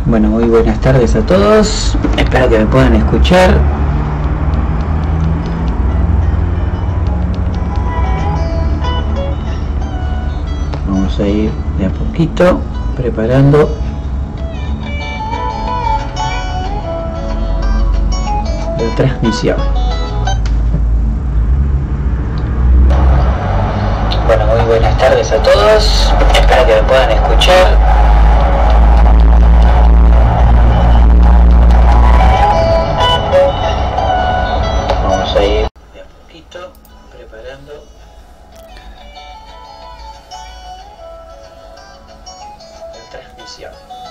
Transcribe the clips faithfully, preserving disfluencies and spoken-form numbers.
Bueno, muy buenas tardes a todos. Espero que me puedan escuchar. Vamos a ir de a poquito preparando la transmisión. Bueno, muy buenas tardes a todos. Espero que me puedan escuchar. Vamos a ir de a poquito preparando la transmisión.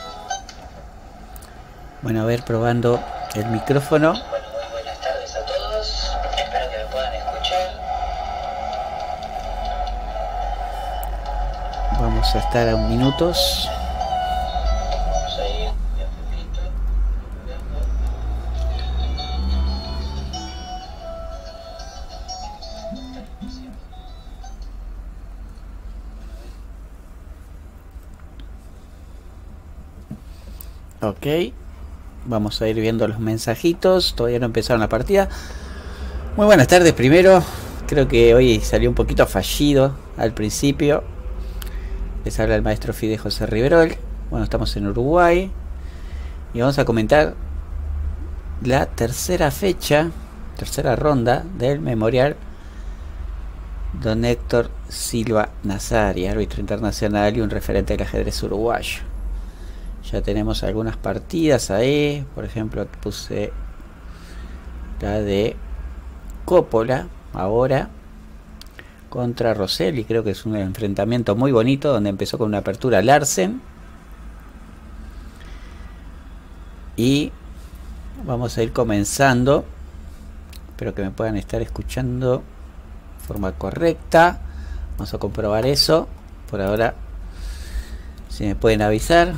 Bueno, a ver, probando el micrófono. Bueno, muy buenas tardes a todos. Espero que me puedan escuchar. Vamos a estar a un minutos. Vamos a ir de a poquito preparando. Ok, vamos a ir viendo los mensajitos. Todavía no empezaron la partida. Muy buenas tardes primero. Creo que hoy salió un poquito fallido al principio. Les habla el maestro Fide José Riverol. Bueno, estamos en Uruguay y vamos a comentar la tercera fecha, tercera ronda del memorial Don Héctor Silva Nazari, árbitro internacional y un referente del ajedrez uruguayo. Ya tenemos algunas partidas ahí. Por ejemplo, aquí puse la de Coppola ahora contra Rosselli. Creo que es un enfrentamiento muy bonito, donde empezó con una apertura Larsen. Y vamos a ir comenzando. Espero que me puedan estar escuchando de forma correcta. Vamos a comprobar eso. Por ahora, si me pueden avisar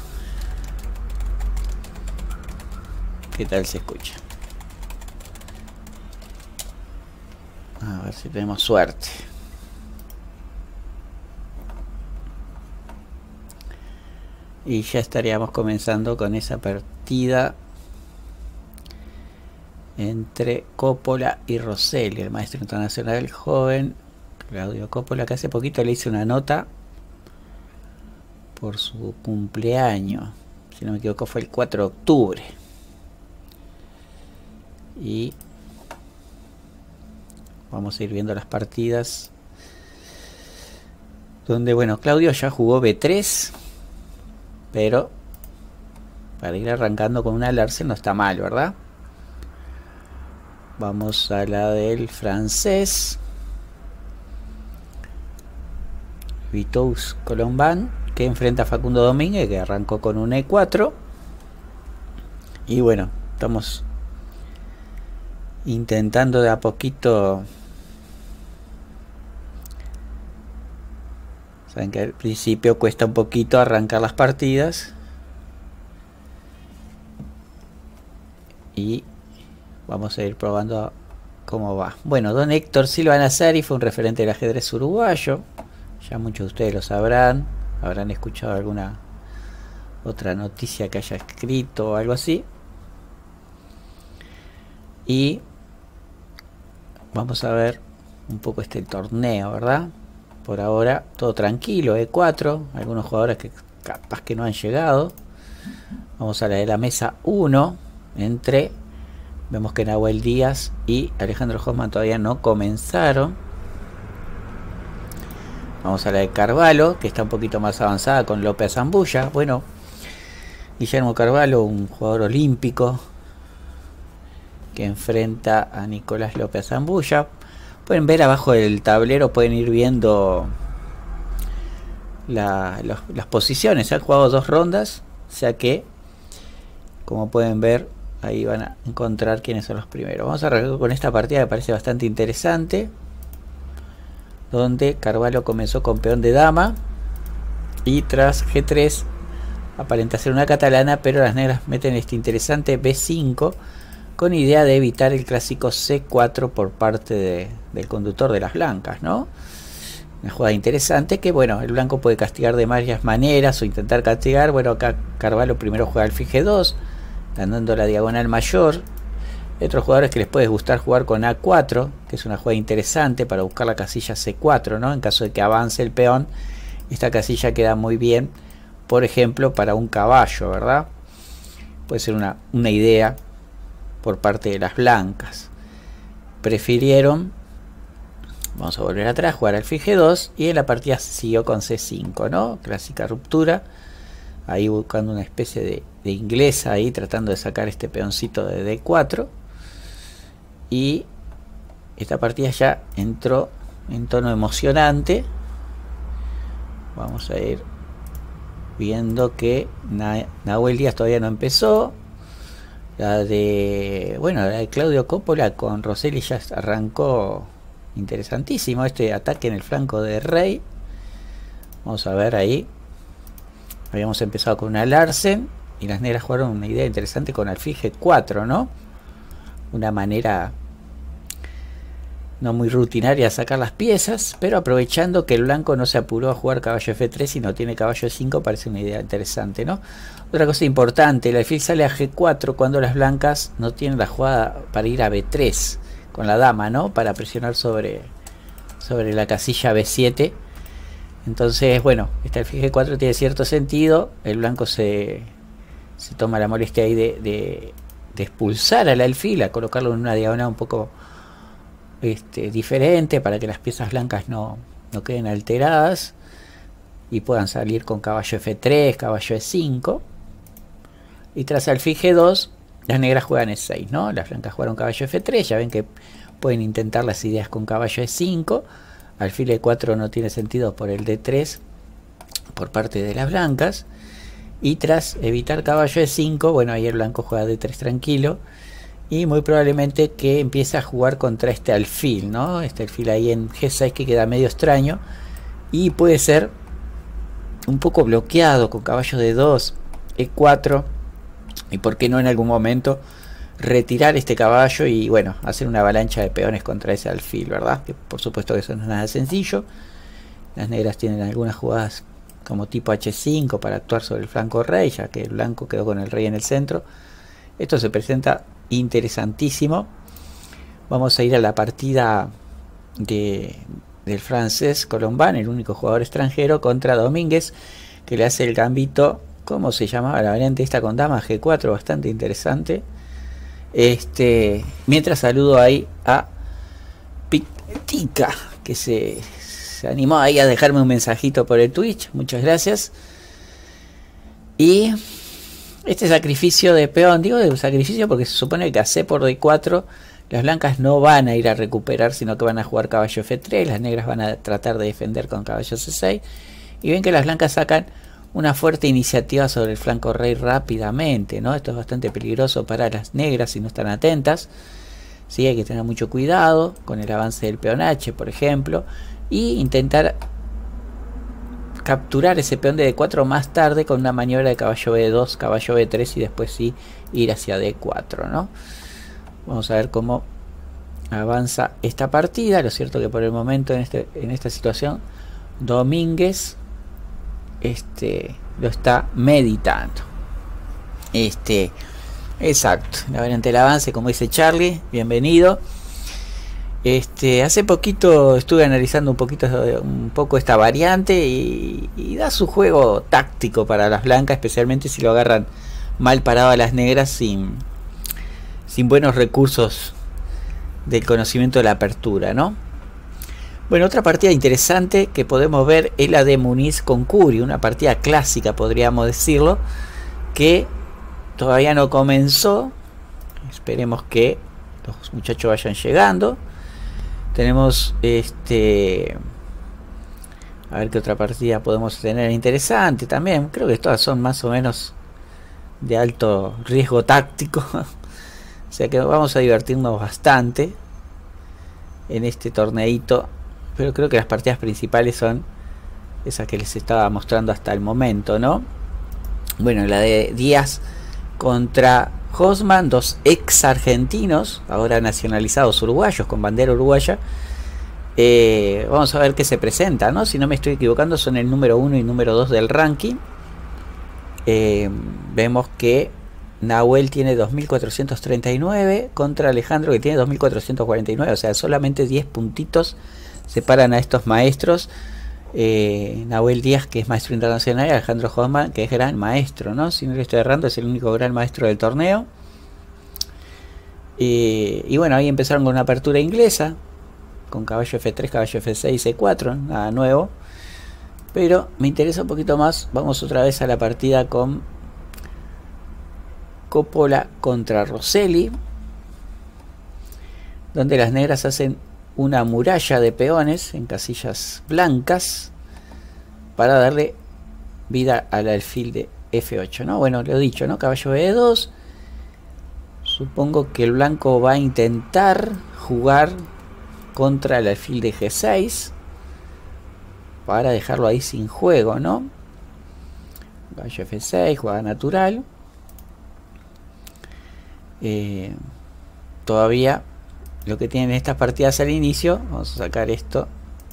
qué tal se escucha. A ver si tenemos suerte. Y ya estaríamos comenzando con esa partida entre Coppola y Rosselli, el maestro internacional joven Claudio Coppola, que hace poquito le hice una nota por su cumpleaños, si no me equivoco fue el cuatro de octubre. Y vamos a ir viendo las partidas donde, bueno, Claudio ya jugó B tres, pero para ir arrancando con una Larsen no está mal, ¿verdad? Vamos a la del francés Vitous Colomban, que enfrenta a Facundo Domínguez, que arrancó con un E cuatro. Y bueno, estamos intentando de a poquito. Saben que al principio cuesta un poquito arrancar las partidas. Y vamos a ir probando cómo va. Bueno, Don Héctor Silva Nazari fue un referente del ajedrez uruguayo. Ya muchos de ustedes lo sabrán. Habrán escuchado alguna otra noticia que haya escrito o algo así. Y vamos a ver un poco este torneo, ¿verdad? Por ahora todo tranquilo, E cuatro. Algunos jugadores que capaz que no han llegado. Vamos a la de la mesa uno. Entre, vemos que Nahuel Díaz y Alejandro Hoffman todavía no comenzaron. Vamos a la de Carvalho, que está un poquito más avanzada con López Zambulla. Bueno, Guillermo Carvalho, un jugador olímpico que enfrenta a Nicolás López Zambulla. Pueden ver abajo del tablero, pueden ir viendo la, los, las posiciones. Han jugado dos rondas, o sea que, como pueden ver, ahí van a encontrar quiénes son los primeros. Vamos a arrancar con esta partida que parece bastante interesante, donde Carvalho comenzó con peón de dama y tras G tres aparenta ser una catalana, pero las negras meten este interesante B cinco con idea de evitar el clásico C cuatro por parte de, del conductor de las blancas, ¿no? Una jugada interesante que, bueno, el blanco puede castigar de varias maneras o intentar castigar. Bueno, acá Carvalho primero juega alfil G dos, dando la diagonal mayor. Hay otros jugadores que les puede gustar jugar con A cuatro, que es una jugada interesante para buscar la casilla C cuatro, ¿no? En caso de que avance el peón, esta casilla queda muy bien, por ejemplo, para un caballo, ¿verdad? Puede ser una, una idea por parte de las blancas. Prefirieron, vamos a volver atrás, jugar alfil G dos, y en la partida siguió con C cinco, ¿no? Clásica ruptura, ahí buscando una especie de, de inglesa, ahí tratando de sacar este peoncito de D cuatro, y esta partida ya entró en tono emocionante. Vamos a ir viendo que Nahuel Díaz todavía no empezó. La de, bueno, la de Claudio Coppola con Rosselli ya arrancó. Interesantísimo este ataque en el flanco de rey. Vamos a ver ahí. Habíamos empezado con una Larsen y las negras jugaron una idea interesante con alfil G cuatro, ¿no? Una manera no muy rutinaria de sacar las piezas, pero aprovechando que el blanco no se apuró a jugar caballo F tres y no tiene caballo E cinco, parece una idea interesante, ¿no? Otra cosa importante, el alfil sale a G cuatro cuando las blancas no tienen la jugada para ir a B tres con la dama, ¿no? Para presionar sobre, sobre la casilla B siete. Entonces, bueno, este alfil G cuatro tiene cierto sentido. El blanco se, se toma la molestia ahí de, de, de expulsar al alfil, a colocarlo en una diagonal un poco este, diferente para que las piezas blancas no, no queden alteradas y puedan salir con caballo F tres, caballo E cinco. Y tras alfil G dos, las negras juegan E seis, ¿no? Las blancas jugaron caballo F tres, ya ven que pueden intentar las ideas con caballo E cinco. Alfil E cuatro no tiene sentido por el D tres por parte de las blancas. Y tras evitar caballo E cinco, bueno, ahí el blanco juega D tres tranquilo. Y muy probablemente que empiece a jugar contra este alfil, ¿no? Este alfil ahí en G seis que queda medio extraño. Y puede ser un poco bloqueado con caballo D dos, E cuatro. Y por qué no en algún momento retirar este caballo y bueno, hacer una avalancha de peones contra ese alfil, ¿verdad? Que por supuesto que eso no es nada sencillo. Las negras tienen algunas jugadas como tipo H cinco para actuar sobre el flanco rey, ya que el blanco quedó con el rey en el centro. Esto se presenta interesantísimo. Vamos a ir a la partida de, del francés Colombán, el único jugador extranjero, contra Domínguez, que le hace el gambito, ¿cómo se llamaba la variante esta con dama? G cuatro, bastante interesante. Este, mientras saludo ahí a Pitica, que se, se animó ahí a dejarme un mensajito por el Twitch. Muchas gracias. Y este sacrificio de peón, digo de sacrificio porque se supone que a C por D cuatro las blancas no van a ir a recuperar, sino que van a jugar caballo F tres, las negras van a tratar de defender con caballo C seis. Y ven que las blancas sacan una fuerte iniciativa sobre el flanco rey rápidamente, ¿no? Esto es bastante peligroso para las negras si no están atentas. Sí, hay que tener mucho cuidado con el avance del peón H, por ejemplo, y intentar capturar ese peón de D cuatro más tarde con una maniobra de caballo B dos, caballo B tres y después sí ir hacia D cuatro, ¿no? Vamos a ver cómo avanza esta partida. Lo cierto que por el momento en, este, en esta situación Domínguez este lo está meditando. Este, exacto, la variante del avance, como dice Charlie, bienvenido. Este, hace poquito estuve analizando un poquito un poco esta variante y, y da su juego táctico para las blancas, especialmente si lo agarran mal parado a las negras sin, sin buenos recursos del conocimiento de la apertura, ¿no? Bueno, otra partida interesante que podemos ver es la de Muniz con Curi, una partida clásica podríamos decirlo, que todavía no comenzó. Esperemos que los muchachos vayan llegando. Tenemos este, a ver qué otra partida podemos tener interesante también. Creo que todas son más o menos de alto riesgo táctico. O sea que vamos a divertirnos bastante en este torneito. Pero creo que las partidas principales son esas que les estaba mostrando hasta el momento, ¿no? Bueno, la de Díaz contra Hosman, dos ex argentinos, ahora nacionalizados uruguayos, con bandera uruguaya. Eh, vamos a ver qué se presenta, ¿no? Si no me estoy equivocando, son el número uno y número dos del ranking. Eh, vemos que Nahuel tiene dos mil cuatrocientos treinta y nueve contra Alejandro, que tiene dos mil cuatrocientos cuarenta y nueve. O sea, solamente diez puntitos separan a estos maestros. Eh, Nahuel Díaz, que es maestro internacional, y Alejandro Hoffman, que es gran maestro, ¿no? Si no le estoy errando, es el único gran maestro del torneo. Eh, y bueno, ahí empezaron con una apertura inglesa, con caballo F tres, caballo F seis, C cuatro, nada nuevo. Pero me interesa un poquito más. Vamos otra vez a la partida con Coppola contra Rosselli, donde las negras hacen una muralla de peones en casillas blancas para darle vida al alfil de F ocho, ¿no? Bueno, lo he dicho, ¿no? Caballo E dos. Supongo que el blanco va a intentar jugar contra el alfil de G seis para dejarlo ahí sin juego, ¿no? Caballo F seis, jugada natural. Eh, todavía lo que tienen estas partidas al inicio, vamos a sacar esto.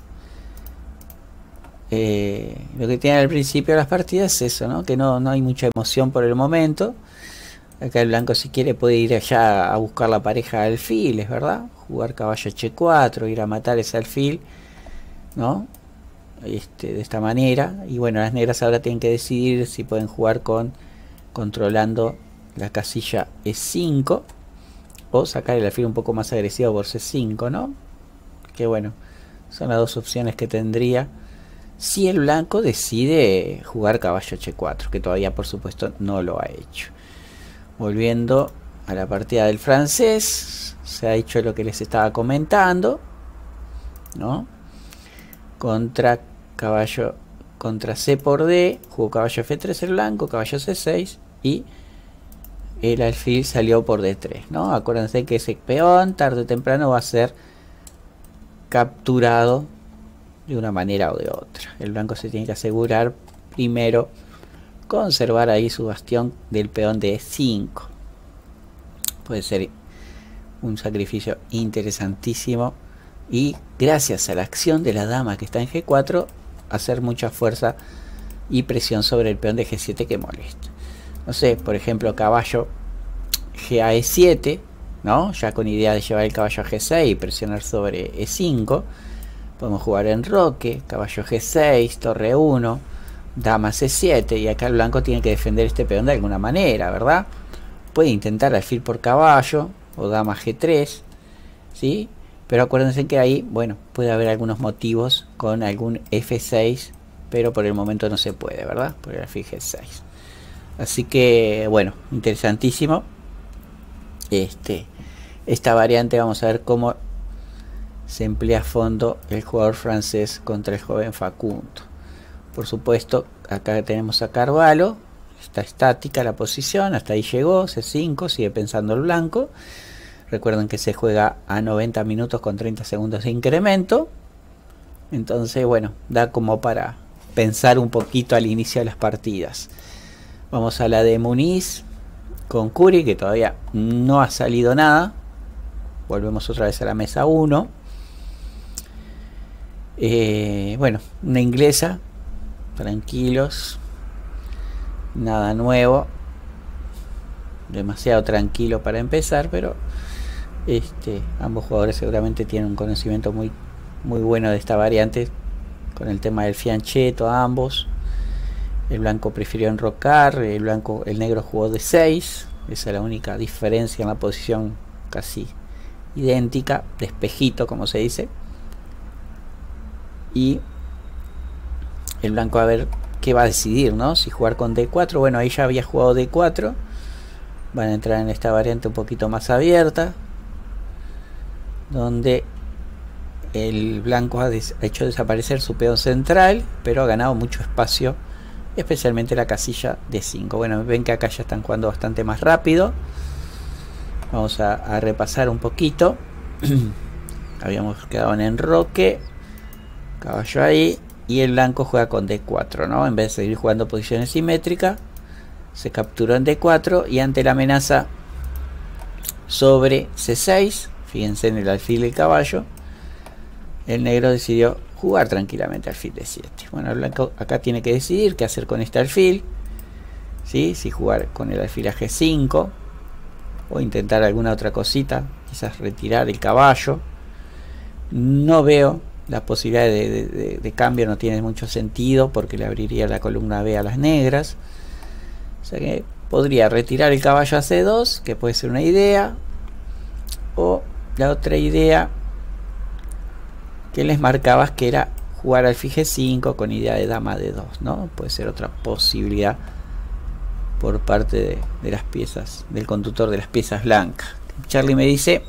Eh, lo que tienen al principio de las partidas es eso, ¿no? Que no, no hay mucha emoción por el momento. Acá el blanco, si quiere, puede ir allá a buscar la pareja de alfiles, ¿verdad? Jugar caballo H cuatro, ir a matar ese alfil, ¿no? Este, de esta manera. Y bueno, las negras ahora tienen que decidir si pueden jugar con controlando la casilla E cinco o sacar el alfil un poco más agresivo por C cinco, ¿no? Que bueno, son las dos opciones que tendría si el blanco decide jugar caballo H cuatro, que todavía por supuesto no lo ha hecho. Volviendo a la partida del francés, se ha hecho lo que les estaba comentando, ¿no? Contra caballo contra C por D, jugó caballo F tres el blanco, caballo C seis y el alfil salió por D tres, ¿no? Acuérdense que ese peón tarde o temprano va a ser capturado de una manera o de otra. El blanco se tiene que asegurar primero conservar ahí su bastión del peón de E cinco. Puede ser un sacrificio interesantísimo y gracias a la acción de la dama que está en G cuatro hacer mucha fuerza y presión sobre el peón de G siete que molesta. No sé, por ejemplo, caballo G a E siete, ¿no? Ya con idea de llevar el caballo a G seis y presionar sobre E cinco. Podemos jugar en roque, caballo G seis, torre uno, dama C siete, y acá el blanco tiene que defender este peón de alguna manera, ¿verdad? Puede intentar alfil por caballo o dama G tres, ¿sí? Pero acuérdense que ahí, bueno, puede haber algunos motivos con algún F seis, pero por el momento no se puede, ¿verdad? Por el alfil G seis. Así que, bueno, interesantísimo. Este, esta variante vamos a ver cómo se emplea a fondo el jugador francés contra el joven Facundo. Por supuesto, acá tenemos a Carvalho. Está estática la posición, hasta ahí llegó, C cinco, sigue pensando el blanco. Recuerden que se juega a noventa minutos con treinta segundos de incremento. Entonces, bueno, da como para pensar un poquito al inicio de las partidas. Vamos a la de Muniz con Curi, que todavía no ha salido nada. Volvemos otra vez a la mesa uno. Eh, bueno, una inglesa. Tranquilos. Nada nuevo. Demasiado tranquilo para empezar, pero este, ambos jugadores seguramente tienen un conocimiento muy, muy bueno de esta variante. Con el tema del fianchetto, ambos. El blanco prefirió enrocar, el blanco, el negro jugó de seis. Esa es la única diferencia en la posición, casi idéntica, de espejito como se dice. Y el blanco a ver qué va a decidir, ¿no? Si jugar con D cuatro. Bueno, ahí ya había jugado D cuatro. Van a entrar en esta variante un poquito más abierta, donde el blanco ha, des ha hecho desaparecer su peón central, pero ha ganado mucho espacio, especialmente la casilla de cinco. Bueno, ven que acá ya están jugando bastante más rápido. Vamos a, a repasar un poquito. Habíamos quedado en enroque, caballo ahí, y el blanco juega con D cuatro, ¿no? En vez de seguir jugando posiciones simétricas, se capturó en D cuatro, y ante la amenaza sobre C seis, fíjense en el alfil del caballo, el negro decidió jugar tranquilamente alfil de siete. Bueno, el blanco acá tiene que decidir qué hacer con este alfil, ¿sí? Si jugar con el alfil a G cinco o intentar alguna otra cosita, quizás retirar el caballo. No veo la posibilidad de, de, de, de cambio, no tiene mucho sentido porque le abriría la columna B a las negras. O sea que podría retirar el caballo a C dos, que puede ser una idea, o la otra idea que les marcabas, que era jugar alfil G cinco con idea de dama D dos, ¿no? Puede ser otra posibilidad por parte de, de las piezas, del conductor de las piezas blancas. Charlie me dice,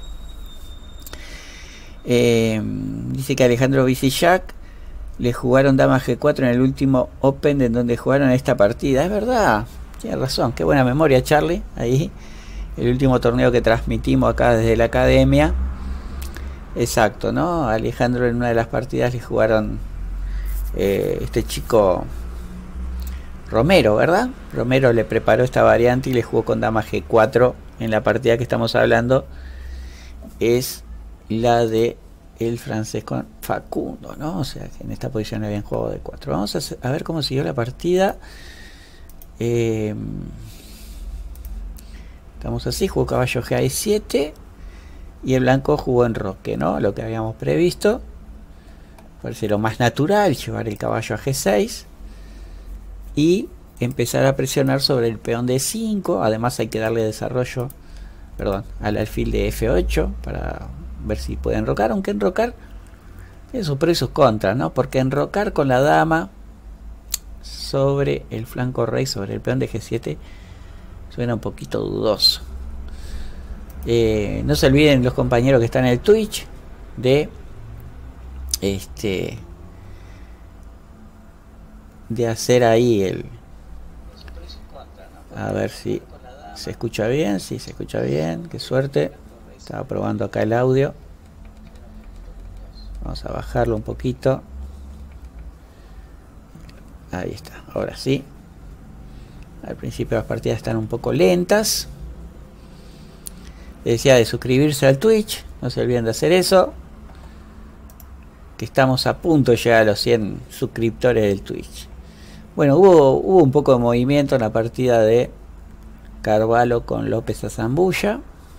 eh, dice que Alejandro Visillac le jugaron dama G cuatro en el último Open en donde jugaron esta partida. Es verdad, tiene razón, qué buena memoria, Charlie. Ahí, el último torneo que transmitimos acá desde la academia. Exacto, ¿no? Alejandro en una de las partidas le jugaron eh, este chico Romero, ¿verdad? Romero le preparó esta variante y le jugó con dama G cuatro en la partida que estamos hablando. Es la de el francés con Facundo, ¿no? O sea, que en esta posición le habían jugado de cuatro. Vamos a, hacer, a ver cómo siguió la partida. Eh, estamos así, jugó caballo G A siete. Y el blanco jugó en roque, ¿no? Lo que habíamos previsto. Parece lo más natural, llevar el caballo a G seis. Y empezar a presionar sobre el peón D cinco. Además hay que darle desarrollo, perdón, al alfil de F ocho. Para ver si puede enrocar. Aunque enrocar tiene sus pros y sus contras, ¿no? Porque enrocar con la dama sobre el flanco rey, sobre el peón de G siete, suena un poquito dudoso. Eh, no se olviden los compañeros que están en el Twitch de este de hacer ahí el, a ver si se escucha bien. Si se escucha bien, qué suerte. Estaba probando acá el audio. Vamos a bajarlo un poquito. Ahí está, ahora sí. Al principio las partidas están un poco lentas. Les decía de suscribirse al Twitch, no se olviden de hacer eso, que estamos a punto de llegar a los cien suscriptores del Twitch. Bueno, hubo, hubo un poco de movimiento en la partida de Carvalho con López a Zambulla.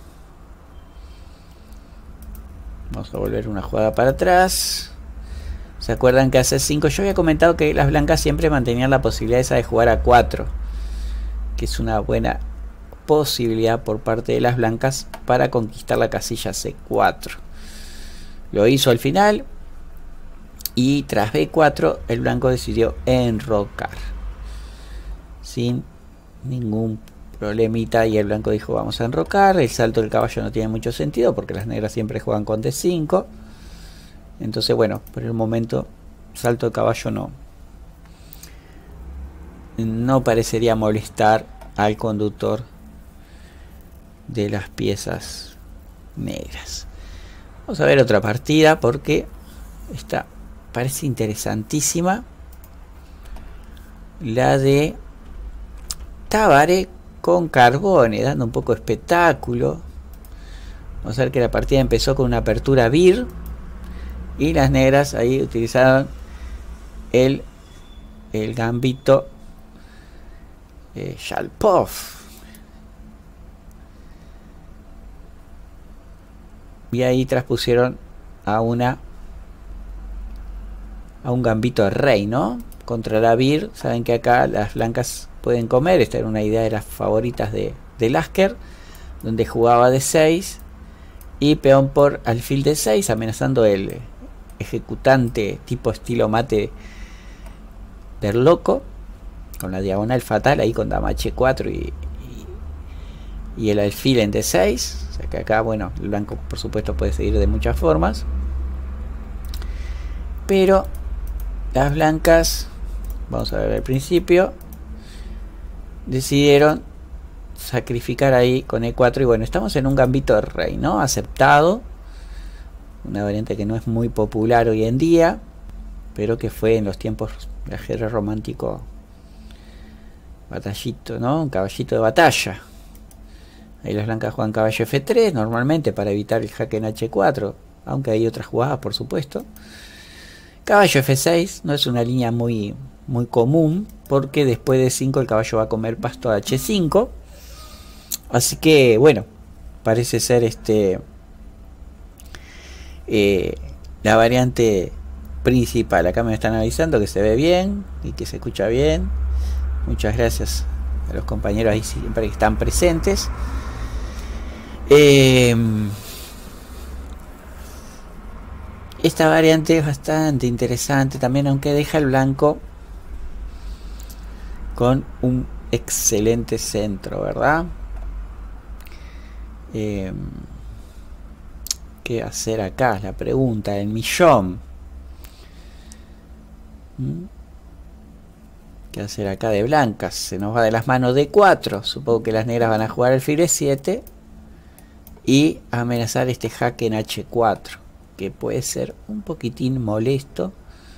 Vamos a volver una jugada para atrás. ¿Se acuerdan que hace cinco yo había comentado que las blancas siempre mantenían la posibilidad esa de jugar a cuatro? Que es una buena posibilidad por parte de las blancas para conquistar la casilla C cuatro. Lo hizo al final y tras B cuatro el blanco decidió enrocar sin ningún problemita y el blanco dijo vamos a enrocar. El salto del caballo no tiene mucho sentido porque las negras siempre juegan con D cinco. Entonces bueno, por el momento salto de caballo no no parecería molestar al conductor de las piezas negras. Vamos a ver otra partida porque esta parece interesantísima, la de Tabaré con Carbone, dando un poco de espectáculo. Vamos a ver que la partida empezó con una apertura vir y las negras ahí utilizaron el, el gambito eh, Shalpov. Y ahí traspusieron a una a un gambito de rey, ¿no? Contra la vir. Saben que acá las blancas pueden comer. Esta era una idea de las favoritas de, de Lasker, donde jugaba D seis y peón por alfil D seis, amenazando el ejecutante tipo estilo mate del loco, con la diagonal fatal ahí con dama H cuatro y, y, y el alfil en D seis. O sea que acá, bueno, el blanco por supuesto puede seguir de muchas formas, pero las blancas, vamos a ver al principio, decidieron sacrificar ahí con E cuatro y bueno, estamos en un gambito de rey, ¿no? Aceptado, una variante que no es muy popular hoy en día, pero que fue en los tiempos de ajedrez romántico batallito, ¿no? Un caballito de batalla. Ahí las blancas juegan caballo F tres normalmente para evitar el jaque en H cuatro, aunque hay otras jugadas, por supuesto. Caballo F seis, no es una línea muy, muy común, porque después de cinco el caballo va a comer pasto a H cinco. Así que, bueno, parece ser este eh, la variante principal. Acá me están avisando que se ve bien y que se escucha bien. Muchas gracias a los compañeros ahí siempre que están presentes. Eh, esta variante es bastante interesante también, aunque deja el blanco con un excelente centro, ¿verdad? Eh, ¿Qué hacer acá? Es la pregunta, el millón. ¿Mm? ¿Qué hacer acá de blancas? Se nos va de las manos de cuatro. Supongo que las negras van a jugar alfil E siete y amenazar este jaque en H cuatro, que puede ser un poquitín molesto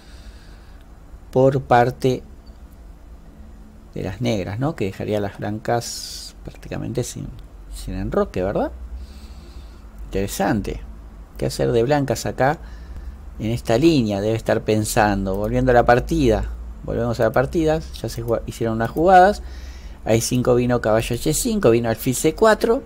por parte de las negras, ¿no? Que dejaría a las blancas prácticamente sin, sin enroque, ¿verdad? Interesante. ¿Qué hacer de blancas acá en esta línea? Debe estar pensando. Volviendo a la partida. Volvemos a la partida. Ya se hicieron unas jugadas. Ahí cinco vino caballo H cinco. Vino alfil C cuatro.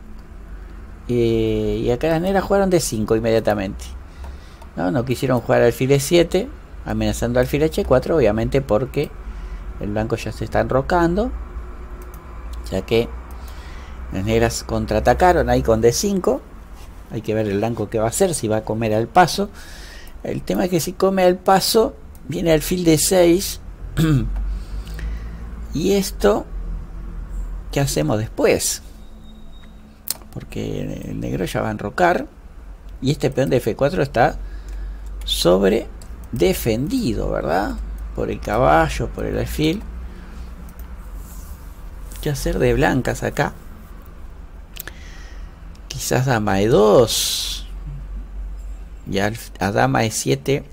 Eh, y acá las negras jugaron D cinco inmediatamente. No, no quisieron jugar alfil E siete. Amenazando alfil H cuatro. Obviamente porque el blanco ya se está enrocando. Ya que las negras contraatacaron ahí con D cinco. Hay que ver el blanco qué va a hacer. Si va a comer al paso. El tema es que si come al paso, viene alfil D seis. Y esto, ¿qué hacemos después? Porque el negro ya va a enrocar. Y este peón de F cuatro está sobre defendido, ¿verdad? Por el caballo, por el alfil. ¿Qué hacer de blancas acá? Quizás dama E dos. Y a, a dama E siete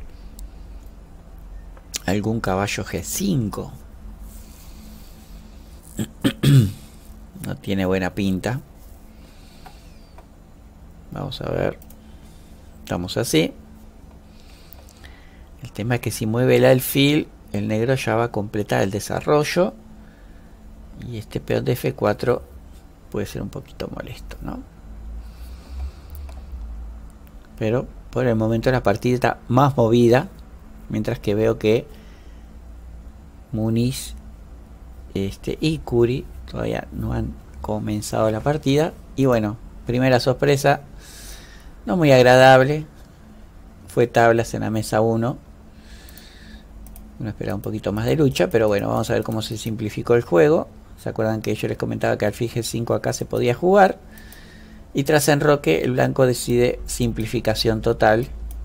algún caballo G cinco. No tiene buena pinta. Vamos a ver. Estamos así. El tema es que si mueve el alfil, el negro ya va a completar el desarrollo. Y este peón de F cuatro puede ser un poquito molesto, ¿no? Pero por el momento la partida está más movida. Mientras que veo que Muniz este, y Curi todavía no han comenzado la partida. Y bueno, primera sorpresa. No muy agradable. Fue tablas en la mesa uno. Uno esperaba un poquito más de lucha. Pero bueno, vamos a ver cómo se simplificó el juego. ¿Se acuerdan que yo les comentaba que alfil G cinco acá se podía jugar? Y tras enroque el blanco decide simplificación total.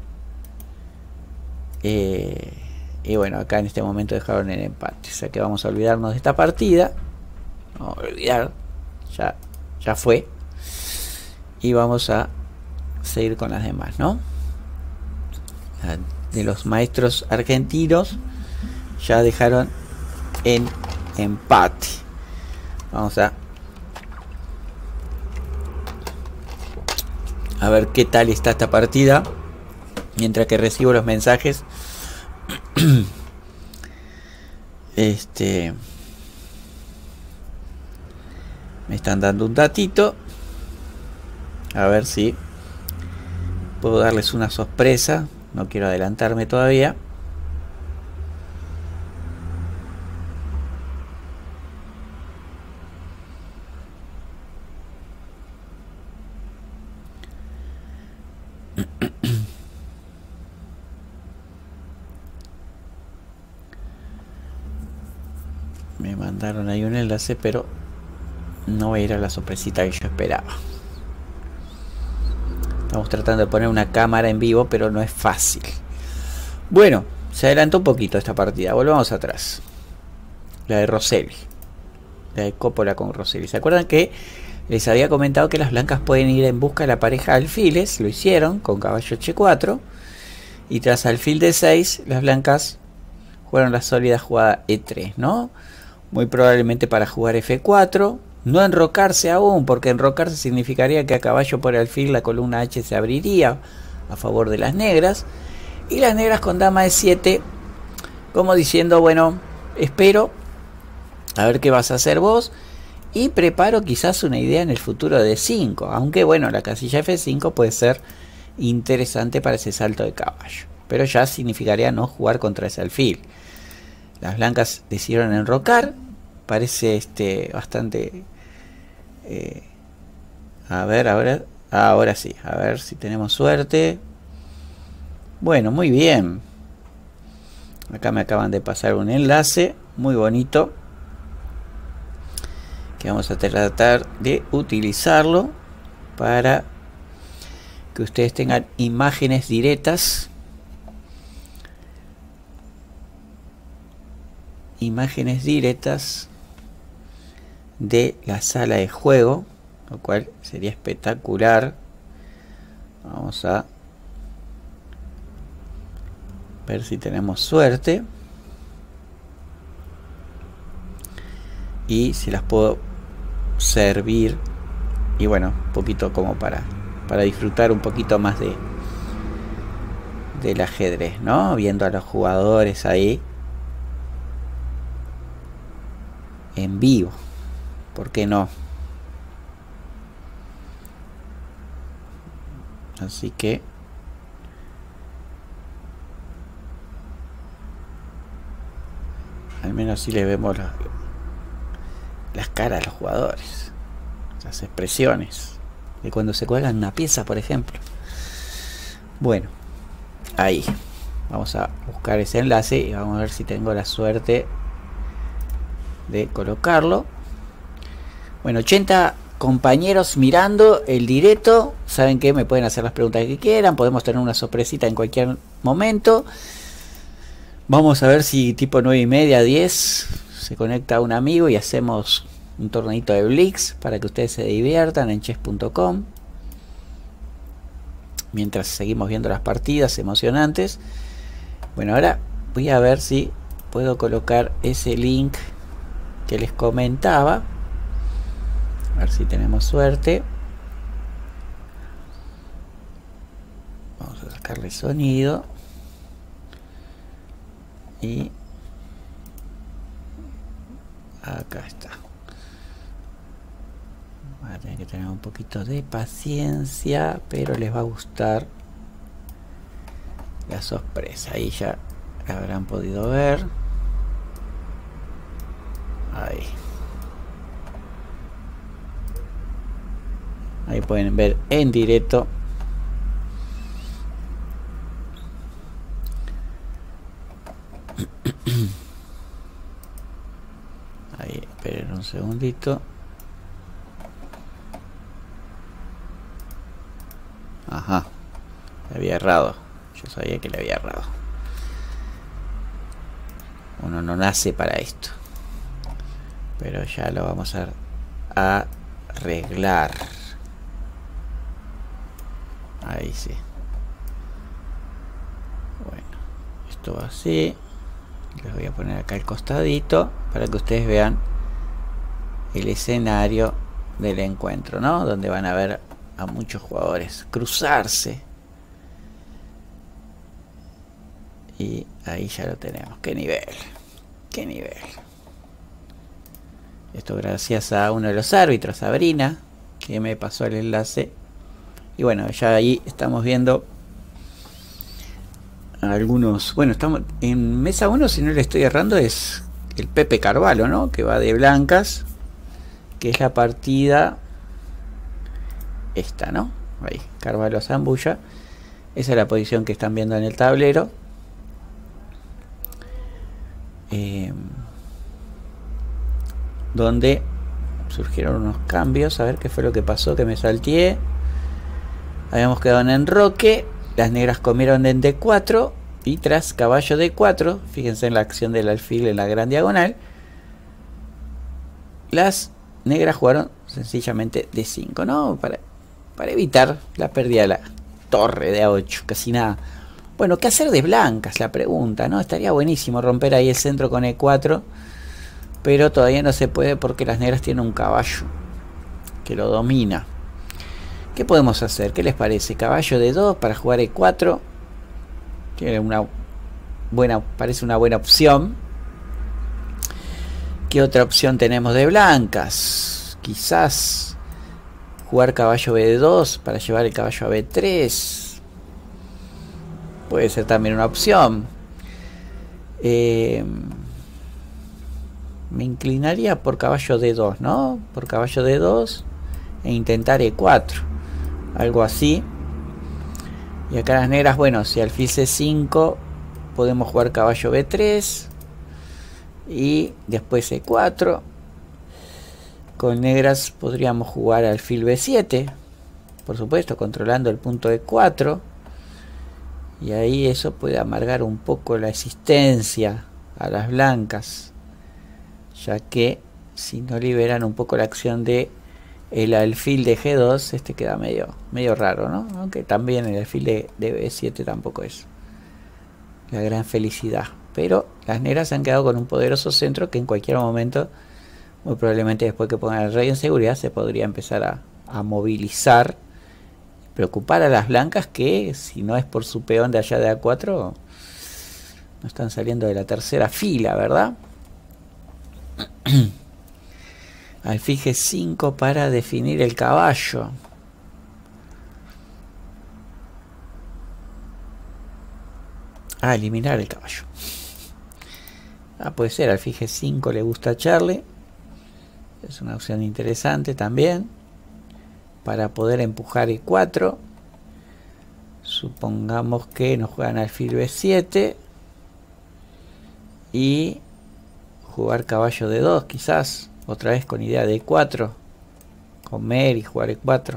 Eh, y bueno, acá en este momento dejaron el empate. O sea que vamos a olvidarnos de esta partida. Vamos a olvidar. Ya, ya fue. Y vamos a seguir con las demás, ¿no? De los maestros argentinos ya dejaron en empate. Vamos a a ver qué tal está esta partida mientras que recibo los mensajes. Este me están dando un datito, a ver si puedo darles una sorpresa. No quiero adelantarme todavía. Me mandaron ahí un enlace, pero no era la sorpresita que yo esperaba. Estamos tratando de poner una cámara en vivo, pero no es fácil. Bueno, se adelantó un poquito esta partida. Volvamos atrás. La de Rosselli. La de Coppola con Rosselli. ¿Se acuerdan que les había comentado que las blancas pueden ir en busca de la pareja de alfiles? Lo hicieron con caballo H cuatro. Y tras alfil D seis, las blancas jugaron la sólida jugada E tres, ¿no? Muy probablemente para jugar F cuatro. No enrocarse aún, porque enrocarse significaría que a caballo por alfil la columna H se abriría a favor de las negras. Y las negras con dama de siete, como diciendo, bueno, espero a ver qué vas a hacer vos. Y preparo quizás una idea en el futuro de D cinco. Aunque bueno, la casilla F cinco puede ser interesante para ese salto de caballo. Pero ya significaría no jugar contra ese alfil. Las blancas decidieron enrocar. Parece este bastante... Eh, a ver, ahora, ahora sí. A ver si tenemos suerte. Bueno, muy bien. Acá me acaban de pasar un enlace. Muy bonito. Que vamos a tratar de utilizarlo para que ustedes tengan imágenes directas. Imágenes directas de la sala de juego, lo cual sería espectacular. Vamos a ver si tenemos suerte y si las puedo servir, y bueno, un poquito como para para disfrutar un poquito más de del ajedrez, ¿no? Viendo a los jugadores ahí en vivo, ¿por qué no? Así que al menos así le vemos los, las caras a los jugadores, las expresiones de cuando se cuelgan una pieza, por ejemplo. Bueno, ahí vamos a buscar ese enlace y vamos a ver si tengo la suerte de colocarlo. Bueno, ochenta compañeros mirando el directo. Saben que me pueden hacer las preguntas que quieran, podemos tener una sorpresita en cualquier momento. Vamos a ver si tipo nueve y media, diez se conecta un amigo y hacemos un torneito de Blitz para que ustedes se diviertan en chess punto com mientras seguimos viendo las partidas emocionantes. Bueno, ahora voy a ver si puedo colocar ese link que les comentaba, a ver si tenemos suerte. Vamos a sacarle sonido y acá está. Van a tener que tener un poquito de paciencia, pero les va a gustar la sorpresa. Ahí ya la habrán podido ver. Ahí. Ahí pueden ver en directo ahí, esperen un segundito. Ajá, le había errado. Yo sabía que le había errado. Uno no nace para esto, pero ya lo vamos a arreglar. Ahí sí. Bueno, esto va así. Les voy a poner acá el costadito para que ustedes vean el escenario del encuentro, ¿no? Donde van a ver a muchos jugadores cruzarse. Y ahí ya lo tenemos. ¡Qué nivel! ¡Qué nivel! Esto gracias a uno de los árbitros, Sabrina, que me pasó el enlace. Y bueno, ya ahí estamos viendo algunos. Bueno, estamos en mesa uno, si no le estoy errando, es el Pepe Carvalho, ¿no? Que va de blancas, que es la partida esta, ¿no? Ahí, Carvalho Zambulla. Esa es la posición que están viendo en el tablero. Eh, donde surgieron unos cambios. A ver qué fue lo que pasó, que me salteé. Habíamos quedado en enroque. Las negras comieron en D cuatro. Y tras caballo D cuatro, fíjense en la acción del alfil en la gran diagonal, las negras jugaron sencillamente D cinco, ¿no? Para, para evitar la pérdida de la torre de A ocho, casi nada. Bueno, ¿qué hacer de blancas? La pregunta, ¿no? Estaría buenísimo romper ahí el centro con E cuatro, pero todavía no se puede porque las negras tienen un caballo que lo domina. ¿Qué podemos hacer? ¿Qué les parece? Caballo de dos para jugar e cuatro. Tiene una buena, parece una buena opción. ¿Qué otra opción tenemos de blancas? Quizás jugar caballo be dos para llevar el caballo a be tres. Puede ser también una opción. Eh, me inclinaría por caballo de dos, ¿no? Por caballo de dos e intentar e cuatro. Algo así. Y acá las negras, bueno, si alfil ce cinco podemos jugar caballo be tres y después e cuatro. Con negras podríamos jugar alfil be siete, por supuesto, controlando el punto e cuatro, y ahí eso puede amargar un poco la existencia a las blancas, ya que si no liberan un poco la acción de el alfil de ge dos, este queda medio, medio raro, ¿no? Aunque también el alfil de, de be siete tampoco es la gran felicidad. Pero las negras se han quedado con un poderoso centro que en cualquier momento, muy probablemente después que pongan el rey en seguridad, se podría empezar a, a movilizar, preocupar a las blancas que, si no es por su peón de allá de a cuatro, no están saliendo de la tercera fila, ¿verdad? Alfil ge cinco para definir el caballo. Ah, eliminar el caballo. Ah, puede ser, alfil ge cinco le gusta a Charlie. Es una opción interesante también. Para poder empujar e cuatro. Supongamos que nos juegan alfil be siete. Y jugar caballo de dos, quizás. Otra vez con idea de e cuatro. Comer y jugar e cuatro.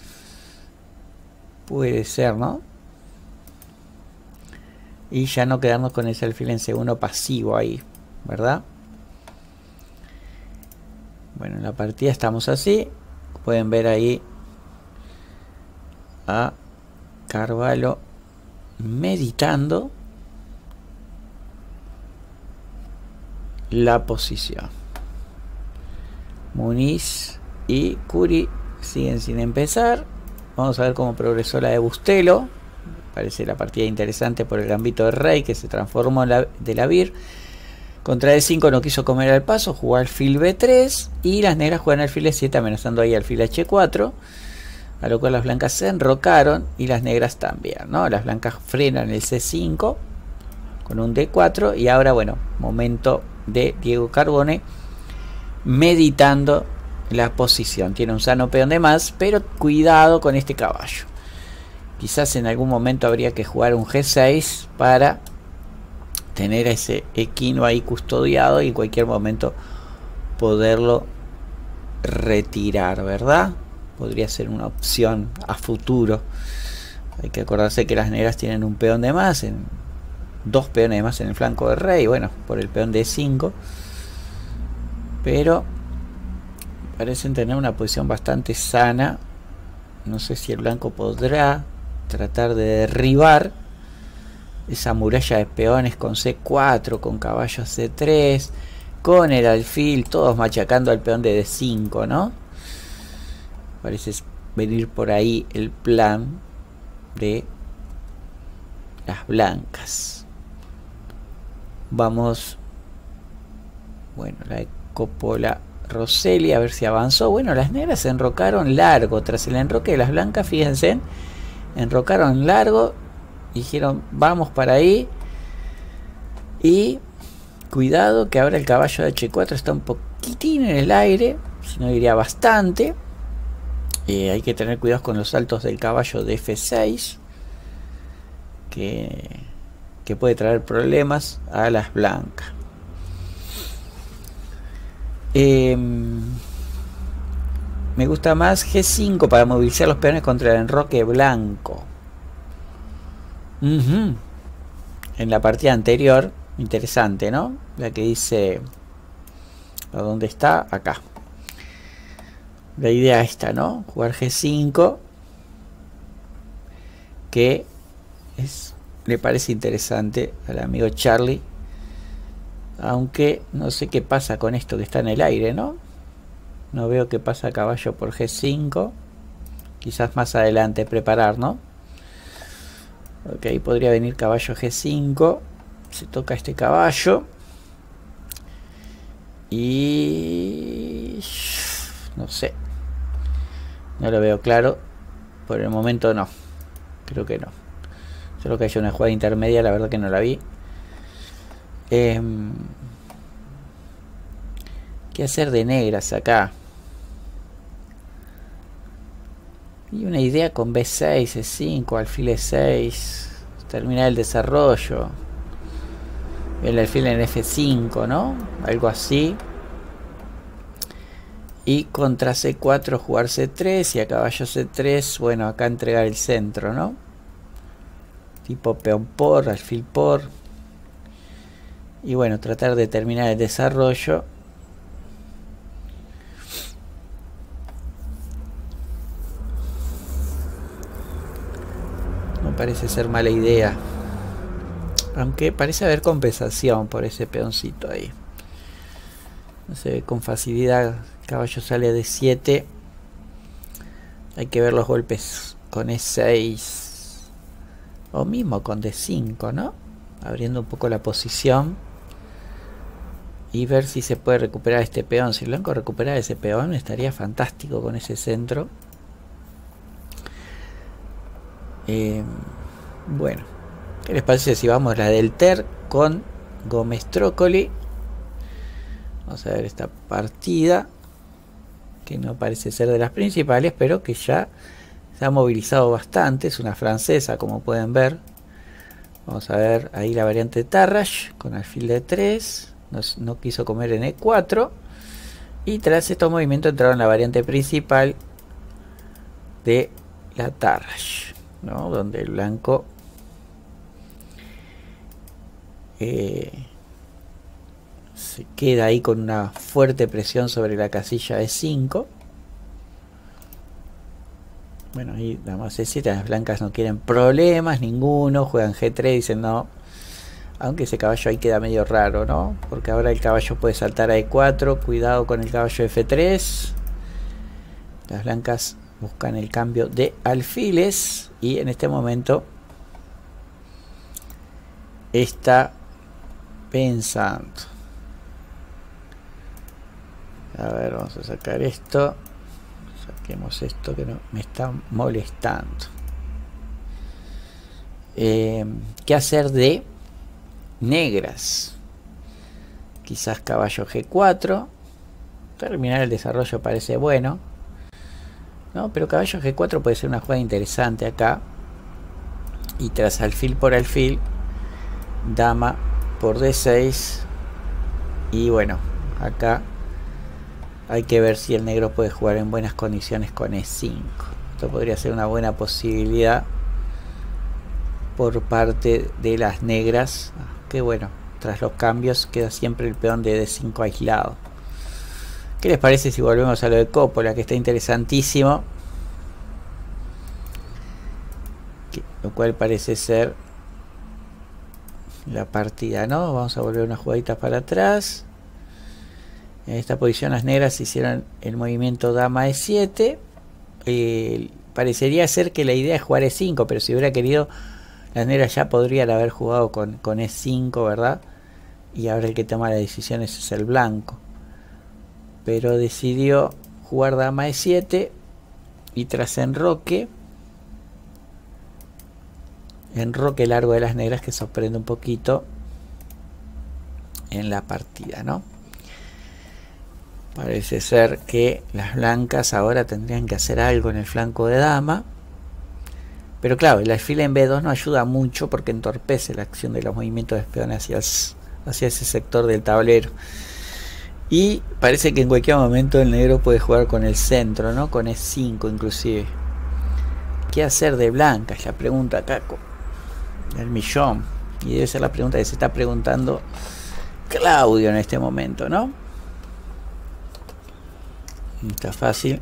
Puede ser, ¿no? Y ya no quedarnos con ese alfil en ce uno pasivo ahí, ¿verdad? Bueno, en la partida estamos así. Pueden ver ahí a Carvalho meditando la posición. Muniz y Curi siguen sin empezar. Vamos a ver cómo progresó la de Bustelo. Parece la partida interesante por el gambito de rey que se transformó en la, de la vir. Contra e cinco no quiso comer al paso, jugó alfil be tres y las negras juegan alfil e siete amenazando ahí alfil hache cuatro, a lo cual las blancas se enrocaron y las negras también, ¿no? Las blancas frenan el ce cinco con un de cuatro y ahora, bueno, momento de Diego Carbone meditando la posición. Tiene un sano peón de más, pero cuidado con este caballo. Quizás en algún momento habría que jugar un ge seis para tener a ese equino ahí custodiado y en cualquier momento poderlo retirar, ¿verdad? Podría ser una opción a futuro. Hay que acordarse que las negras tienen un peón de más, en, dos peones de más en el flanco del rey, bueno, por el peón de e cinco, pero parecen tener una posición bastante sana. No sé si el blanco podrá tratar de derribar esa muralla de peones con ce cuatro, con caballo a ce tres, con el alfil, todos machacando al peón de de cinco, ¿no? Parece venir por ahí el plan de las blancas. Vamos, bueno, la de Coppola Rosselli, a ver si avanzó. Bueno, las negras se enrocaron largo tras el enroque de las blancas, fíjense, enrocaron largo, dijeron vamos para ahí, y cuidado que ahora el caballo de hache cuatro está un poquitín en el aire, si no diría bastante. Eh, hay que tener cuidado con los saltos del caballo de efe seis, que, que puede traer problemas a las blancas. Eh, me gusta más ge cinco para movilizar los peones contra el enroque blanco. Uh-huh. En la partida anterior, interesante, ¿no? La que dice, ¿dónde está? Acá. La idea esta, ¿no? Jugar ge cinco, que es, le parece interesante al amigo Charlie. Aunque no sé qué pasa con esto que está en el aire, ¿no? No veo qué pasa caballo por ge cinco. quizás más adelante preparar, ¿no? Ok, podría venir caballo G cinco. Se toca este caballo. Y... no sé. No lo veo claro. Por el momento no. Creo que no. Solo que haya una jugada intermedia, la verdad que no la vi. Eh, ¿Qué hacer de negras acá? Y una idea con B seis, E cinco, alfil E seis. Terminar el desarrollo. El alfil en F cinco, ¿no? Algo así. Y contra C cuatro jugar C tres y a caballo C tres, bueno, acá entregar el centro, ¿no? Tipo peón por, alfil por. Y bueno, tratar de terminar el desarrollo. No parece ser mala idea. Aunque parece haber compensación por ese peoncito ahí. No sé, con facilidad el caballo sale de siete. Hay que ver los golpes con E seis. O mismo con D cinco, ¿no? Abriendo un poco la posición. Y ver si se puede recuperar este peón. Si el blanco recupera ese peón, estaría fantástico con ese centro. Eh, bueno, ¿qué les parece si vamos a la del Ter con Gómez Trócoli? Vamos a ver esta partida, que no parece ser de las principales, pero que ya se ha movilizado bastante. Es una francesa, como pueden ver. Vamos a ver ahí la variante Tarrasch con alfil de tres. No, no quiso comer en E cuatro. Y tras estos movimientos entraron la variante principal de la Tarrasch, ¿no? Donde el blanco eh, se queda ahí con una fuerte presión sobre la casilla E cinco. Bueno, ahí dama C siete, las blancas no quieren problemas ninguno, juegan G tres, dicen no. Aunque ese caballo ahí queda medio raro, ¿no? Porque ahora el caballo puede saltar a E cuatro, cuidado con el caballo F tres. Las blancas buscan el cambio de alfiles y en este momento está pensando. A ver, vamos a sacar esto. Saquemos esto que no, me está molestando. Eh, ¿Qué hacer de negras? Quizás caballo G cuatro. Terminar el desarrollo parece bueno, ¿no? Pero caballo G cuatro puede ser una jugada interesante acá. Y tras alfil por alfil, dama por D seis. Y bueno, acá hay que ver si el negro puede jugar en buenas condiciones con E cinco. Esto podría ser una buena posibilidad por parte de las negras. Que bueno, tras los cambios queda siempre el peón de D cinco aislado. ¿Qué les parece si volvemos a lo de Coppola, que está interesantísimo? Que, lo cual parece ser la partida, ¿no? Vamos a volver unas jugaditas para atrás. En esta posición las negras hicieron el movimiento dama E siete. Eh, parecería ser que la idea es jugar E cinco, pero si hubiera querido, las negras ya podrían haber jugado con, con E cinco, ¿verdad? Y ahora el que toma las decisiones es el blanco. Pero decidió jugar dama E siete y tras enroque, enroque largo de las negras que sorprende un poquito en la partida, ¿no? Parece ser que las blancas ahora tendrían que hacer algo en el flanco de dama. Pero claro, el alfil en B dos no ayuda mucho porque entorpece la acción de los movimientos de peones hacia, hacia ese sector del tablero. Y parece que en cualquier momento el negro puede jugar con el centro, ¿no? Con E cinco inclusive. ¿Qué hacer de blanca? Es la pregunta acá del millón. Y debe ser la pregunta que se está preguntando Claudio en este momento, ¿no? Está fácil.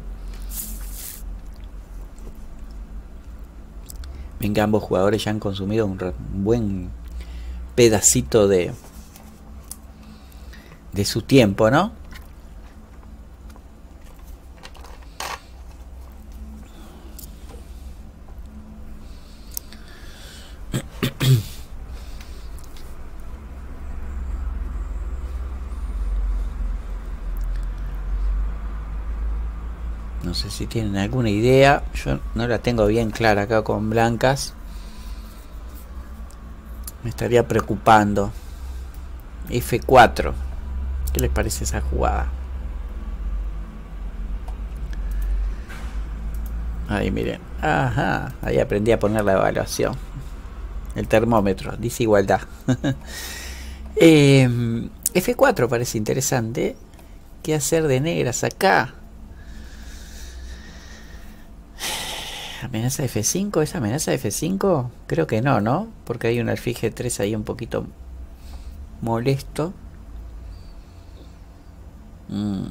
Ven que ambos jugadores ya han consumido un, un buen pedacito de de su tiempo, ¿no? No sé si tienen alguna idea. Yo no la tengo bien clara acá con blancas. Me estaría preocupando. F cuatro. ¿Qué les parece esa jugada? Ahí miren. Ajá. Ahí aprendí a poner la evaluación. El termómetro. Dice igualdad. eh, F cuatro parece interesante. ¿Qué hacer de negras acá? ¿Amenaza F cinco? ¿Es amenaza F cinco? Creo que no, ¿no? Porque hay un alfil G tres ahí un poquito molesto. Mm.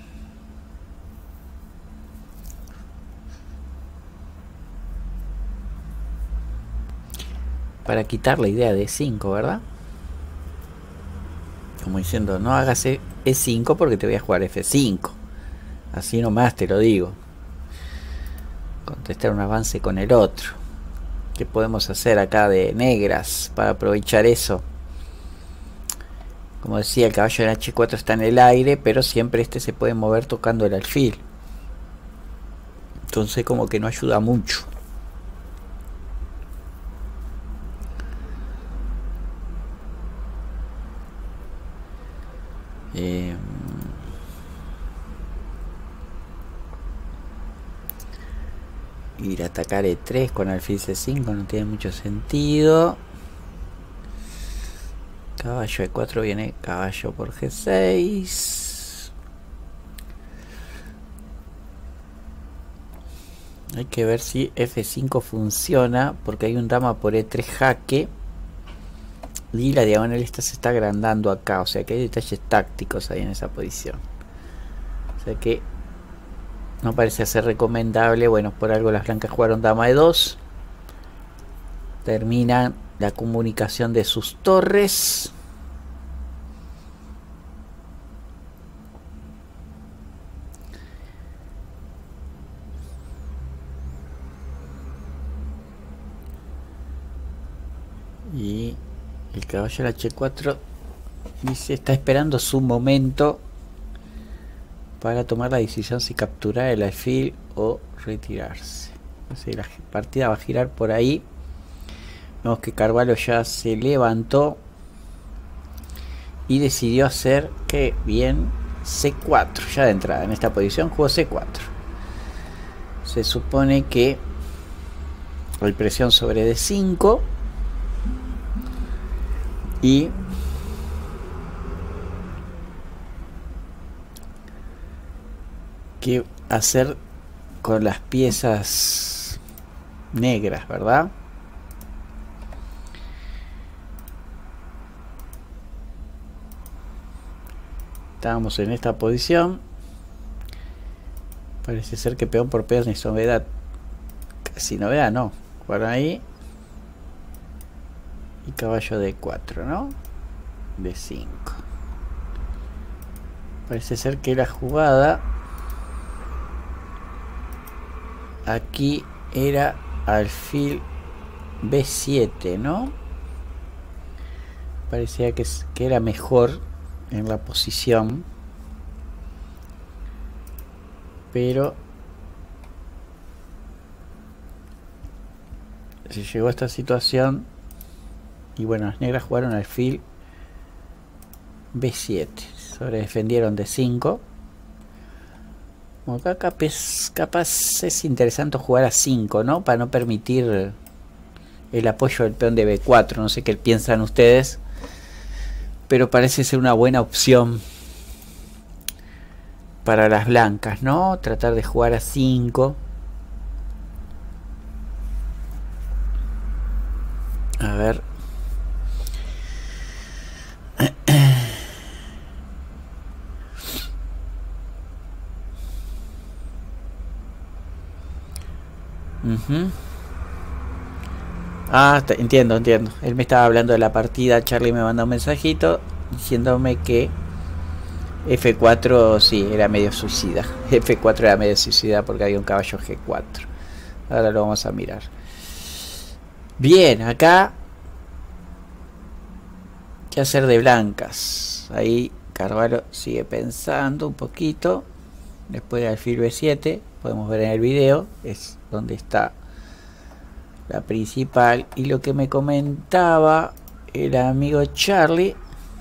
Para quitar la idea de cinco, ¿verdad? Como diciendo, no hagas E cinco porque te voy a jugar F cinco. Así nomás te lo digo. Contestar un avance con el otro. ¿Qué podemos hacer acá de negras para aprovechar eso? Como decía, el caballo en H cuatro está en el aire, pero siempre este se puede mover tocando el alfil. Entonces como que no ayuda mucho. Eh, ir a atacar E tres con alfil C cinco no tiene mucho sentido. Caballo E cuatro, viene caballo por G seis. Hay que ver si F cinco funciona, porque hay un dama por E tres jaque y la diagonal esta se está agrandando acá, o sea que hay detalles tácticos ahí en esa posición. O sea que no parece ser recomendable. Bueno, por algo las blancas jugaron dama E dos. Terminan la comunicación de sus torres. Y el caballo de H cuatro dice, está esperando su momento para tomar la decisión si capturar el alfil o retirarse. Así la partida va a girar por ahí. Vemos que Carvalho ya se levantó y decidió hacer que bien C cuatro. Ya de entrada en esta posición jugó C cuatro. Se supone que hay presión sobre D cinco y qué hacer con las piezas negras, ¿verdad? Estábamos en esta posición. Parece ser que peón por peón es novedad. Casi novedad, no. Por ahí. Y caballo de cuatro, ¿no? De cinco. Parece ser que la jugada aquí era alfil B siete, ¿no? Parecía que, que era mejor en la posición, pero se llegó a esta situación y bueno, las negras jugaron alfil B siete, sobre defendieron de cinco. Como acá capaz, capaz es interesante jugar a cinco, ¿no? Para no permitir el apoyo del peón de B cuatro. No sé qué piensan ustedes, pero parece ser una buena opción para las blancas, ¿no? Tratar de jugar a cinco. A ver. Uh-huh. Ah, entiendo, entiendo. Él me estaba hablando de la partida. Charlie me mandó un mensajito diciéndome que F cuatro sí, era medio suicida. F cuatro era medio suicida porque había un caballo G cuatro. Ahora lo vamos a mirar. Bien, acá ¿qué hacer de blancas? Ahí Carvalho sigue pensando un poquito. después de alfil be siete, podemos ver en el video, es donde está la principal. Y lo que me comentaba el amigo Charlie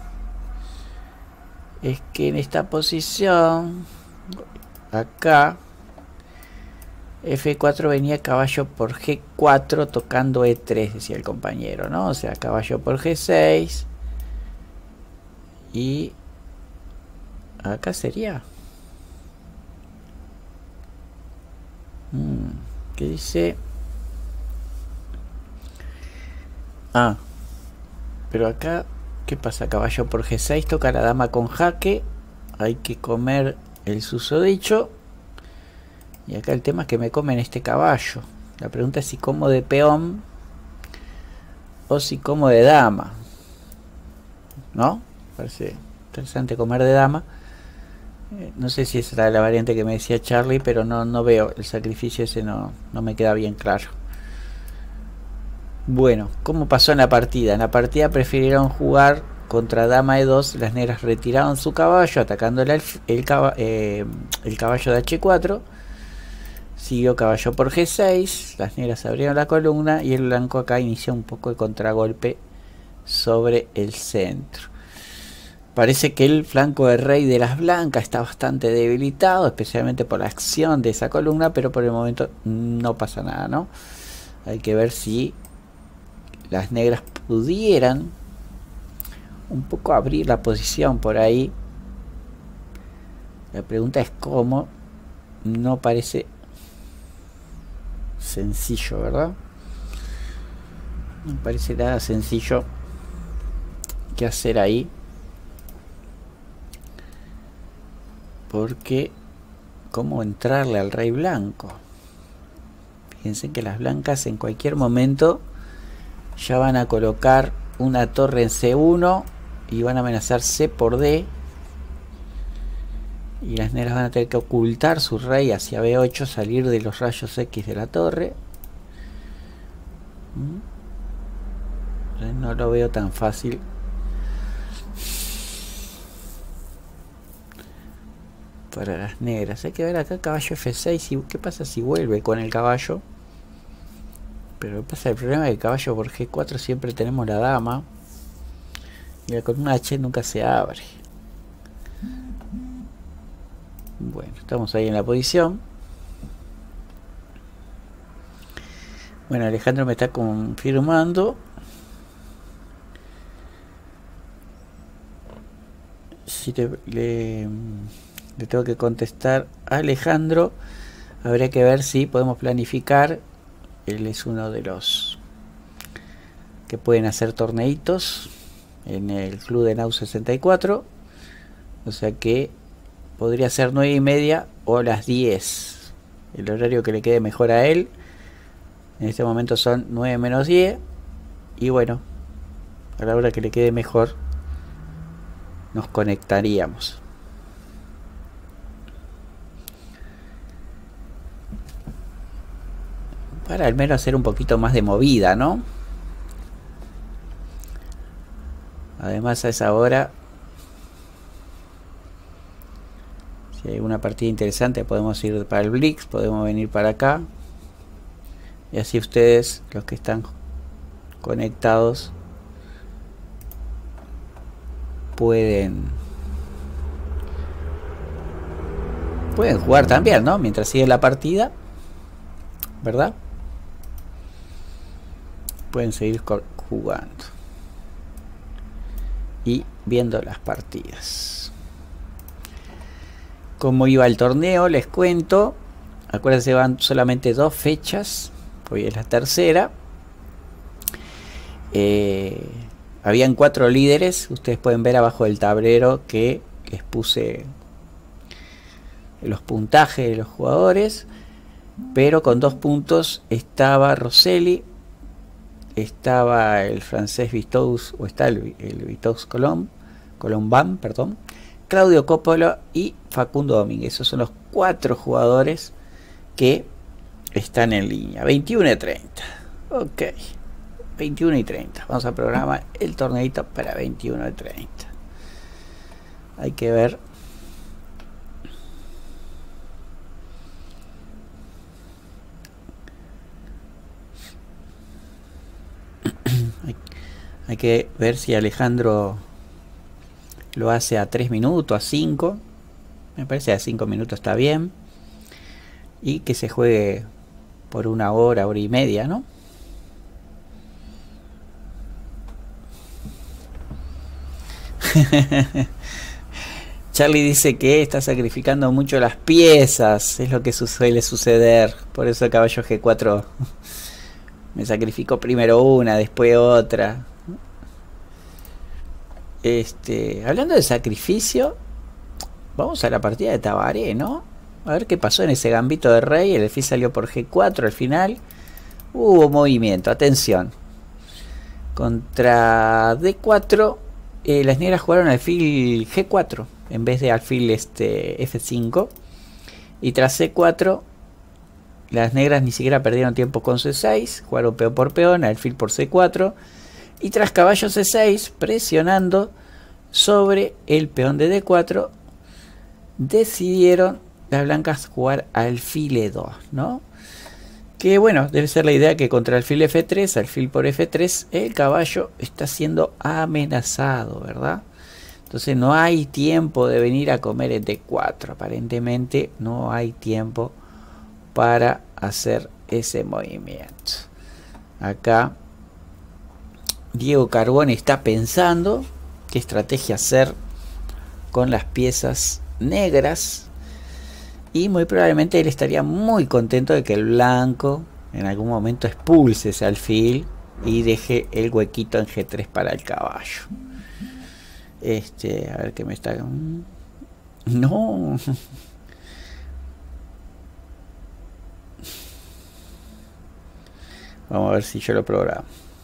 es que en esta posición acá efe cuatro venía caballo por ge cuatro tocando e tres, decía el compañero, ¿no? O sea, caballo por ge seis y acá sería hmm, ¿qué dice? Ah, pero acá ¿qué pasa? Caballo por ge seis, toca la dama con jaque, hay que comer el susodicho. Y acá el tema es que me comen este caballo. La pregunta es si como de peón o si como de dama, ¿no? Parece interesante comer de dama. eh, no sé si esa era la variante que me decía Charlie, pero no, no veo el sacrificio ese, no, no me queda bien claro. Bueno, ¿cómo pasó en la partida? En la partida prefirieron jugar contra dama e dos. Las negras retiraron su caballo atacándole el, el, cab eh, el caballo de hache cuatro. Siguió caballo por ge seis, las negras abrieron la columna y el blanco acá inició un poco de contragolpe sobre el centro. Parece que el flanco de rey de las blancas está bastante debilitado, especialmente por la acción de esa columna, pero por el momento no pasa nada, ¿no? Hay que ver si las negras pudieran un poco abrir la posición por ahí. La pregunta es cómo. No parece sencillo, ¿verdad? No parece nada sencillo que hacer ahí, porque cómo entrarle al rey blanco. Fíjense que las blancas en cualquier momento ya van a colocar una torre en ce uno y van a amenazar ce por de, y las negras van a tener que ocultar su rey hacia be ocho, salir de los rayos X de la torre. No lo veo tan fácil. Para las negras hay que ver acá caballo efe seis y qué pasa si vuelve con el caballo. Pero pasa el problema es que el caballo por ge cuatro siempre tenemos la dama y la columna H nunca se abre. Bueno, estamos ahí en la posición. Bueno, Alejandro me está confirmando. Si le, le, le tengo que contestar a Alejandro, habría que ver si podemos planificar. Él es uno de los que pueden hacer torneitos en el club de Nau sesenta y cuatro. O sea que podría ser nueve y media o las diez, el horario que le quede mejor a él. En este momento son nueve menos diez y bueno, a la hora que le quede mejor nos conectaríamos. Para al menos hacer un poquito más de movida, ¿no? Además a esa hora, si hay una partida interesante, podemos ir para el Blitz, podemos venir para acá. Y así ustedes, los que están conectados, pueden pueden jugar también, ¿no? Mientras sigue la partida, ¿verdad? Pueden seguir jugando y viendo las partidas. Cómo iba el torneo, les cuento. Acuérdense, van solamente dos fechas. Hoy es la tercera. Eh, habían cuatro líderes. Ustedes pueden ver abajo del tablero que les puse los puntajes de los jugadores. Pero con dos puntos estaba Rosselli, estaba el francés Vitous, o está el, el Vitous Colomb, Colomban, perdón, Claudio Coppola y Facundo Domínguez. Esos son los cuatro jugadores que están en línea. veintiuno y treinta. Ok. veintiuno y treinta. Vamos a programar el torneito para veintiuno y treinta. Hay que ver. Hay que ver si Alejandro lo hace a tres minutos, a cinco. Me parece a cinco minutos está bien. Y que se juegue por una hora, hora y media, ¿no? Charlie dice que está sacrificando mucho las piezas. Es lo que suele suceder. Por eso el caballo G cuatro me sacrificó primero una, después otra. Este, hablando de sacrificio, vamos a la partida de Tabaré, ¿no? A ver qué pasó en ese gambito de rey. El alfil salió por G cuatro al final. Hubo movimiento, atención. Contra D cuatro, eh, las negras jugaron alfil G cuatro en vez de alfil este, F cinco. Y tras C cuatro, las negras ni siquiera perdieron tiempo con C seis. Jugaron peón por peón, alfil por C cuatro. Y tras caballo C seis, presionando sobre el peón de D cuatro, decidieron las blancas jugar alfil E dos, ¿no? Que bueno, debe ser la idea que contra alfil F tres, alfil por F tres, el caballo está siendo amenazado, ¿verdad? Entonces no hay tiempo de venir a comer en D cuatro. Aparentemente no hay tiempo para hacer ese movimiento. Acá Diego Carbone está pensando qué estrategia hacer con las piezas negras. Y muy probablemente él estaría muy contento de que el blanco en algún momento expulse ese alfil y deje el huequito en G tres para el caballo. Este, a ver qué me está... No. Vamos a ver si yo lo programo.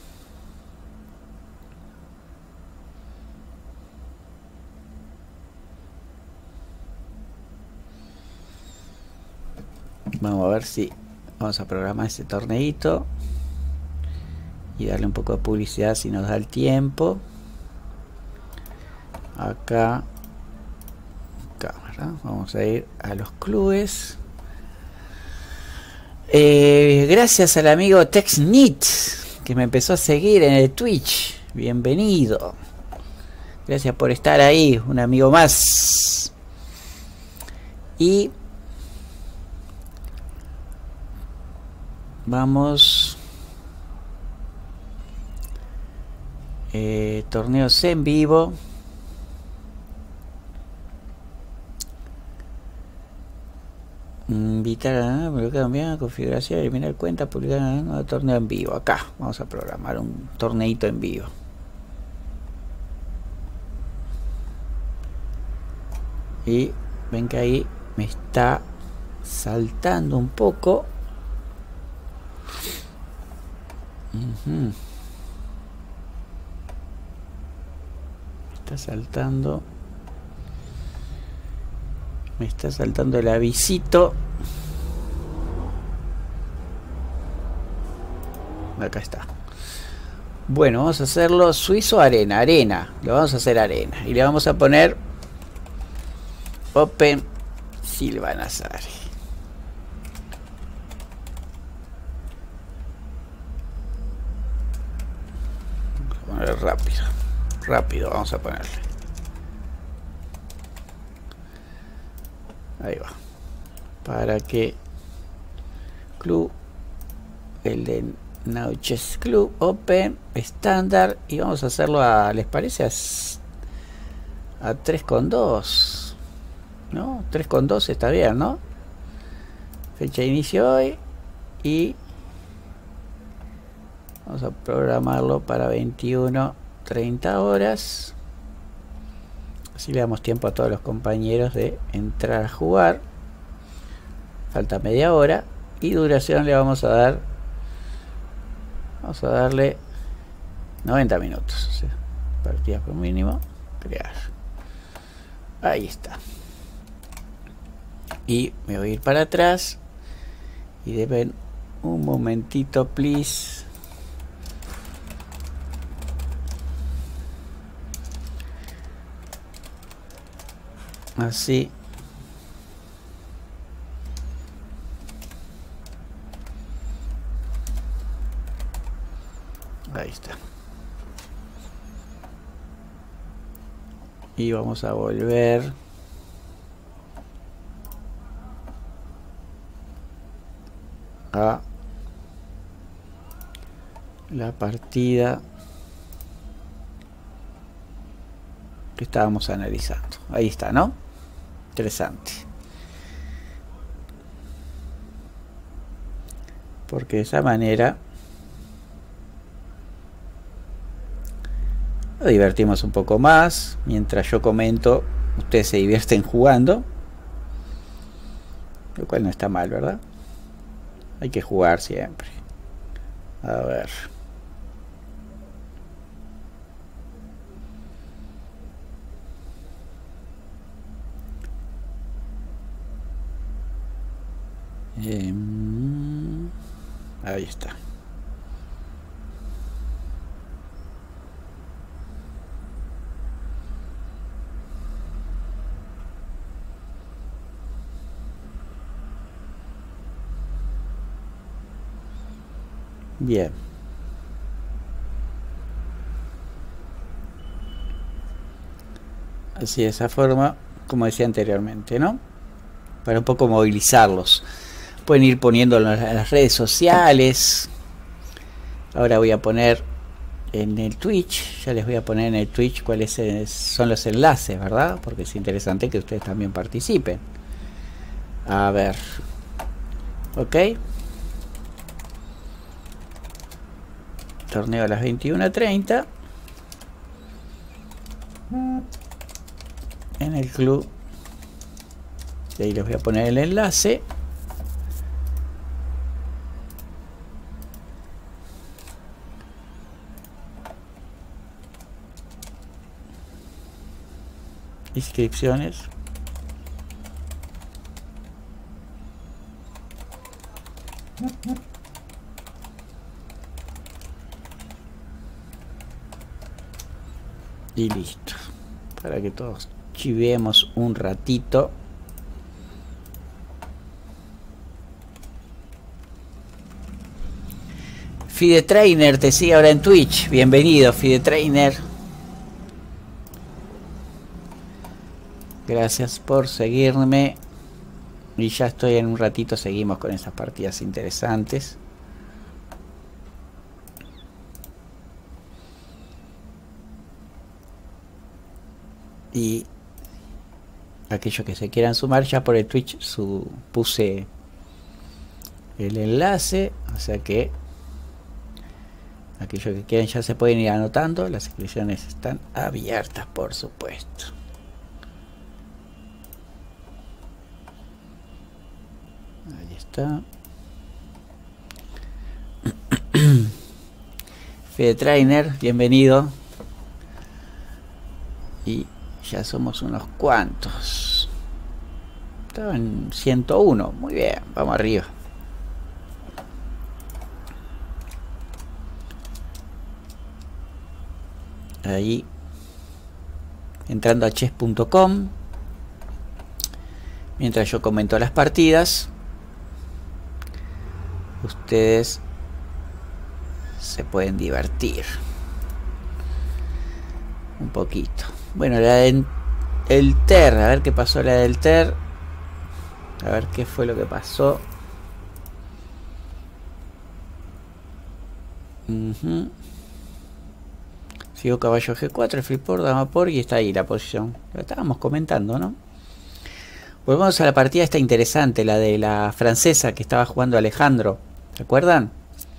Vamos a ver si vamos a programar este torneito y darle un poco de publicidad si nos da el tiempo. Acá, acá, ¿verdad? Vamos a ir a los clubes. Eh, gracias al amigo TextNit que me empezó a seguir en el Twitch. Bienvenido. Gracias por estar ahí, un amigo más. Y vamos, eh, torneos en vivo. Invitar a cambiar configuración, eliminar cuenta, publicar un torneo en vivo. Acá vamos a programar un torneito en vivo. Y ven que ahí me está saltando un poco. Uh-huh. Está saltando. Me está saltando el avisito. Acá está. Bueno, vamos a hacerlo suizo arena. Arena. Lo vamos a hacer arena. Y le vamos a poner Open Silva Nazari. Vamos a poner rápido. Rápido vamos a ponerle. Ahí va. Para que club, el de Now Chess Club, Open, estándar. Y vamos a hacerlo a, ¿les parece? A, a tres con dos. ¿No? tres con dos está bien, ¿no? Fecha de inicio hoy. Y vamos a programarlo para veintiuno treinta horas. Así le damos tiempo a todos los compañeros de entrar a jugar. Falta media hora. Y duración le vamos a dar, vamos a darle noventa minutos. O sea, partida por mínimo. Crear. Ahí está. Y me voy a ir para atrás. Y deben un momentito, please. Así. Ahí está. y vamos a volver a la partida que estábamos analizando. Ahí está, ¿no? Interesante, porque de esa manera nos divertimos un poco más. Mientras yo comento, ustedes se divierten jugando, lo cual no está mal, ¿verdad? Hay que jugar siempre. A ver. Eh, ahí está. Bien. Así, de esa forma, como decía anteriormente, ¿no? Para un poco movilizarlos. Pueden ir poniéndolo en las redes sociales. Ahora voy a poner en el Twitch. Ya les voy a poner en el Twitch cuáles son los enlaces, ¿verdad? Porque es interesante que ustedes también participen. A ver. Ok. Torneo a las veintiuna treinta. En el club. Y ahí les voy a poner el enlace. Inscripciones. Y listo. Para que todos chivemos un ratito. Fide Trainer te sigue ahora en Twitch. Bienvenido, Fide Trainer. Gracias por seguirme. Y ya estoy en un ratito. Seguimos con esas partidas interesantes. Y aquellos que se quieran sumar, ya por el Twitch su, puse el enlace, o sea que aquellos que quieran ya se pueden ir anotando. Las inscripciones están abiertas, por supuesto. Ahí está. Fede Trainer, bienvenido. Y ya somos unos cuantos. Estaba en ciento uno. Muy bien, vamos arriba. Ahí, entrando a chess punto com, mientras yo comento las partidas, ustedes se pueden divertir un poquito. Bueno, la del el Ter, a ver qué pasó la del Ter. A ver qué fue lo que pasó. Uh-huh. Sigo caballo G cuatro, flip por, dama por, y está ahí la posición. Lo estábamos comentando, ¿no? Volvemos a la partida esta interesante, la de la francesa que estaba jugando Alejandro. ¿Se acuerdan?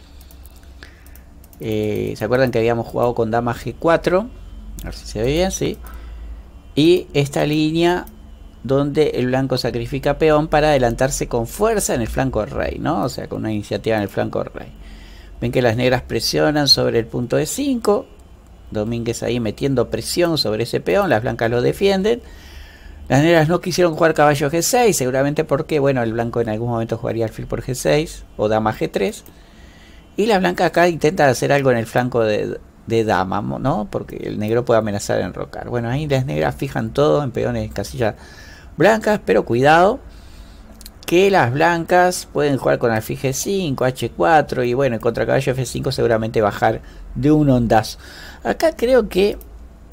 Eh, ¿Se acuerdan que habíamos jugado con dama G cuatro? A ver si se ve bien, sí. Y esta línea donde el blanco sacrifica peón para adelantarse con fuerza en el flanco rey, ¿no? O sea, con una iniciativa en el flanco rey. Ven que las negras presionan sobre el punto E cinco. Domínguez ahí metiendo presión sobre ese peón. Las blancas lo defienden. Las negras no quisieron jugar caballo G seis, seguramente porque, bueno, el blanco en algún momento jugaría alfil por G seis o dama G tres. Y la blanca acá intenta hacer algo en el flanco de, de dama, ¿no? Porque el negro puede amenazar a enrocar. Bueno, ahí las negras fijan todo en peones casillas blancas, pero cuidado que las blancas pueden jugar con alfil G cinco, H cuatro y bueno, contra caballo F cinco seguramente bajar de un ondazo. Acá creo que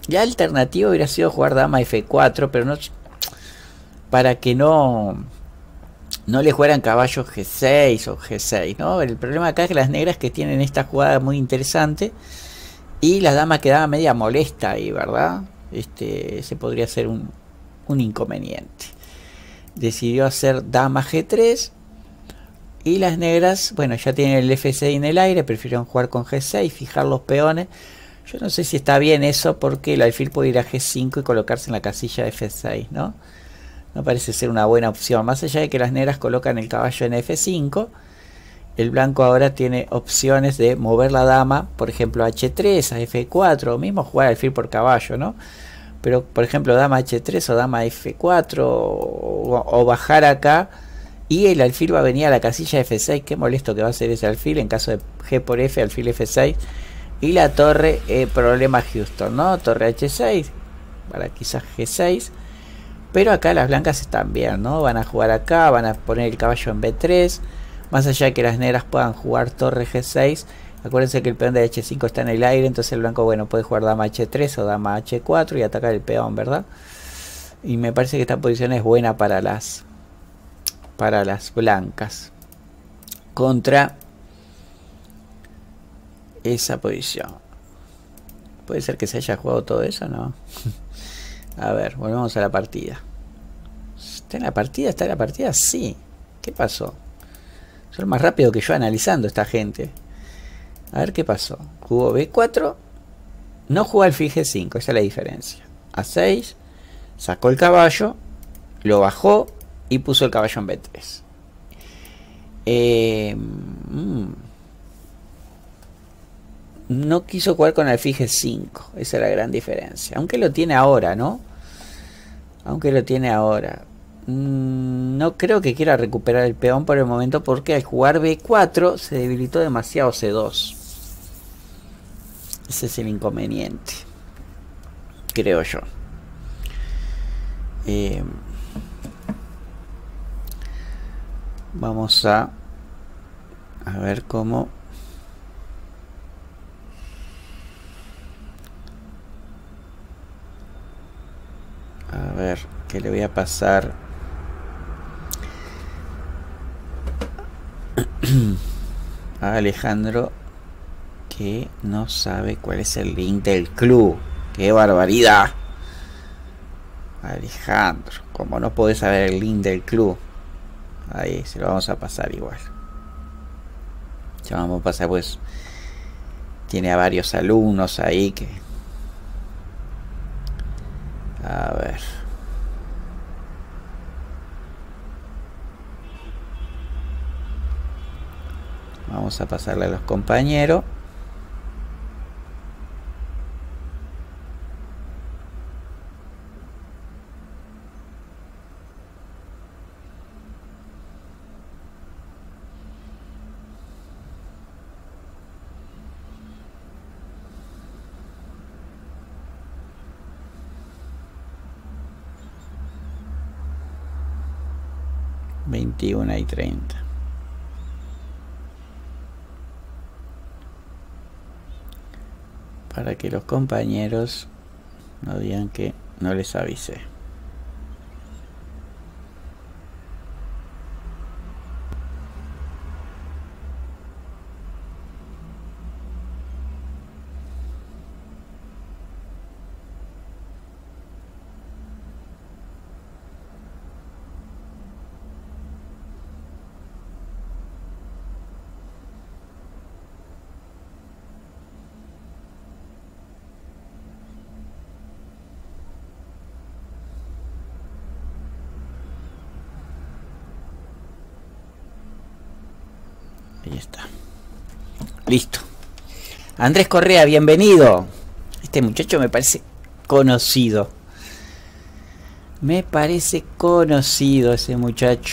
La alternativa hubiera sido jugar dama F cuatro, pero no, para que no no le jugaran caballo G seis o G seis, ¿no? El problema acá es que las negras que tienen esta jugada muy interesante y la dama quedaba media molesta ahí, ¿verdad? Este, ese podría ser un, un inconveniente. Decidió hacer dama G tres y las negras, bueno, ya tienen el F seis en el aire, prefirieron jugar con G seis, fijar los peones. Yo no sé si está bien eso porque el alfil puede ir a G cinco y colocarse en la casilla de F seis, ¿no? No parece ser una buena opción. Más allá de que las negras colocan el caballo en F cinco, el blanco ahora tiene opciones de mover la dama, por ejemplo, a H tres, a F cuatro, o mismo jugar alfil por caballo, ¿no? Pero, por ejemplo, dama H tres o dama F cuatro, o, o bajar acá, y el alfil va a venir a la casilla F seis. Qué molesto que va a ser ese alfil en caso de G por F, alfil F seis. Y la torre, eh, problema Houston, ¿no? Torre H seis, para quizás G seis. Pero acá las blancas están bien, ¿no? Van a jugar acá, van a poner el caballo en B tres. Más allá de que las negras puedan jugar torre G seis, acuérdense que el peón de H cinco está en el aire, entonces el blanco, bueno, puede jugar dama H tres o dama H cuatro y atacar el peón, ¿verdad? Y me parece que esta posición es buena para las para las blancas contra esa posición. Puede ser que se haya jugado todo eso, ¿no? A ver, volvemos a la partida. ¿Está en la partida? ¿Está en la partida? Sí. ¿Qué pasó? Son más rápido que yo analizando esta gente. A ver qué pasó. Jugó B cuatro. No jugó alfil G cinco. Esa es la diferencia. A seis. Sacó el caballo. Lo bajó. Y puso el caballo en B tres. Eh, mmm. No quiso jugar con alfil G cinco. Esa es la gran diferencia. Aunque lo tiene ahora, ¿no? Aunque lo tiene ahora. Mm, no creo que quiera recuperar el peón por el momento, porque al jugar B cuatro se debilitó demasiado C dos. Ese es el inconveniente, creo yo. Eh, vamos a a ver cómo. A ver, ¿qué le voy a pasar? A Alejandro, que no sabe cuál es el link del club. ¡Qué barbaridad! Alejandro, como no podés saber el link del club. Ahí se lo vamos a pasar igual. Ya vamos a pasar, pues. Tiene a varios alumnos ahí que... A ver. Vamos a pasarle a los compañeros. veintiuno y treinta. Para que los compañeros no digan que no les avisé. Ahí está. Listo. Andrés Correa, bienvenido. Este muchacho me parece conocido. Me parece conocido ese muchacho.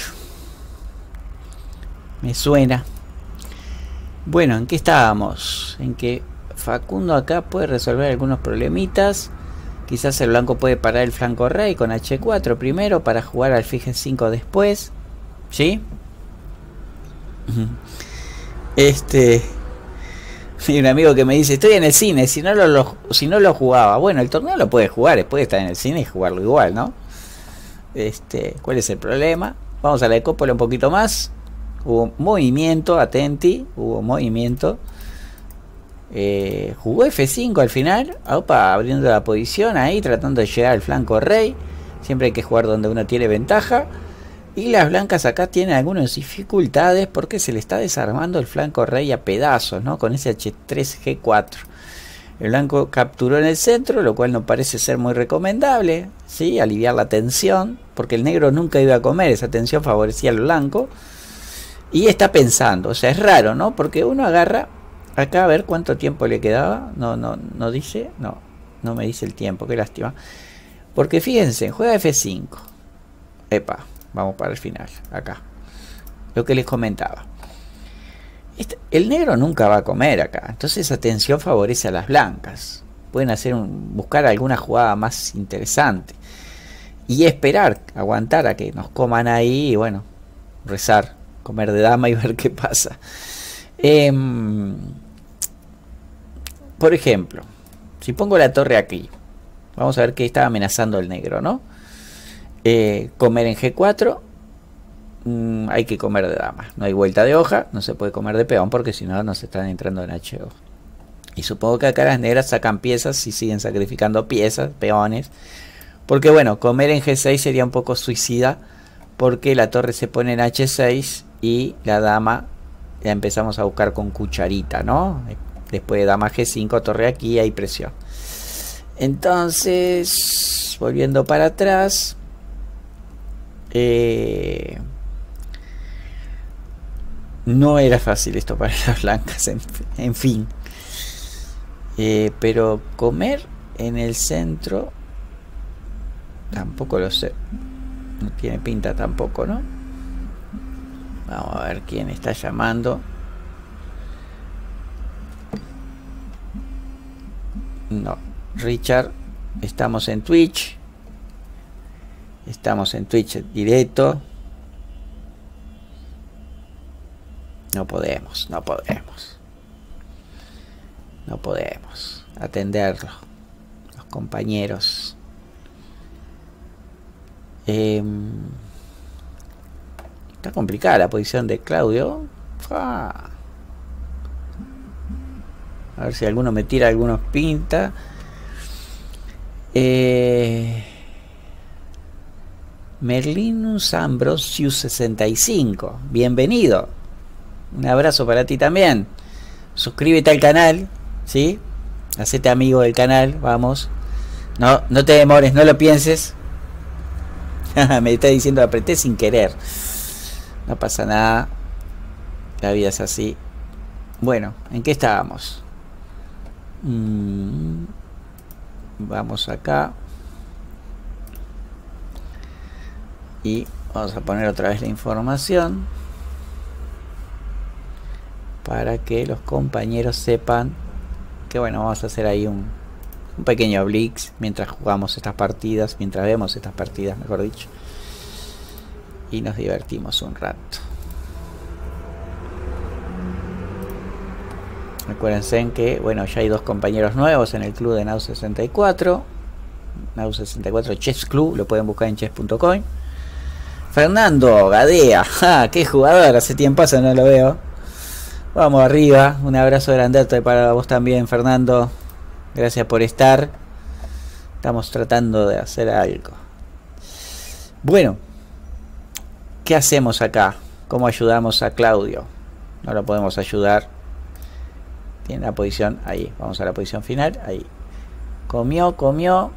Me suena. Bueno, ¿en qué estábamos? En que Facundo acá puede resolver algunos problemitas. Quizás el blanco puede parar el flanco rey con H cuatro primero para jugar alfil G cinco después. ¿Sí? Este... Hay un amigo que me dice, estoy en el cine, si no lo, lo, si no lo jugaba. Bueno, el torneo lo puedes jugar, puede estar en el cine y jugarlo igual, ¿no? Este, ¿cuál es el problema? Vamos a la de Coppola un poquito más. Hubo movimiento, atenti, hubo movimiento. Eh, jugó F cinco al final. Opa, abriendo la posición ahí, tratando de llegar al flanco rey. Siempre hay que jugar donde uno tiene ventaja. Y las blancas acá tienen algunas dificultades porque se le está desarmando el flanco rey a pedazos, ¿no? Con ese H tres G cuatro. El blanco capturó en el centro, lo cual no parece ser muy recomendable, ¿sí? Aliviar la tensión, porque el negro nunca iba a comer, esa tensión favorecía al blanco. Y está pensando, o sea, es raro, ¿no? Porque uno agarra acá a ver cuánto tiempo le quedaba. No, no, no dice, no, no me dice el tiempo, qué lástima. Porque fíjense, juega F cinco. Epa, vamos para el final, acá. Lo que les comentaba. Este, el negro nunca va a comer acá, entonces esa tensión favorece a las blancas. Pueden hacer un, buscar alguna jugada más interesante. Y esperar, aguantar a que nos coman ahí y bueno, rezar, comer de dama y ver qué pasa. Eh, por ejemplo, si pongo la torre aquí, vamos a ver que está amenazando el negro, ¿no? Eh, comer en G cuatro, mmm, hay que comer de dama. No hay vuelta de hoja, no se puede comer de peón porque si no nos están entrando en H O. Y supongo que acá las negras sacan piezas y siguen sacrificando piezas, peones. Porque bueno, comer en G seis sería un poco suicida porque la torre se pone en H seis y la dama la empezamos a buscar con cucharita, ¿no? Después de dama G cinco, torre aquí, hay presión. Entonces, volviendo para atrás, eh, no era fácil esto para las blancas, en, en fin. Eh, pero comer en el centro tampoco lo sé. No tiene pinta tampoco, ¿no? Vamos a ver quién está llamando. No, Richard, estamos en Twitch. Estamos en Twitch directo. No podemos, no podemos. No podemos atenderlo. Los compañeros. Eh, está complicada la posición de Claudio. ¡Fua! A ver si alguno me tira algunos pinta. Eh, Merlinus Ambrosius sesenta y cinco. Bienvenido. Un abrazo para ti también. Suscríbete al canal, ¿sí? Hacete amigo del canal, vamos. No, no te demores, no lo pienses. Me está diciendo apreté sin querer. No pasa nada. La vida es así. Bueno, ¿en qué estábamos? Mm, vamos acá. Y vamos a poner otra vez la información para que los compañeros sepan que bueno, vamos a hacer ahí un, un pequeño blitz mientras jugamos estas partidas, mientras vemos estas partidas, mejor dicho, y nos divertimos un rato. Acuérdense en que bueno, ya hay dos compañeros nuevos en el club de Nau sesenta y cuatro. Nau sesenta y cuatro Chess Club, lo pueden buscar en chess punto com. Fernando Gadea, ¡ja! ¡Qué jugador! Hace tiempo no lo veo. Vamos arriba, un abrazo grandote para vos también, Fernando. Gracias por estar. Estamos tratando de hacer algo. Bueno, ¿qué hacemos acá? ¿Cómo ayudamos a Claudio? No lo podemos ayudar. Tiene la posición ahí. Vamos a la posición final. Ahí. Comió, comió.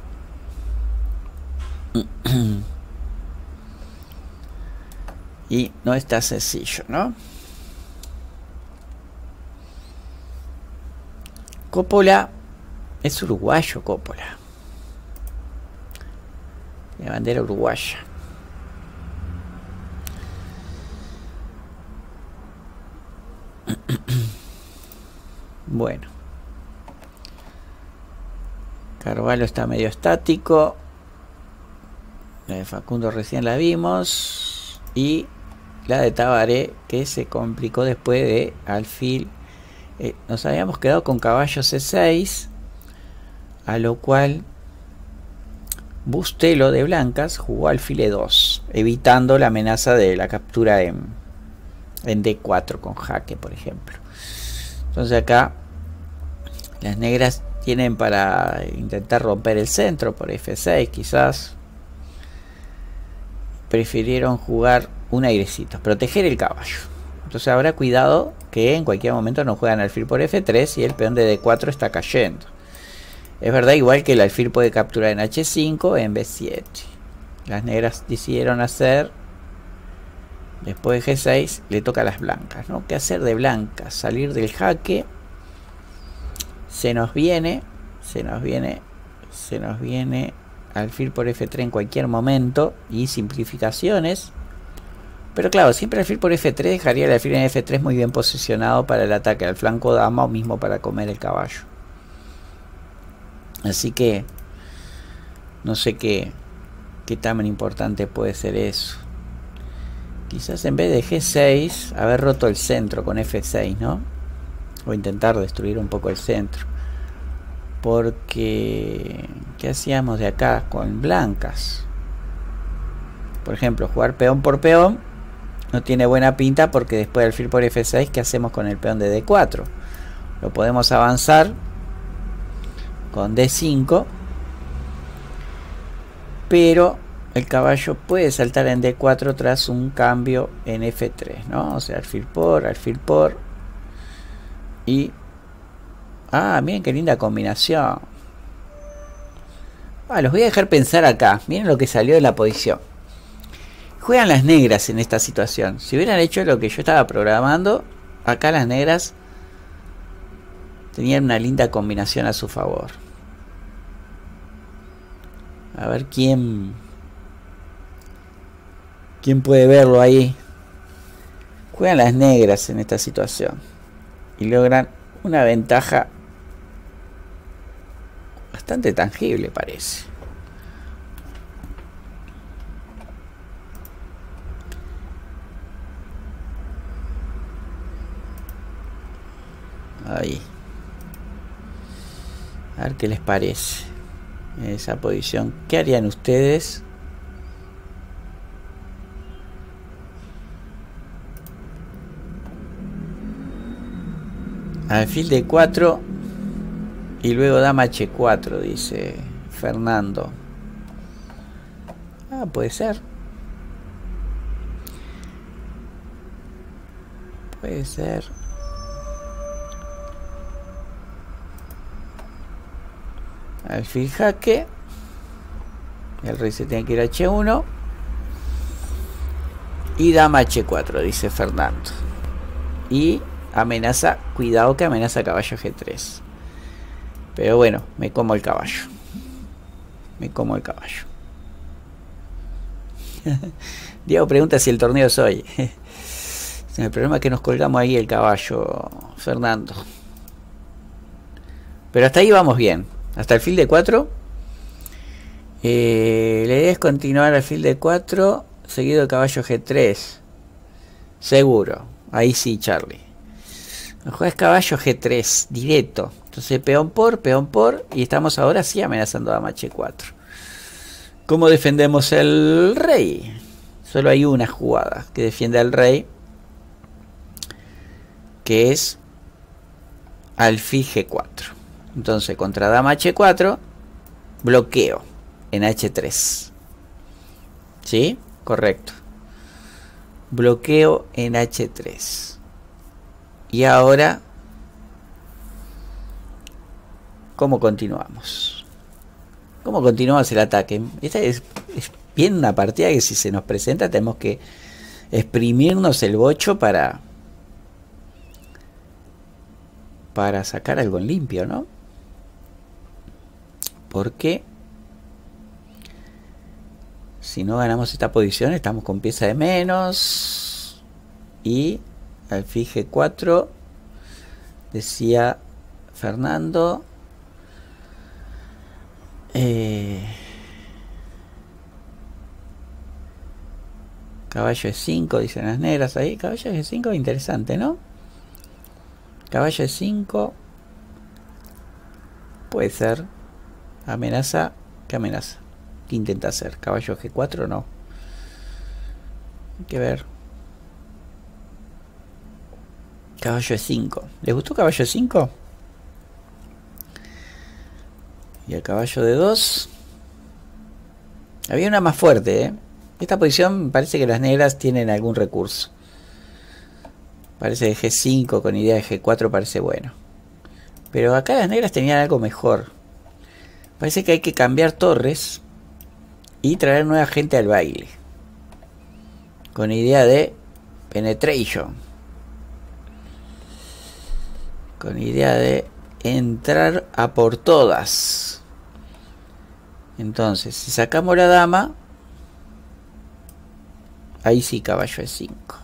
Y no está sencillo, ¿no? Coppola es uruguayo, Coppola. De bandera uruguaya. Bueno. Carvalho está medio estático. La de Facundo recién la vimos. Y la de Tabaré, que se complicó después de alfil Eh, nos habíamos quedado con caballo C seis, a lo cual Bustelo de blancas jugó alfil E dos, evitando la amenaza de la captura en, en D cuatro con jaque, por ejemplo. Entonces acá las negras tienen para intentar romper el centro por F seis, quizás. Prefirieron jugar un airecito, proteger el caballo. Entonces habrá cuidado que en cualquier momento no juegan alfil por F tres y el peón de D cuatro está cayendo. Es verdad, igual que el alfil puede capturar en H cinco en B siete. Las negras decidieron hacer, después de G seis, le toca a las blancas, ¿no? ¿Qué hacer de blancas? Salir del jaque. Se nos viene, se nos viene, se nos viene alfil por F tres en cualquier momento y simplificaciones. Pero claro, siempre alfil por F tres dejaría el alfil en F tres muy bien posicionado para el ataque al flanco dama o mismo para comer el caballo. Así que no sé qué, qué tan importante puede ser eso. Quizás en vez de G seis haber roto el centro con F seis, ¿no? O intentar destruir un poco el centro. Porque ¿qué hacíamos de acá con blancas? Por ejemplo, jugar peón por peón no tiene buena pinta, porque después del alfil por F seis, ¿qué hacemos con el peón de D cuatro? Lo podemos avanzar con D cinco, pero el caballo puede saltar en D cuatro tras un cambio en F tres, ¿no? O sea, alfil por, alfil por. Y ah, miren qué linda combinación. Ah, los voy a dejar pensar acá. Miren lo que salió de la posición. Juegan las negras en esta situación. Si hubieran hecho lo que yo estaba programando, acá las negras tenían una linda combinación a su favor. A ver quién quién puede verlo ahí. Juegan las negras en esta situación y logran una ventaja bastante tangible, parece. Ahí. A ver qué les parece en esa posición. ¿Qué harían ustedes? Alfil de cuatro y luego dama H cuatro, dice Fernando. Ah, puede ser. Puede ser. Alfil jaque. El rey se tiene que ir a H uno. Y dama H cuatro, dice Fernando. Y amenaza, cuidado que amenaza caballo G tres. Pero bueno, me como el caballo. Me como el caballo. Diego pregunta si el torneo es hoy. El problema es que nos colgamos ahí el caballo, Fernando. Pero hasta ahí vamos bien. Hasta el fil de cuatro. Eh, la idea es continuar al fil de cuatro, seguido de caballo G tres. Seguro. Ahí sí, Charlie. Juegas caballo G tres, directo. Entonces peón por, peón por. Y estamos ahora sí amenazando a dama H cuatro. ¿Cómo defendemos el rey? Solo hay una jugada que defiende al rey, que es alfil G cuatro. Entonces contra dama H cuatro, bloqueo en H tres. ¿Sí? Correcto. Bloqueo en H tres. Y ahora, ¿cómo continuamos? ¿Cómo continuamos el ataque? Esta es, es bien una partida que si se nos presenta tenemos que exprimirnos el bocho para para sacar algo en limpio, ¿no? Porque si no ganamos esta posición estamos con pieza de menos. Y alfil G cuatro, decía Fernando. Eh, caballo E cinco, dicen las negras ahí. Caballo E cinco, interesante, ¿no? Caballo de cinco. Puede ser. Amenaza. ¿Qué amenaza? ¿Qué intenta hacer? Caballo G cuatro no. Hay que ver. Caballo de cinco. ¿Les gustó caballo de cinco? Y el caballo de dos. Había una más fuerte, ¿eh? Esta posición parece que las negras tienen algún recurso. Parece que G cinco con idea de G cuatro parece bueno. Pero acá las negras tenían algo mejor. Parece que hay que cambiar torres y traer nueva gente al baile. Con idea de penetration. Con idea de entrar a por todas. Entonces, si sacamos la dama, ahí sí caballo de cinco.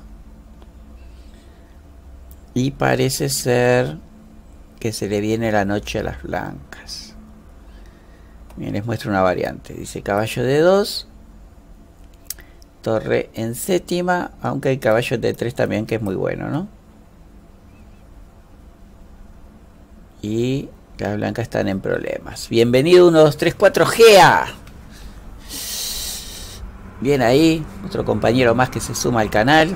Y parece ser que se le viene la noche a las blancas. Bien, les muestro una variante. Dice caballo de dos. Torre en séptima. Aunque hay caballo de tres también, que es muy bueno, ¿no? Y las blancas están en problemas. Bienvenido uno, dos, tres, cuatro, G A. Bien ahí. Otro compañero más que se suma al canal.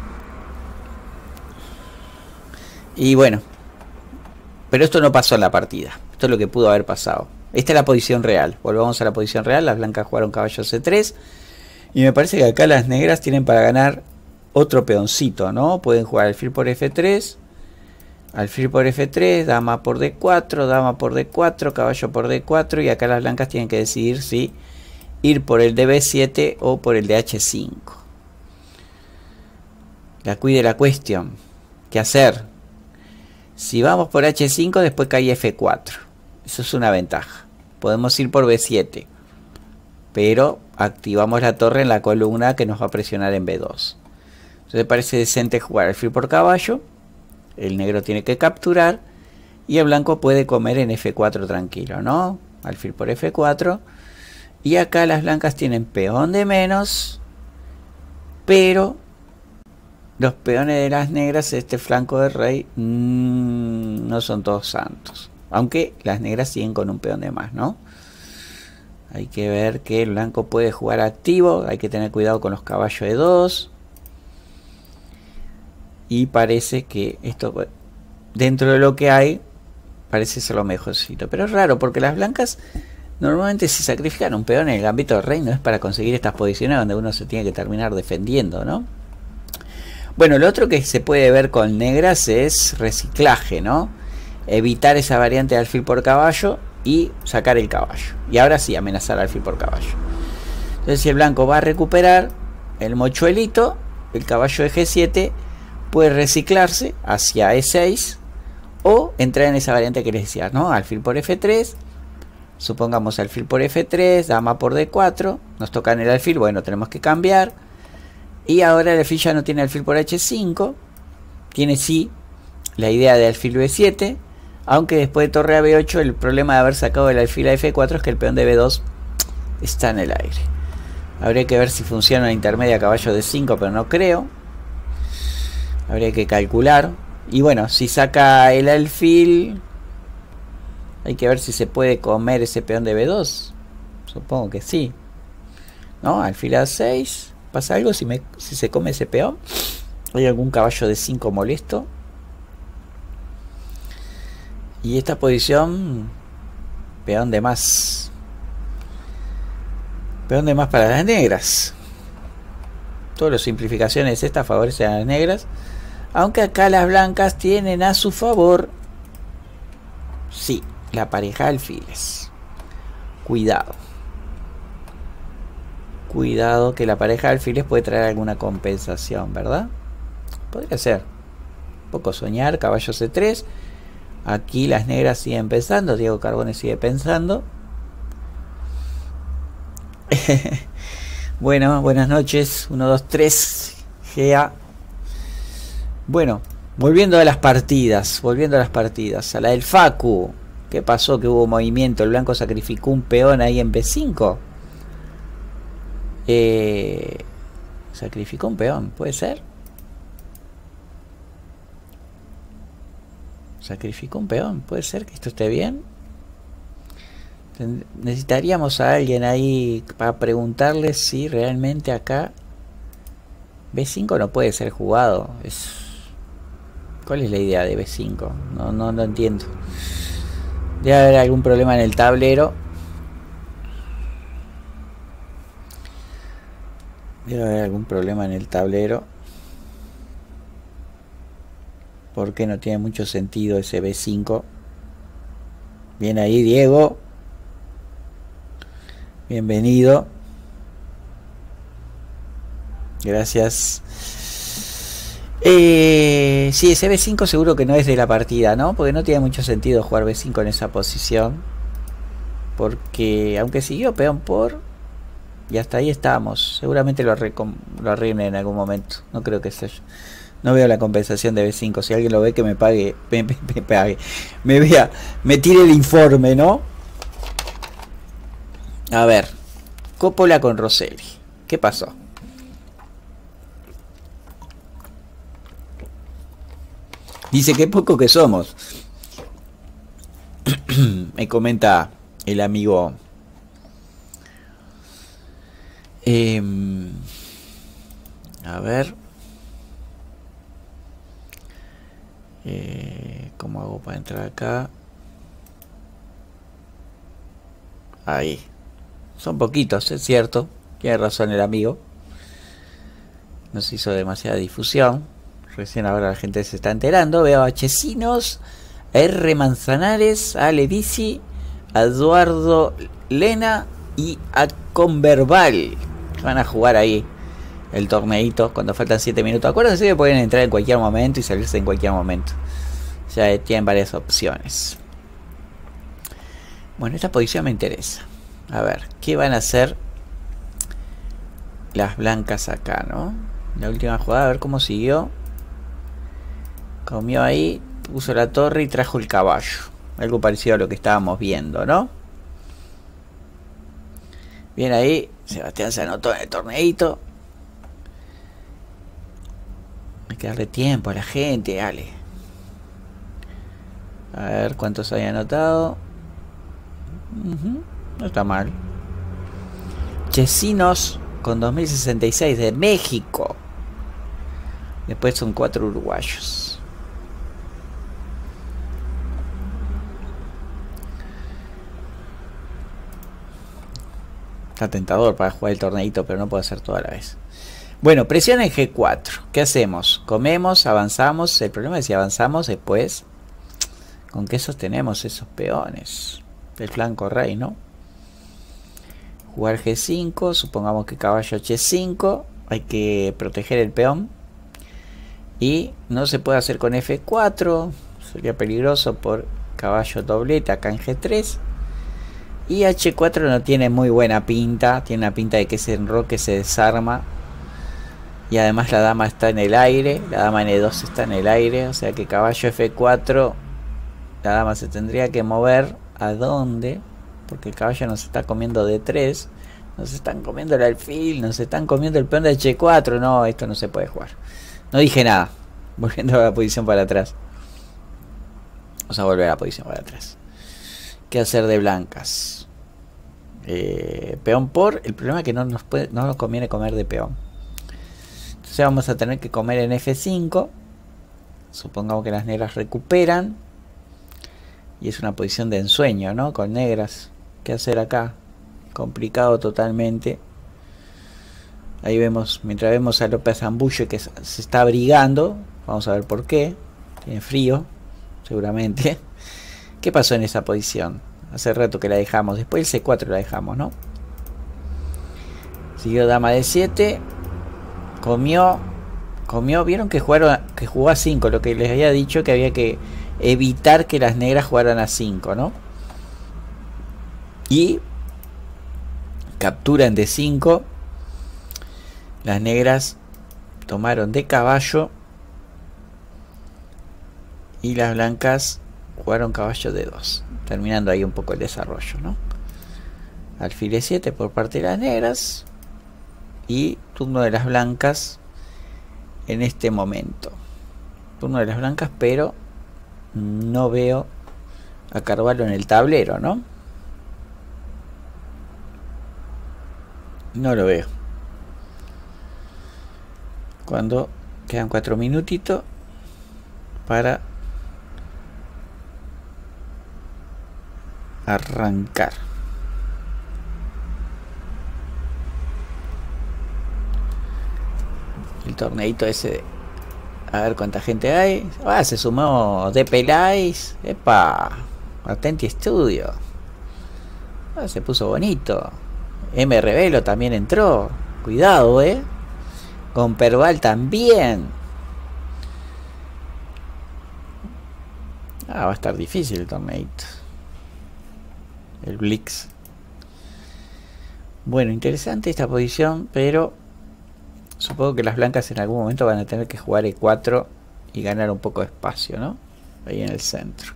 Y bueno. Pero esto no pasó en la partida. Esto es lo que pudo haber pasado. Esta es la posición real. Volvamos a la posición real. Las blancas jugaron caballo C tres. Y me parece que acá las negras tienen para ganar otro peoncito, ¿no? Pueden jugar alfil por F tres. Alfil por F tres. Dama por D cuatro. Dama por D cuatro. Caballo por D cuatro. Y acá las blancas tienen que decidir si ir por el de B siete o por el de H cinco. La cuide la cuestión. ¿Qué hacer? Si vamos por H cinco, después cae F cuatro. Eso es una ventaja. Podemos ir por B siete. Pero activamos la torre en la columna que nos va a presionar en B dos. Entonces parece decente jugar alfil por caballo. El negro tiene que capturar. Y el blanco puede comer en F cuatro tranquilo, ¿no? Alfil por F cuatro. Y acá las blancas tienen peón de menos. Pero los peones de las negras, este flanco de rey, mmm, no son todos santos. Aunque las negras siguen con un peón de más, ¿no? Hay que ver que el blanco puede jugar activo. Hay que tener cuidado con los caballos de dos. Y parece que esto, dentro de lo que hay, parece ser lo mejorcito. Pero es raro porque las blancas normalmente si sacrifican un peón en el gambito del rey no es para conseguir estas posiciones donde uno se tiene que terminar defendiendo, ¿no? Bueno, lo otro que se puede ver con negras es reciclaje, ¿no? Evitar esa variante de alfil por caballo y sacar el caballo. Y ahora sí, amenazar alfil por caballo. Entonces si el blanco va a recuperar el mochuelito, el caballo de G siete puede reciclarse hacia E seis o entrar en esa variante que les decía, ¿no? Alfil por F tres. Supongamos alfil por F tres, dama por D cuatro. Nos toca en el alfil, bueno, tenemos que cambiar. Y ahora el alfil ya no tiene alfil por H cinco. Tiene sí la idea de alfil B siete. Aunque después de torre a B ocho el problema de haber sacado el alfil a F cuatro es que el peón de B dos está en el aire. Habría que ver si funciona la intermedia caballo de cinco, pero no creo. Habría que calcular. Y bueno, si saca el alfil, hay que ver si se puede comer ese peón de B dos. Supongo que sí. ¿No? Alfil A seis. ¿Pasa algo si, me, si se come ese peón? ¿Hay algún caballo de cinco molesto? Y esta posición, peón de más. Peón de más para las negras. Todas las simplificaciones estas favorecen a las negras. Aunque acá las blancas tienen a su favor, sí, la pareja de alfiles. Cuidado. Cuidado que la pareja de alfiles puede traer alguna compensación, ¿verdad? Podría ser. Un poco soñar, caballo C tres. Aquí las negras siguen pensando. Diego Carbone sigue pensando. Bueno, buenas noches. uno, dos, tres. G A. Bueno, volviendo a las partidas. Volviendo a las partidas. A la del Facu. ¿Qué pasó? Que hubo movimiento. El blanco sacrificó un peón ahí en B cinco. Eh, sacrificó un peón. ¿Puede ser? Sacrificó un peón. ¿Puede ser que esto esté bien? Necesitaríamos a alguien ahí para preguntarle si realmente acá B cinco no puede ser jugado. Es... ¿Cuál es la idea de B cinco? No, no lo entiendo. Debe haber algún problema en el tablero. Debe haber algún problema en el tablero. Porque no tiene mucho sentido ese B cinco. Bien ahí, Diego. Bienvenido. Gracias. Eh, sí, ese B cinco seguro que no es de la partida, ¿no? Porque no tiene mucho sentido jugar B cinco en esa posición. Porque aunque siguió peón por... Y hasta ahí estábamos. Seguramente lo, lo arreglen en algún momento. No creo que sea... No veo la compensación de B cinco. Si alguien lo ve, que me pague. Me, me, me pague. Me vea. Me tire el informe, ¿no? A ver. Coppola con Rosselli. ¿Qué pasó? Dice que poco que somos. Me comenta el amigo. Eh, a ver. Eh, ¿Cómo hago para entrar acá? Ahí. Son poquitos, es cierto. Tiene razón el amigo. No se hizo demasiada difusión. Recién ahora la gente se está enterando. Veo a Chesinos, a R. Manzanares, a Ale Bici, a Eduardo Lena y a Converbal. Van a jugar ahí el torneito cuando faltan siete minutos. Acuérdense que pueden entrar en cualquier momento y salirse en cualquier momento. Ya tienen varias opciones. Bueno, esta posición me interesa. A ver, ¿qué van a hacer las blancas acá, no? La última jugada, a ver cómo siguió. Comió ahí, puso la torre y trajo el caballo. Algo parecido a lo que estábamos viendo, ¿no? Bien ahí, Sebastián se anotó en el torneito. Hay que darle tiempo a la gente, dale. A ver cuántos hay anotado. Uh-huh. No está mal. Chesinos con dos mil sesenta y seis de México. Después son cuatro uruguayos. Está tentador para jugar el torneito, pero no puedo hacer todo a la vez. Bueno, presión en G cuatro. ¿Qué hacemos? Comemos, avanzamos. El problema es si avanzamos después. ¿Con qué sostenemos esos peones? El flanco rey, ¿no? Jugar G cinco. Supongamos que caballo H cinco. Hay que proteger el peón. Y no se puede hacer con F cuatro. Sería peligroso por caballo doblete acá en G tres. Y H cuatro no tiene muy buena pinta. Tiene una pinta de que ese enroque se desarma. Y además la dama está en el aire. La dama N dos está en el aire. O sea que caballo F cuatro. La dama se tendría que mover. ¿A dónde? Porque el caballo nos está comiendo D tres. Nos están comiendo el alfil. Nos están comiendo el peón de H cuatro. No, esto no se puede jugar. No dije nada. Volviendo a la posición para atrás. Vamos a volver a la posición para atrás. ¿Qué hacer de blancas? Eh, peón por. El problema es que no nos, puede, no nos conviene comer de peón. Entonces vamos a tener que comer en F cinco. Supongamos que las negras recuperan. Y es una posición de ensueño, ¿no? Con negras. ¿Qué hacer acá? Complicado totalmente. Ahí vemos, mientras vemos a López Ambuche que se está abrigando. Vamos a ver por qué. Tiene frío, seguramente. ¿Qué pasó en esa posición? Hace rato que la dejamos. Después el C cuatro la dejamos, ¿no? Siguió dama de siete. Comió. Comió. Vieron que jugaron, que jugó a cinco. Lo que les había dicho que había que evitar que las negras jugaran a cinco, ¿no? Y captura en D cinco. Las negras tomaron de caballo. Y las blancas jugaron caballo D dos. Terminando ahí un poco el desarrollo, ¿no? Alfil E siete por parte de las negras. Y turno de las blancas en este momento. Turno de las blancas, pero no veo a Carvalho en el tablero, ¿no? No lo veo. Cuando quedan cuatro minutitos para arrancar. El torneito ese de... A ver cuánta gente hay. Ah, se sumó de Peláez. Epa. Atenti Studio. Ah, se puso bonito. M. Revelo también entró. Cuidado, eh. Con Perval también. Ah, va a estar difícil el torneito. El Blitz. Bueno, interesante esta posición, pero supongo que las blancas en algún momento van a tener que jugar E cuatro y ganar un poco de espacio, ¿no? Ahí en el centro.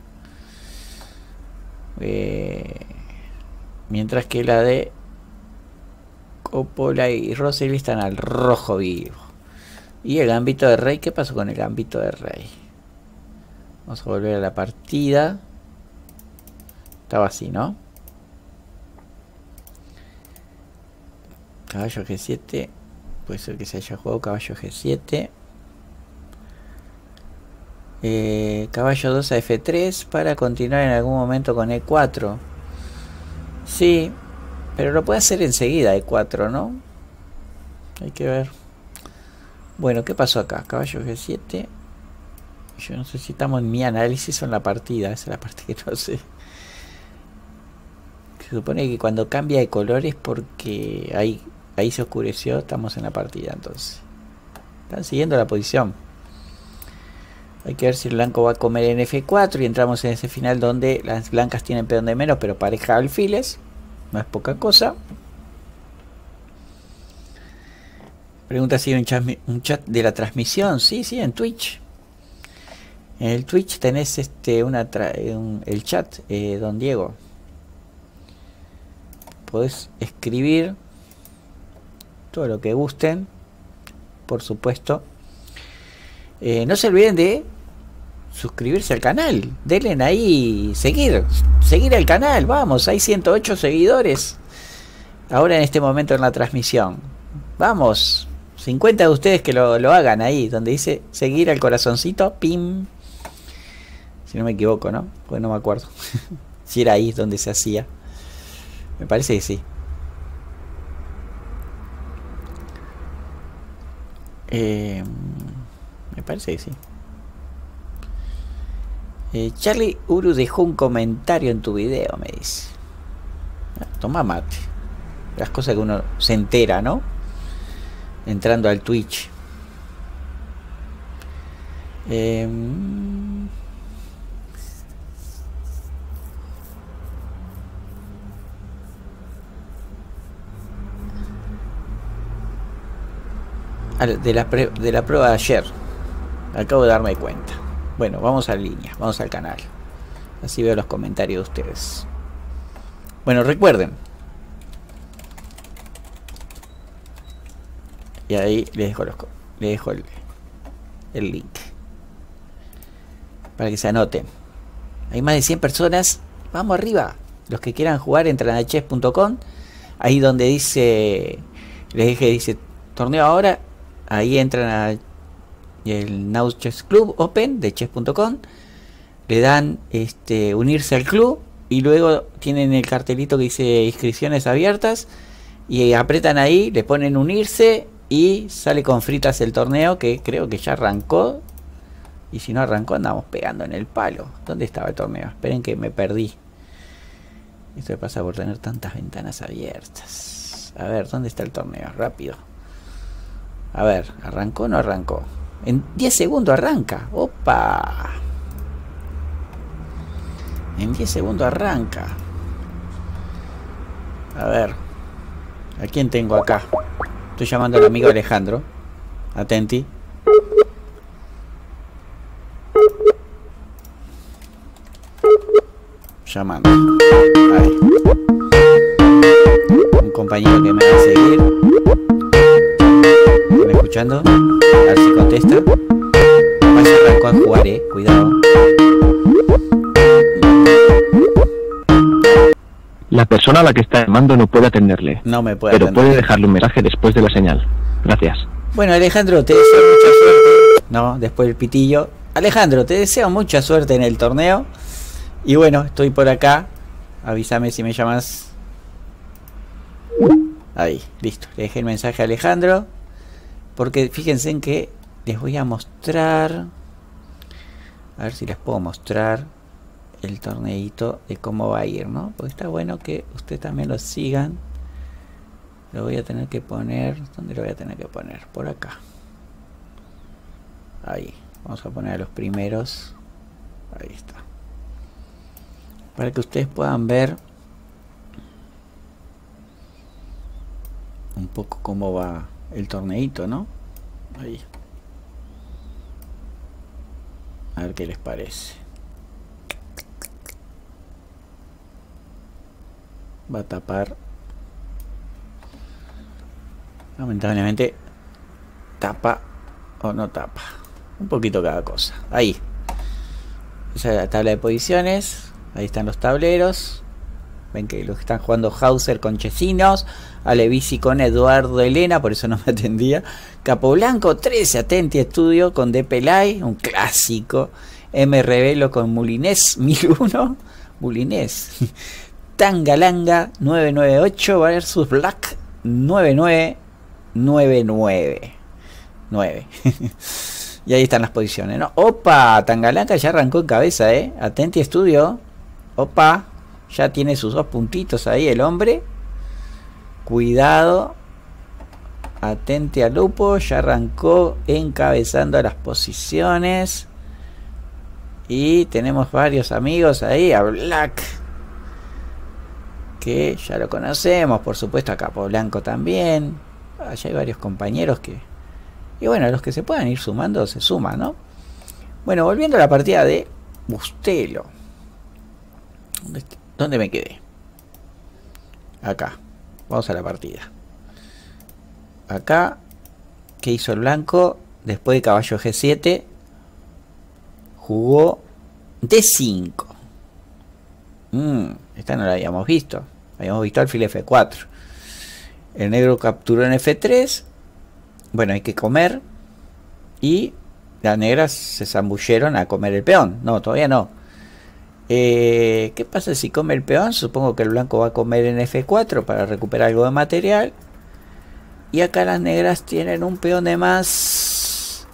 Eh, mientras que la de Coppola y Rosselli están al rojo vivo. Y el gambito de rey, ¿qué pasó con el gambito de rey? Vamos a volver a la partida. Estaba así, ¿no? Caballo G siete. Puede ser que se haya jugado caballo G siete. Eh, caballo dos a F tres para continuar en algún momento con E cuatro. Sí, pero lo puede hacer enseguida E cuatro, ¿no? Hay que ver. Bueno, ¿qué pasó acá? Caballo G siete. Yo no sé si estamos en mi análisis o en la partida. Esa es la parte que no sé. Se supone que cuando cambia de color es porque ahí, ahí se oscureció. Estamos en la partida entonces. Están siguiendo la posición. Hay que ver si el blanco va a comer en F cuatro y entramos en ese final donde las blancas tienen peón de menos, pero pareja alfiles. No es poca cosa. Pregunta si hay un chat, un chat de la transmisión. Sí, sí, en Twitch. En el Twitch tenés este una tra un, el chat, eh, don Diego. Podés escribir todo lo que gusten, por supuesto. Eh, no se olviden de suscribirse al canal. Denle ahí seguir. Seguir al canal. Vamos, hay ciento ocho seguidores ahora en este momento en la transmisión. Vamos, cincuenta de ustedes que lo, lo hagan ahí, donde dice seguir al corazoncito. Pim. Si no me equivoco, ¿no? Pues no me acuerdo. Si era ahí donde se hacía. Me parece que sí. Eh, me parece que sí. Eh, Charlie Uru dejó un comentario en tu video, me dice. Ah, toma mate. Las cosas que uno se entera, ¿no? Entrando al Twitch. Eh, de la, pre, de la prueba de ayer. Acabo de darme cuenta. Bueno, vamos a línea, vamos al canal. Así veo los comentarios de ustedes. Bueno, recuerden. Y ahí les dejo, los, les dejo el, el link. Para que se anoten. Hay más de cien personas. Vamos arriba. Los que quieran jugar entran a chess punto com. Ahí donde dice... Les dije, dice torneo ahora. Ahí entran a el Now Chess Club Open de chess punto com, le dan este unirse al club y luego tienen el cartelito que dice inscripciones abiertas y apretan ahí, le ponen unirse y sale con fritas el torneo, que creo que ya arrancó, y si no arrancó andamos pegando en el palo. ¿Dónde estaba el torneo? Esperen que me perdí. Esto pasa por tener tantas ventanas abiertas. A ver, ¿dónde está el torneo? Rápido. A ver, ¿arrancó o no arrancó? En diez segundos arranca. ¡Opa! En diez segundos arranca. A ver. ¿A quién tengo acá? Estoy llamando al amigo Alejandro. Atenti. Llamando. Ahí. Un compañero que me va a seguir. ¿Me escuchando? A ver si contesta. Capaz se arrancó a jugar, eh. Cuidado. La persona a la que está llamando no puede atenderle. No me puede pero atender. puede dejarle un mensaje después de la señal. Gracias. Bueno, Alejandro, te deseo mucha suerte. No, después el pitillo. Alejandro, te deseo mucha suerte en el torneo. Y bueno, estoy por acá. Avísame si me llamas. Ahí, listo. Le dejé el mensaje a Alejandro. Porque fíjense en que les voy a mostrar. A ver si les puedo mostrar el torneito de cómo va a ir, ¿no? Porque está bueno que ustedes también lo sigan. Lo voy a tener que poner. ¿Dónde lo voy a tener que poner? Por acá. Ahí. Vamos a poner a los primeros. Ahí está. Para que ustedes puedan ver un poco cómo va el torneito, ¿no? Ahí. A ver qué les parece. Va a tapar. Lamentablemente tapa o no tapa. Un poquito cada cosa. Ahí. Esa es la tabla de posiciones. Ahí están los tableros. Ven que los que están jugando Hauser con Chesinos. Alevici con Eduardo Elena, por eso no me atendía. Capoblanco trece, Atenti Estudio con De Pelay, un clásico. M. Revelo con Mulinés mil uno. Mulinés. Tangalanga nueve nueve ocho versus Black nueve nueve nueve nueve. nueve. Y ahí están las posiciones, ¿no? Opa, Tangalanga ya arrancó en cabeza, ¿eh? Atenti Estudio. Opa, ya tiene sus dos puntitos ahí el hombre. Cuidado. Atente a Lupo. Ya arrancó encabezando las posiciones. Y tenemos varios amigos ahí. A Black, que ya lo conocemos. Por supuesto a Capoblanco también. Allá hay varios compañeros que... Y bueno, los que se puedan ir sumando se suman, ¿no? Bueno, volviendo a la partida de Bustelo. ¿Dónde me quedé? Acá. Vamos a la partida. Acá, ¿qué hizo el blanco? Después de caballo G siete, jugó D cinco. Mm, esta no la habíamos visto. Habíamos visto alfil F cuatro. El negro capturó en F tres. Bueno, hay que comer. Y las negras se zambulleron a comer el peón. No, todavía no. Eh, ¿Qué pasa si come el peón? Supongo que el blanco va a comer en F cuatro para recuperar algo de material. Y acá las negras tienen un peón de más.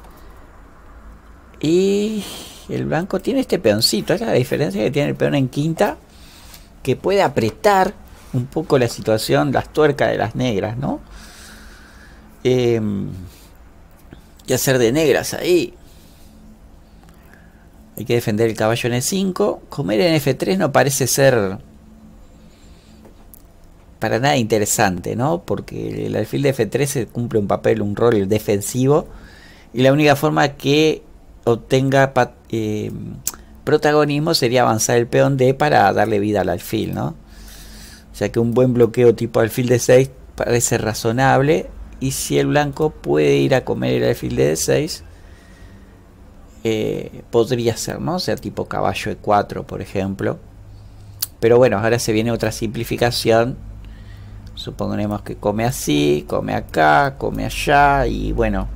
Y el blanco tiene este peoncito. Esa es la diferencia que tiene el peón en quinta. Que puede apretar un poco la situación, las tuercas de las negras, ¿no? Eh, y hacer de negras ahí. Hay que defender el caballo en E cinco. Comer en F tres no parece ser para nada interesante, ¿no? Porque el alfil de F tres cumple un papel, un rol defensivo. Y la única forma que obtenga eh, protagonismo sería avanzar el peón D para darle vida al alfil, ¿no? O sea que un buen bloqueo tipo alfil de seis parece razonable. Y si el blanco puede ir a comer el alfil de D seis, eh, podría ser, ¿no? O sea, tipo caballo E cuatro, por ejemplo. Pero bueno, ahora se viene otra simplificación. Suponemos que come así, come acá, come allá. Y bueno,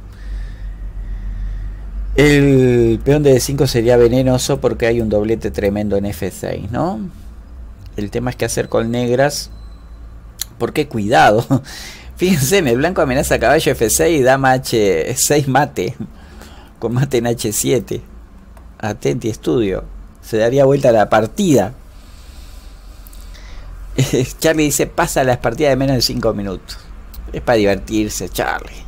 el peón de D cinco sería venenoso porque hay un doblete tremendo en F seis, ¿no? El tema es qué hacer con negras. Porque cuidado. Fíjense, el blanco amenaza caballo F seis y dama H seis mate. Con mate en H siete. Atenti Estudio. Se daría vuelta a la partida. Charlie dice, pasa las partidas de menos de cinco minutos. Es para divertirse, Charlie.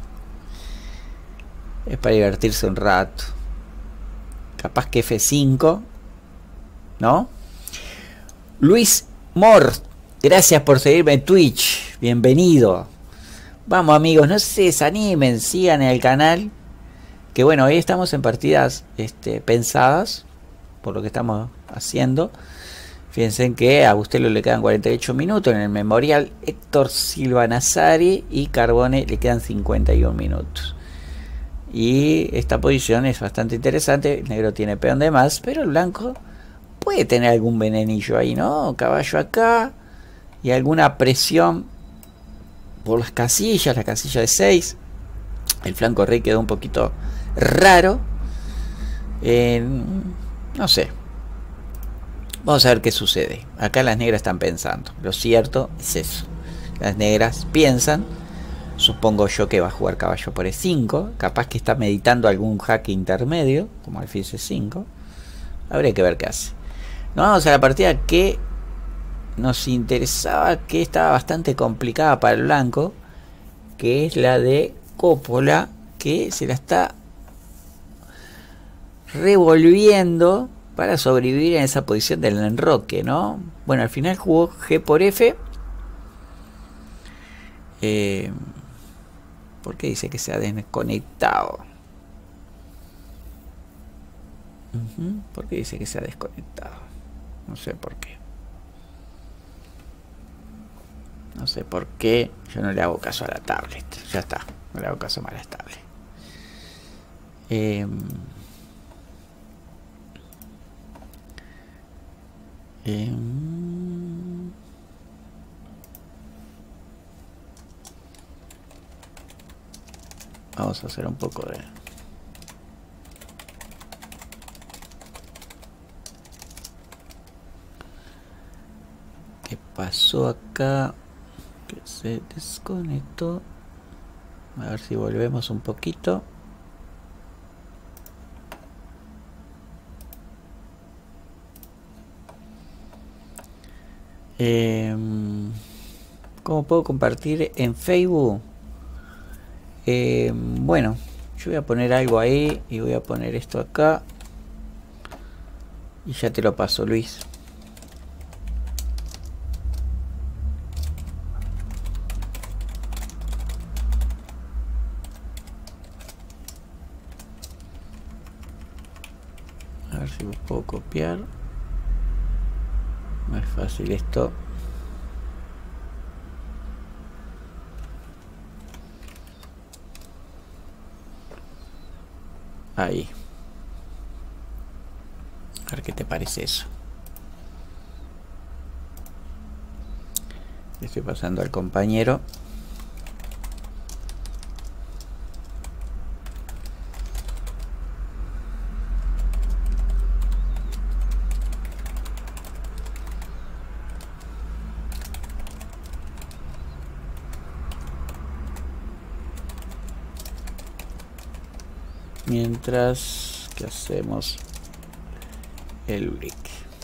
Es para divertirse un rato. Capaz que F cinco. ¿No? Luis Mor, gracias por seguirme en Twitch. Bienvenido. Vamos amigos, no se desanimen, sigan en el canal. Que bueno, hoy estamos en partidas este, pensadas por lo que estamos haciendo. Fíjense en que a Bustelo le quedan cuarenta y ocho minutos. En el memorial Héctor Silva Nazari y Carbone le quedan cincuenta y un minutos. Y esta posición es bastante interesante. El negro tiene peón de más, pero el blanco puede tener algún venenillo ahí, ¿no? Caballo acá y alguna presión por las casillas, la casilla de seis. El flanco rey quedó un poquito raro. Eh, no sé. Vamos a ver qué sucede. Acá las negras están pensando. Lo cierto es eso. Las negras piensan. Supongo yo que va a jugar caballo por E cinco. Capaz que está meditando algún jaque intermedio, como alfil C cinco. Habría que ver qué hace. Nos vamos a la partida que nos interesaba, que estaba bastante complicada para el blanco, que es la de Coppola, que se la está revolviendo para sobrevivir en esa posición del enroque, ¿no? Bueno, al final jugó G por F. Eh, ¿Por qué dice que se ha desconectado? Uh-huh. ¿Por qué dice que se ha desconectado? No sé por qué. No sé por qué. Yo no le hago caso a la tablet. Ya está. No le hago caso más a la tablet. Eh, eh, vamos a hacer un poco de... ¿Qué pasó acá? Que se desconectó. A ver si volvemos un poquito. Eh, ¿Cómo puedo compartir en Facebook? Eh, bueno, yo voy a poner algo ahí y voy a poner esto acá. Y ya te lo paso, Luis. A ver si lo puedo copiar. No es fácil esto. Ahí. A ver qué te parece eso. Le estoy pasando al compañero. Mientras que hacemos el brick.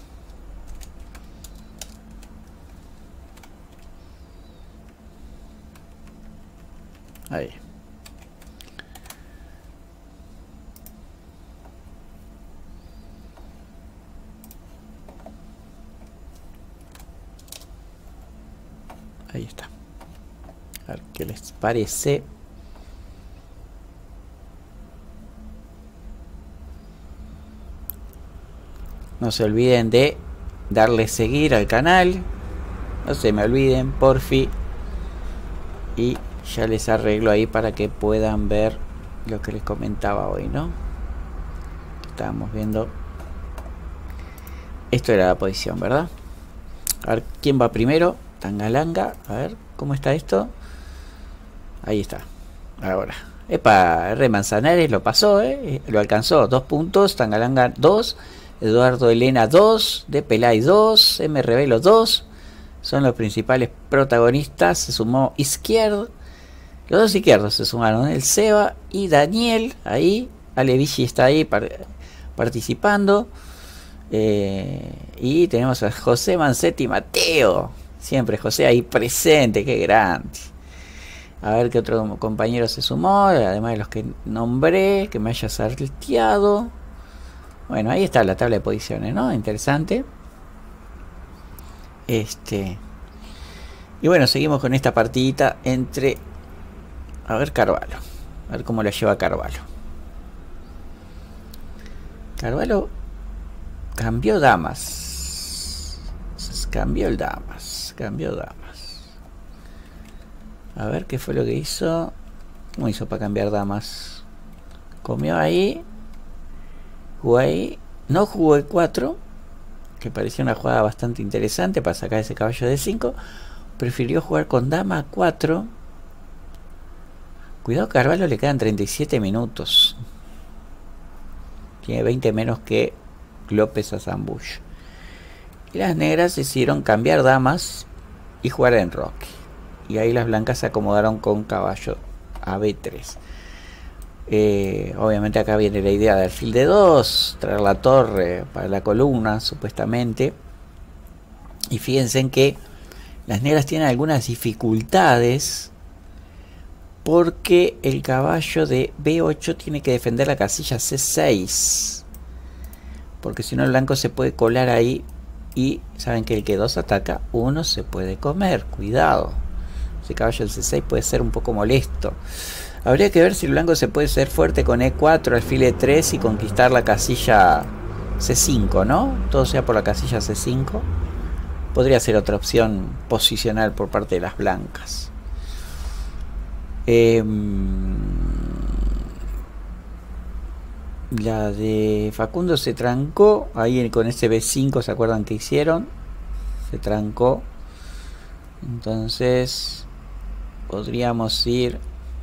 Ahí. Ahí está. A ver qué les parece. No se olviden de darle seguir al canal. No se me olviden, porfi. Y ya les arreglo ahí para que puedan ver lo que les comentaba hoy, ¿no? Estábamos viendo. Esto era la posición, ¿verdad? A ver quién va primero. Tangalanga. A ver cómo está esto. Ahí está. Ahora. Epa, R. Manzanares lo pasó, ¿eh? Lo alcanzó. Dos puntos. Tangalanga dos. Eduardo Elena dos, De Pelay dos, M. Revelo dos, son los principales protagonistas. Se sumó Izquierdo, los dos izquierdos se sumaron, el Seba y Daniel, ahí, Ale Vichy está ahí par participando, eh, y tenemos a José Mancetti Mateo, siempre José ahí presente, qué grande. A ver qué otro compañero se sumó, además de los que nombré, que me haya salteado. Bueno, ahí está la tabla de posiciones, ¿no? Interesante. Este. Y bueno, seguimos con esta partidita entre... A ver, Carvalho. A ver cómo la lleva Carvalho. Carvalho cambió damas. Cambió el damas. Cambió damas. A ver qué fue lo que hizo. ¿Cómo hizo para cambiar damas? Comió ahí. Jugó ahí, no jugó el cuatro, que parecía una jugada bastante interesante para sacar ese caballo de cinco. prefirió jugar con dama a cuatro. Cuidado, Carvalho le quedan treinta y siete minutos. Tiene veinte menos que López a Zambush. Y las negras decidieron cambiar damas y jugar en roque. Y ahí las blancas se acomodaron con caballo a B tres. Eh, obviamente acá viene la idea de alfil de dos, traer la torre para la columna, supuestamente. Y fíjense en que las negras tienen algunas dificultades porque el caballo de B ocho tiene que defender la casilla C seis, porque si no el blanco se puede colar ahí y saben que el que dos ataca, uno se puede comer. Cuidado, ese caballo del C seis puede ser un poco molesto. Habría que ver si el blanco se puede ser fuerte con E cuatro, alfil E tres y conquistar la casilla C cinco, ¿no? Todo sea por la casilla C cinco. Podría ser otra opción posicional por parte de las blancas. Eh, la de Facundo se trancó ahí con ese B cinco, ¿se acuerdan que hicieron? Se trancó. Entonces podríamos ir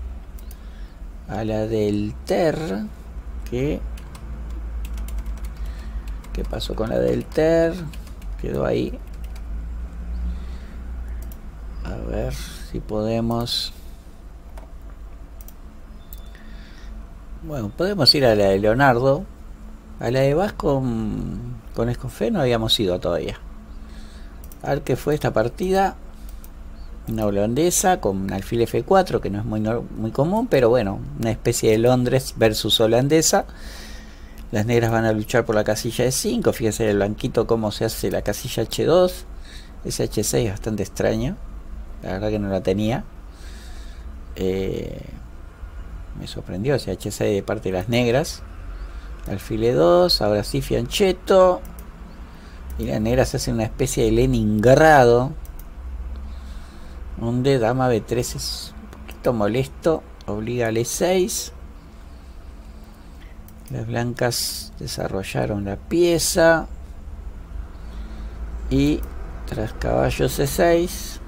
a la del Ter. que ¿Qué pasó con la del Ter? Quedó ahí. A ver si podemos. Bueno, podemos ir a la de Leonardo. A la de Vaz con, con Escofé no habíamos ido todavía. A ver qué fue esta partida. Una holandesa con alfil F cuatro, que no es muy, no, muy común, pero bueno, una especie de Londres versus holandesa. Las negras van a luchar por la casilla E cinco. Fíjense el blanquito cómo se hace la casilla H dos. Ese H seis es bastante extraño. La verdad que no la tenía. Eh, me sorprendió ese H seis de parte de las negras. Alfil E dos. Ahora sí fianchetto. Y las negras hacen una especie de Leningrado, donde dama B tres es un poquito molesto. Obliga al E seis. Las blancas desarrollaron la pieza. Y tras caballo C seis,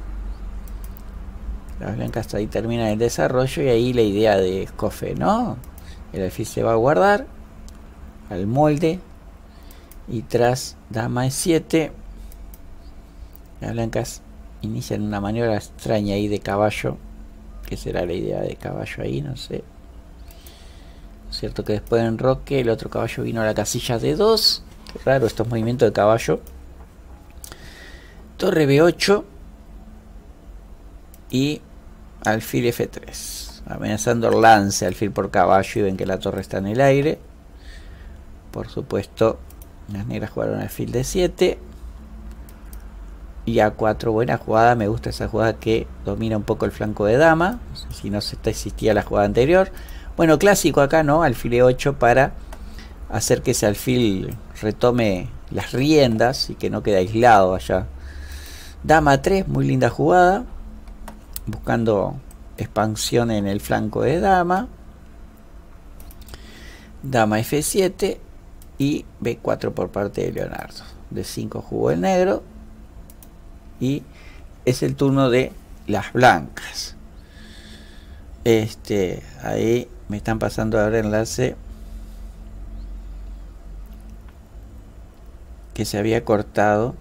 las blancas ahí terminan el desarrollo. Y ahí la idea de Escofé, ¿no? El alfil se va a guardar al molde. Y tras dama E siete, las blancas inician una maniobra extraña ahí de caballo. ¿Qué será la idea de caballo ahí? No sé. Es cierto que después en roque el otro caballo vino a la casilla D dos. Qué raro estos movimientos de caballo. Torre B ocho. Y alfil F tres. Amenazando el lance, alfil por caballo. Y ven que la torre está en el aire. Por supuesto, las negras jugaron alfil D siete. Y A cuatro, buena jugada. Me gusta esa jugada que domina un poco el flanco de dama. No sé si no se existía la jugada anterior. Bueno, clásico acá, ¿no? Alfil E ocho para hacer que ese alfil retome las riendas y que no quede aislado allá. Dama tres, muy linda jugada. Buscando expansión en el flanco de dama. Dama F siete y B cuatro por parte de Leonardo. D cinco jugó el negro. Y es el turno de las blancas. Este, ahí me están pasando ahora el enlace que se había cortado.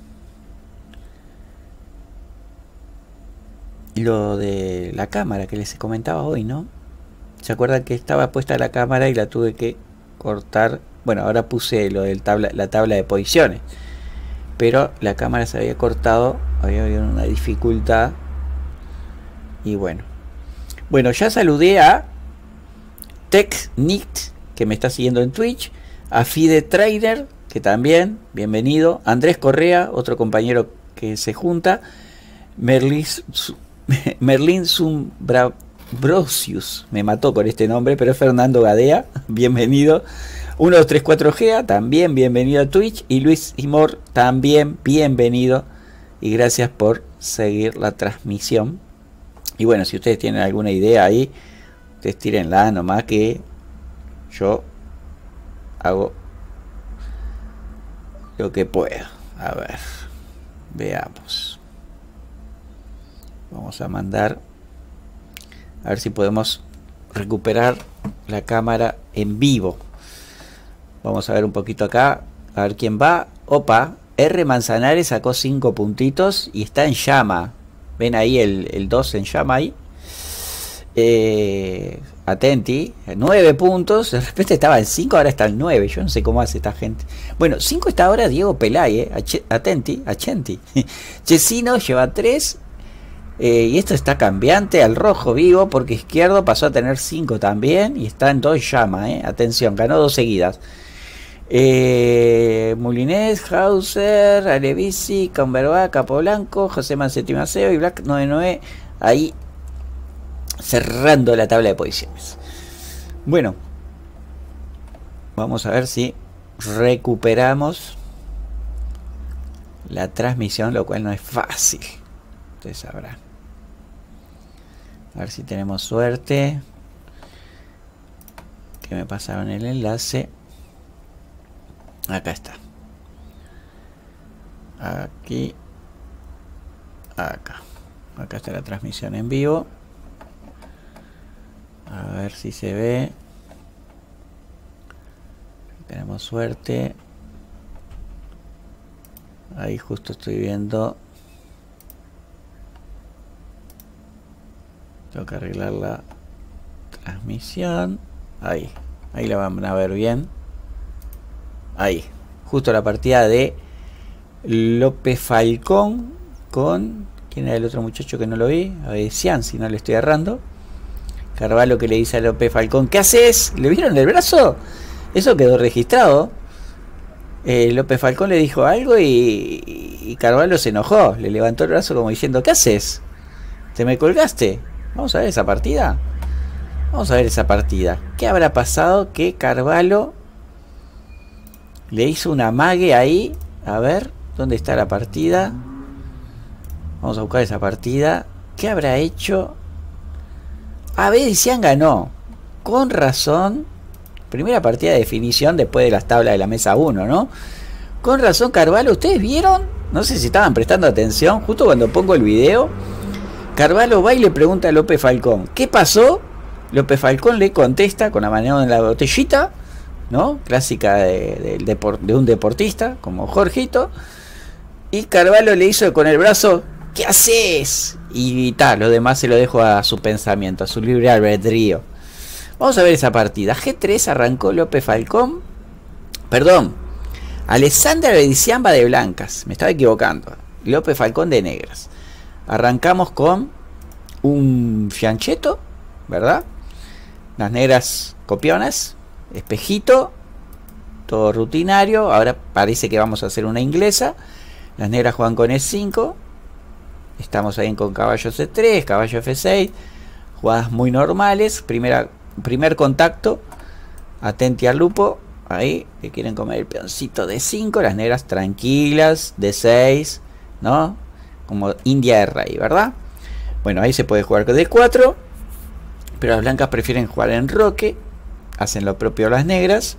Lo de la cámara que les comentaba hoy, ¿no? ¿Se acuerdan que estaba puesta la cámara y la tuve que cortar? Bueno, ahora puse lo del tabla, la tabla de posiciones. Pero la cámara se había cortado, había habido una dificultad. Y bueno. Bueno, ya saludé a TechNick, que me está siguiendo en Twitch. A Fide Trader, que también, bienvenido. Andrés Correa, otro compañero que se junta. Merlin, Merlin Zumbrosius, me mató con este nombre, pero es Fernando Gadea, bienvenido. uno dos tres cuatro G, también bienvenido a Twitch. Y Luis Imor, también bienvenido. Y gracias por seguir la transmisión. Y bueno, si ustedes tienen alguna idea ahí, ustedes tírenla nomás, que yo hago lo que puedo. A ver, veamos. Vamos a mandar a ver si podemos recuperar la cámara en vivo. Vamos a ver un poquito acá, a ver quién va. Opa, R Manzanares sacó cinco puntitos y está en llama. Ven ahí el, el dos en llama ahí. Eh, atenti, nueve puntos. De repente estaba en cinco, ahora está en nueve. Yo no sé cómo hace esta gente. Bueno, cinco está ahora Diego Pelay, eh. Atenti, Achenti. Chesino lleva tres. Eh, y esto está cambiante al rojo vivo, porque Izquierdo pasó a tener cinco también y está en dos llama, eh. Atención, ganó dos seguidas. eh, Mulinés, Hauser, Alevisi, Camberba, Capoblanco, José Mancetti Maceo y Black noventa y nueve ahí cerrando la tabla de posiciones. Bueno, vamos a ver si recuperamos la transmisión, lo cual no es fácil, ustedes sabrán. A ver si tenemos suerte. Que me pasaron el enlace. Acá está. Aquí. Acá. Acá está la transmisión en vivo. A ver si se ve. Tenemos suerte. Ahí justo estoy viendo. Tengo que arreglar la transmisión. Ahí. Ahí la van a ver bien. Ahí. Justo la partida de López Falcón con... ¿Quién era el otro muchacho que no lo vi? A ver, Cian, si no le estoy errando. Carvalho que le dice a López Falcón: ¿qué haces? ¿Le vieron el brazo? Eso quedó registrado. Eh, López Falcón le dijo algo y, y Carvalho se enojó. Le levantó el brazo como diciendo: ¿qué haces? ¿Te me colgaste? Vamos a ver esa partida. Vamos a ver esa partida. ¿Qué habrá pasado que Carvalho le hizo una amague ahí? A ver, ¿dónde está la partida? Vamos a buscar esa partida. ¿Qué habrá hecho? A ver, Cian ganó. Con razón. Primera partida de definición después de las tablas de la mesa uno, ¿no? Con razón, Carvalho. ¿Ustedes vieron? No sé si estaban prestando atención. Justo cuando pongo el video, Carvalho va y le pregunta a López Falcón: ¿qué pasó? López Falcón le contesta con la mano en la botellita, ¿no? Clásica de, de, de, de un deportista como Jorgito. Y Carvalho le hizo con el brazo: ¿qué haces? Y tal, lo demás se lo dejo a su pensamiento, a su libre albedrío. Vamos a ver esa partida. G tres arrancó López Falcón. Perdón, Alessandra Bediciamba de blancas. Me estaba equivocando. López Falcón de negras. Arrancamos con un fianchetto, ¿verdad? Las negras copionas. Espejito. Todo rutinario. Ahora parece que vamos a hacer una inglesa. Las negras juegan con E cinco. Estamos ahí con caballo C tres, caballo F seis. Jugadas muy normales. Primera, primer contacto. Atenti al lupo. Ahí, que quieren comer el peoncito de cinco. Las negras tranquilas. D seis, ¿no? Como India de rey, ¿verdad? Bueno, ahí se puede jugar con D cuatro. Pero las blancas prefieren jugar en roque. Hacen lo propio las negras.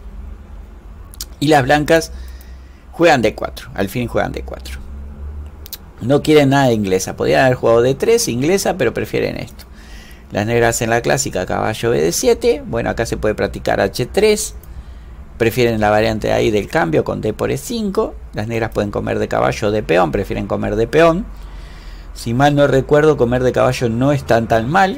Y las blancas juegan D cuatro. Al fin juegan D cuatro. No quieren nada de inglesa. Podrían haber jugado D tres, inglesa, pero prefieren esto. Las negras hacen la clásica caballo B D siete. Bueno, acá se puede practicar H tres. Prefieren la variante ahí del cambio con D por E cinco. Las negras pueden comer de caballo o de peón. Prefieren comer de peón. Si mal no recuerdo, comer de caballo no es tan tan mal.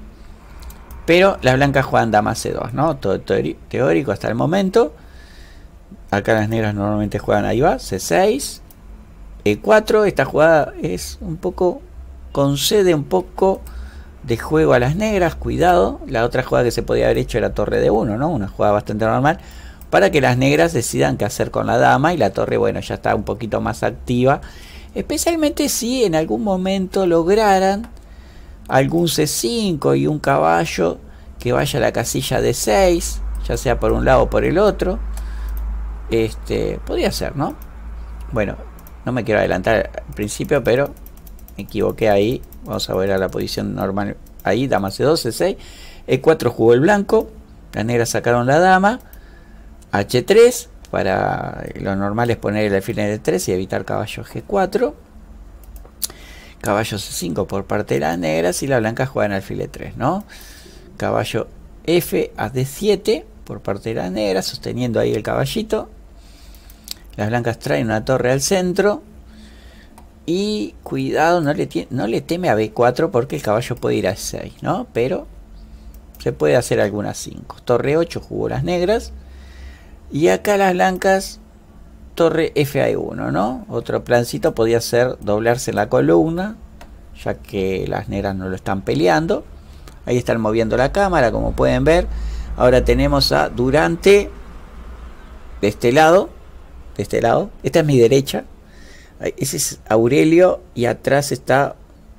Pero las blancas juegan dama C dos, ¿no? Todo teórico hasta el momento. Acá las negras normalmente juegan, ahí va, C seis. E cuatro, esta jugada es un poco, concede un poco de juego a las negras, cuidado. La otra jugada que se podía haber hecho era torre de uno, ¿no? Una jugada bastante normal, para que las negras decidan qué hacer con la dama. Y la torre, bueno, ya está un poquito más activa, especialmente si en algún momento lograran algún C cinco y un caballo que vaya a la casilla D seis, ya sea por un lado o por el otro. Este, podría ser, ¿no? Bueno, no me quiero adelantar al principio, pero me equivoqué ahí. Vamos a ver a la posición normal. Ahí, dama C dos, C seis. E cuatro jugó el blanco. Las negras sacaron la dama. H tres. Para lo normal es poner el alfil en el tres y evitar caballo G cuatro. caballo C cinco por parte de las negras y las blancas juegan alfil E tres, ¿no? Caballo F a D siete por parte de las negras, sosteniendo ahí el caballito. Las blancas traen una torre al centro. Y cuidado, no le, no le teme a B cuatro porque el caballo puede ir a C seis, ¿no? Pero se puede hacer algunas cinco. Torre ocho jugó las negras. Y acá las blancas, torre F a E uno, ¿no? Otro plancito podía ser doblarse la columna, ya que las negras no lo están peleando. Ahí están moviendo la cámara, como pueden ver. Ahora tenemos a Durante de este lado. De este lado. Esta es mi derecha. Ese es Aurelio y atrás está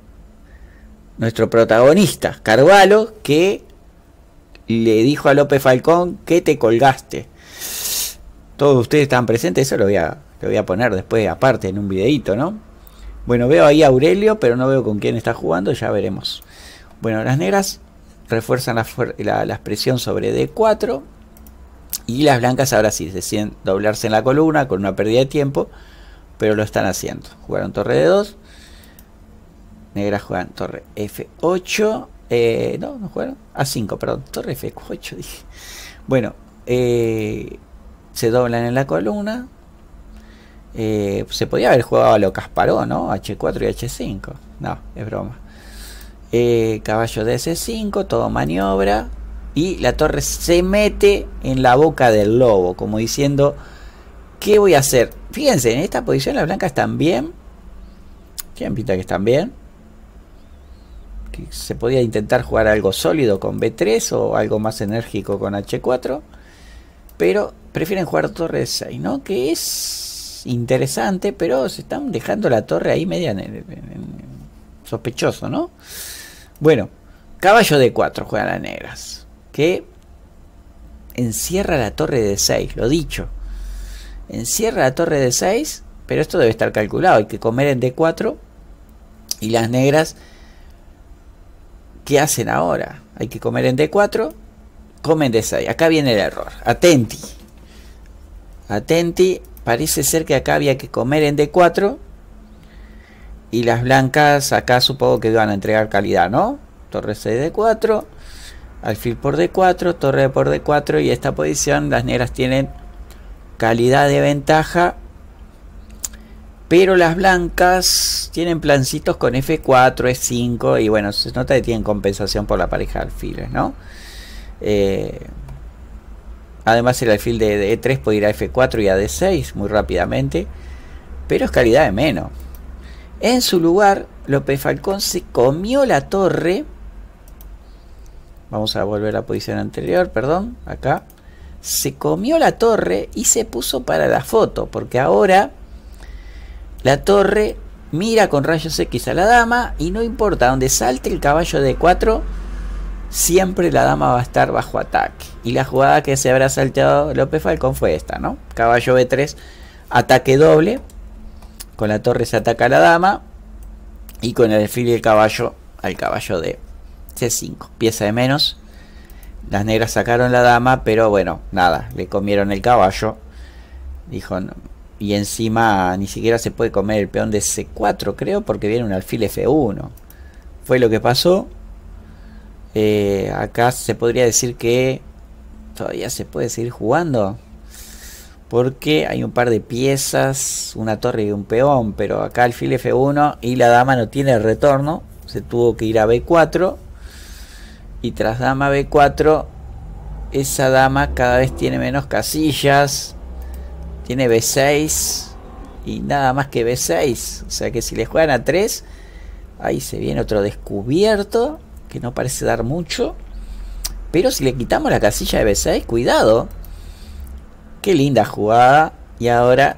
nuestro protagonista, Carvalho, que le dijo a López Falcón que te colgaste. Todos ustedes están presentes, eso lo voy a, lo voy a poner después aparte en un videito, ¿no? Bueno, veo ahí a Aurelio, pero no veo con quién está jugando, ya veremos. Bueno, las negras refuerzan la, la, la presión sobre D cuatro y las blancas ahora sí deciden doblarse en la columna con una pérdida de tiempo. Pero lo están haciendo. Jugaron torre D dos. Negras juegan torre F ocho. Eh, no, no jugaron. A cinco, perdón. Torre F ocho dije. Bueno. Eh, se doblan en la columna. Eh, se podía haber jugado a lo Kasparov, ¿no? H cuatro y H cinco. No, es broma. Eh, caballo de C cinco. Todo maniobra. Y la torre se mete en la boca del lobo. Como diciendo... ¿Qué voy a hacer? Fíjense, en esta posición las blancas están bien. ¿Quién pinta que están bien? Que se podía intentar jugar algo sólido con B tres o algo más enérgico con H cuatro. Pero prefieren jugar torre seis, ¿no? Que es interesante, pero se están dejando la torre ahí media en, en, en, sospechoso, ¿no? Bueno, caballo D cuatro juegan las negras. Que encierra la torre de seis, lo dicho. Encierra la torre de seis, pero esto debe estar calculado. Hay que comer en D cuatro. Y las negras, ¿qué hacen ahora? Hay que comer en D cuatro. Comen D seis. Acá viene el error. Atenti. Atenti. Parece ser que acá había que comer en D cuatro. Y las blancas acá supongo que iban a entregar calidad, ¿no? Torre seis D cuatro. Alfil por D cuatro. Torre por D cuatro. Y esta posición las negras tienen... calidad de ventaja, pero las blancas tienen plancitos con F cuatro, E cinco y bueno, se nota que tienen compensación por la pareja de alfiles, ¿no? Eh, además el alfil de, de E tres puede ir a F cuatro y a D seis muy rápidamente, pero es calidad de menos. En su lugar, López Falcón se comió la torre. Vamos a volver a la posición anterior, perdón, acá. Se comió la torre y se puso para la foto, porque ahora la torre mira con rayos X a la dama y no importa donde salte el caballo de cuatro, siempre la dama va a estar bajo ataque. Y la jugada que se habrá salteado López Falcón fue esta, ¿no? Caballo B tres, ataque doble, con la torre se ataca a la dama y con el alfil y el caballo al caballo de C cinco, pieza de menos. Las negras sacaron la dama, pero bueno, nada, le comieron el caballo. Dijo, no, y encima ni siquiera se puede comer el peón de C cuatro, creo, porque viene un alfil F uno. Fue lo que pasó. Eh, acá se podría decir que todavía se puede seguir jugando, porque hay un par de piezas, una torre y un peón, pero acá alfil F uno y la dama no tiene retorno. Se tuvo que ir a B cuatro. Y tras dama B cuatro, esa dama cada vez tiene menos casillas. Tiene B seis. Y nada más que B seis. O sea que si le juegan a tres, ahí se viene otro descubierto. Que no parece dar mucho. Pero si le quitamos la casilla de B seis, cuidado. Qué linda jugada. Y ahora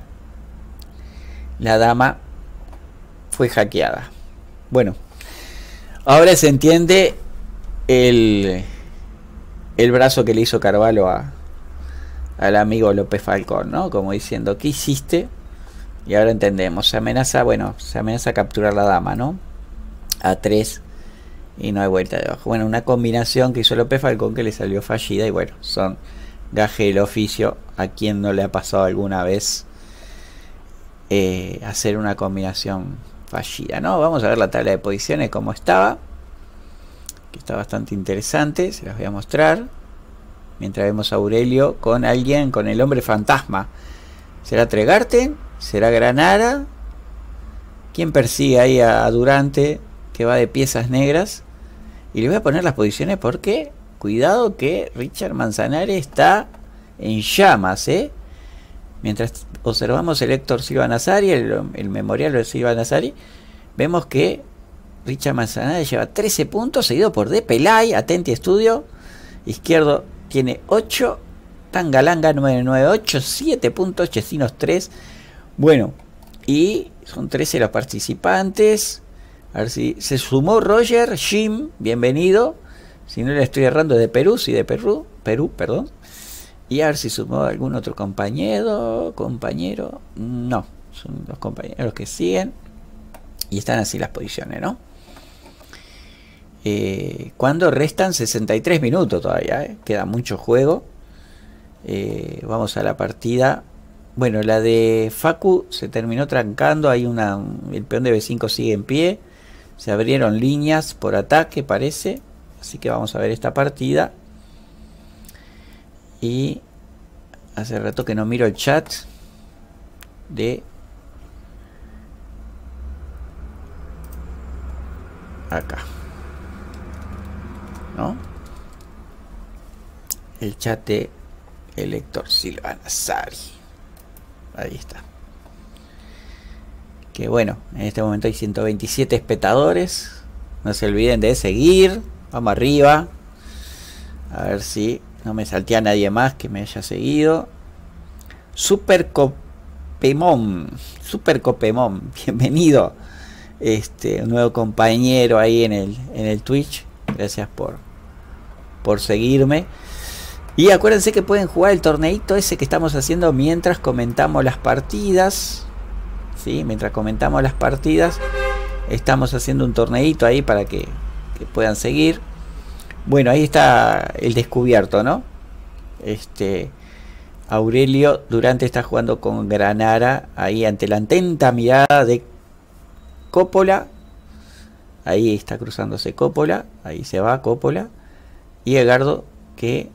la dama fue hackeada. Bueno, ahora se entiende... El, el brazo que le hizo Carvalho a, al amigo López Falcón, ¿no? Como diciendo, ¿qué hiciste? Y ahora entendemos, se amenaza, bueno, se amenaza a capturar la dama, ¿no? A tres y no hay vuelta de abajo. Bueno, una combinación que hizo López Falcón que le salió fallida y bueno, son gaje del oficio. A quien no le ha pasado alguna vez eh, hacer una combinación fallida, ¿no? Vamos a ver la tabla de posiciones como estaba, que está bastante interesante, se las voy a mostrar. Mientras vemos a Aurelio con alguien, con el hombre fantasma. ¿Será Tregarten? ¿Será Granara? ¿Quién persigue ahí a Durante, que va de piezas negras? Y le voy a poner las posiciones porque, cuidado que Richard Manzanares está en llamas, ¿eh? Mientras observamos el Héctor Silva Nazari, el, el memorial de Silva Nazari, vemos que Richard Manzanares lleva trece puntos, seguido por De Pelay, Atenti Estudio. Izquierdo tiene ocho, Tangalanga nueve nueve ocho, siete puntos, Chesinos tres. Bueno, y son trece los participantes. A ver si se sumó Roger, Jim, bienvenido. Si no le estoy errando, de Perú, sí, de Perú, Perú, perdón. Y a ver si sumó algún otro compañero, compañero, no, son los compañeros que siguen. Y están así las posiciones, ¿no? Eh, cuando restan sesenta y tres minutos todavía, ¿eh? Queda mucho juego. Eh, vamos a la partida. Bueno, la de Facu se terminó trancando. Hay una, el peón de B cinco sigue en pie. Se abrieron líneas por ataque, parece. Así que vamos a ver esta partida. Y hace rato que no miro el chat de acá, ¿no? El chat de el Héctor Silva Nazari. Ahí está. Que bueno, en este momento hay ciento veintisiete espectadores. No se olviden de seguir. Vamos arriba. A ver si no me saltea nadie más que me haya seguido. Super Copemón. Super Copemón. Bienvenido. Este, un nuevo compañero ahí en el, en el Twitch. Gracias por, por seguirme. Y acuérdense que pueden jugar el torneito ese que estamos haciendo mientras comentamos las partidas. ¿Sí? Mientras comentamos las partidas. Estamos haciendo un torneito ahí para que, que puedan seguir. Bueno, ahí está el descubierto, ¿no? Este Aurelio Durante está jugando con Granara ahí ante la atenta mirada de Coppola. Ahí está cruzándose Coppola. Ahí se va Coppola. Y Edgardo que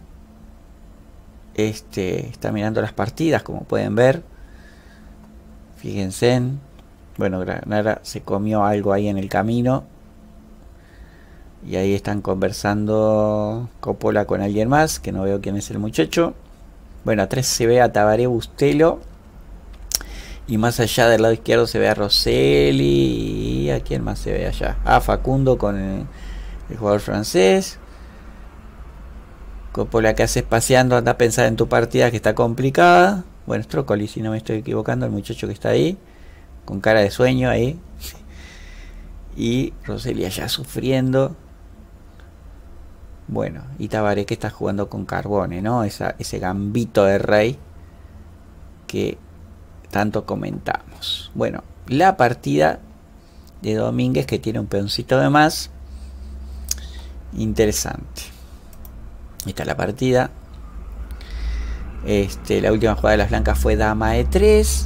este, está mirando las partidas, como pueden ver. Fíjense. Bueno, Granara se comió algo ahí en el camino. Y ahí están conversando Coppola con alguien más, que no veo quién es el muchacho. Bueno, a tres se ve a Tabaré Bustelo. Y más allá del lado izquierdo se ve a Rosselli. ¿Y a quién más se ve allá? A Facundo con el, el jugador francés. Coppola, que haces paseando? Anda a pensar en tu partida que está complicada. Bueno, Strócoli, si no me estoy equivocando, el muchacho que está ahí. Con cara de sueño ahí. Y Rosselli allá sufriendo. Bueno, y Tabaré que está jugando con Carbone, ¿no? Esa, ese gambito de rey que tanto comentamos. Bueno, la partida de Domínguez, que tiene un peoncito de más. Interesante. Esta es la partida. Este, la última jugada de las blancas fue Dama E tres.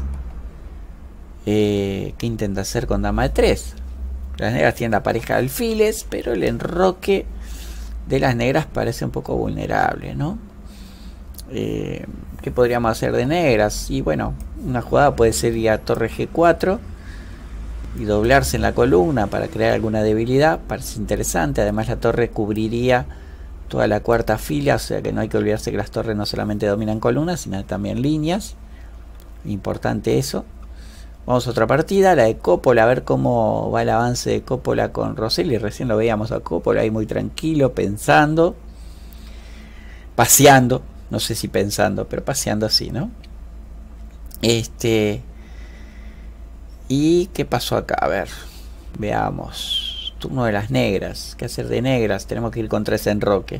Eh, ¿Qué intenta hacer con Dama E tres? Las negras tienen la pareja de alfiles, pero el enroque de las negras parece un poco vulnerable, ¿no? Eh, ¿Qué podríamos hacer de negras? Y bueno, una jugada puede ser ir a torre G cuatro y doblarse en la columna para crear alguna debilidad. Parece interesante. Además, la torre cubriría toda la cuarta fila, o sea que no hay que olvidarse que las torres no solamente dominan columnas, sino también líneas. Importante eso. Vamos a otra partida, la de Coppola, a ver cómo va el avance de Coppola con Rosselli. Recién lo veíamos a Coppola ahí muy tranquilo, pensando, paseando, no sé si pensando, pero paseando así, ¿no? Este, ¿y qué pasó acá? A ver, veamos. Turno de las negras. ¿Qué hacer de negras? Tenemos que ir contra ese enroque.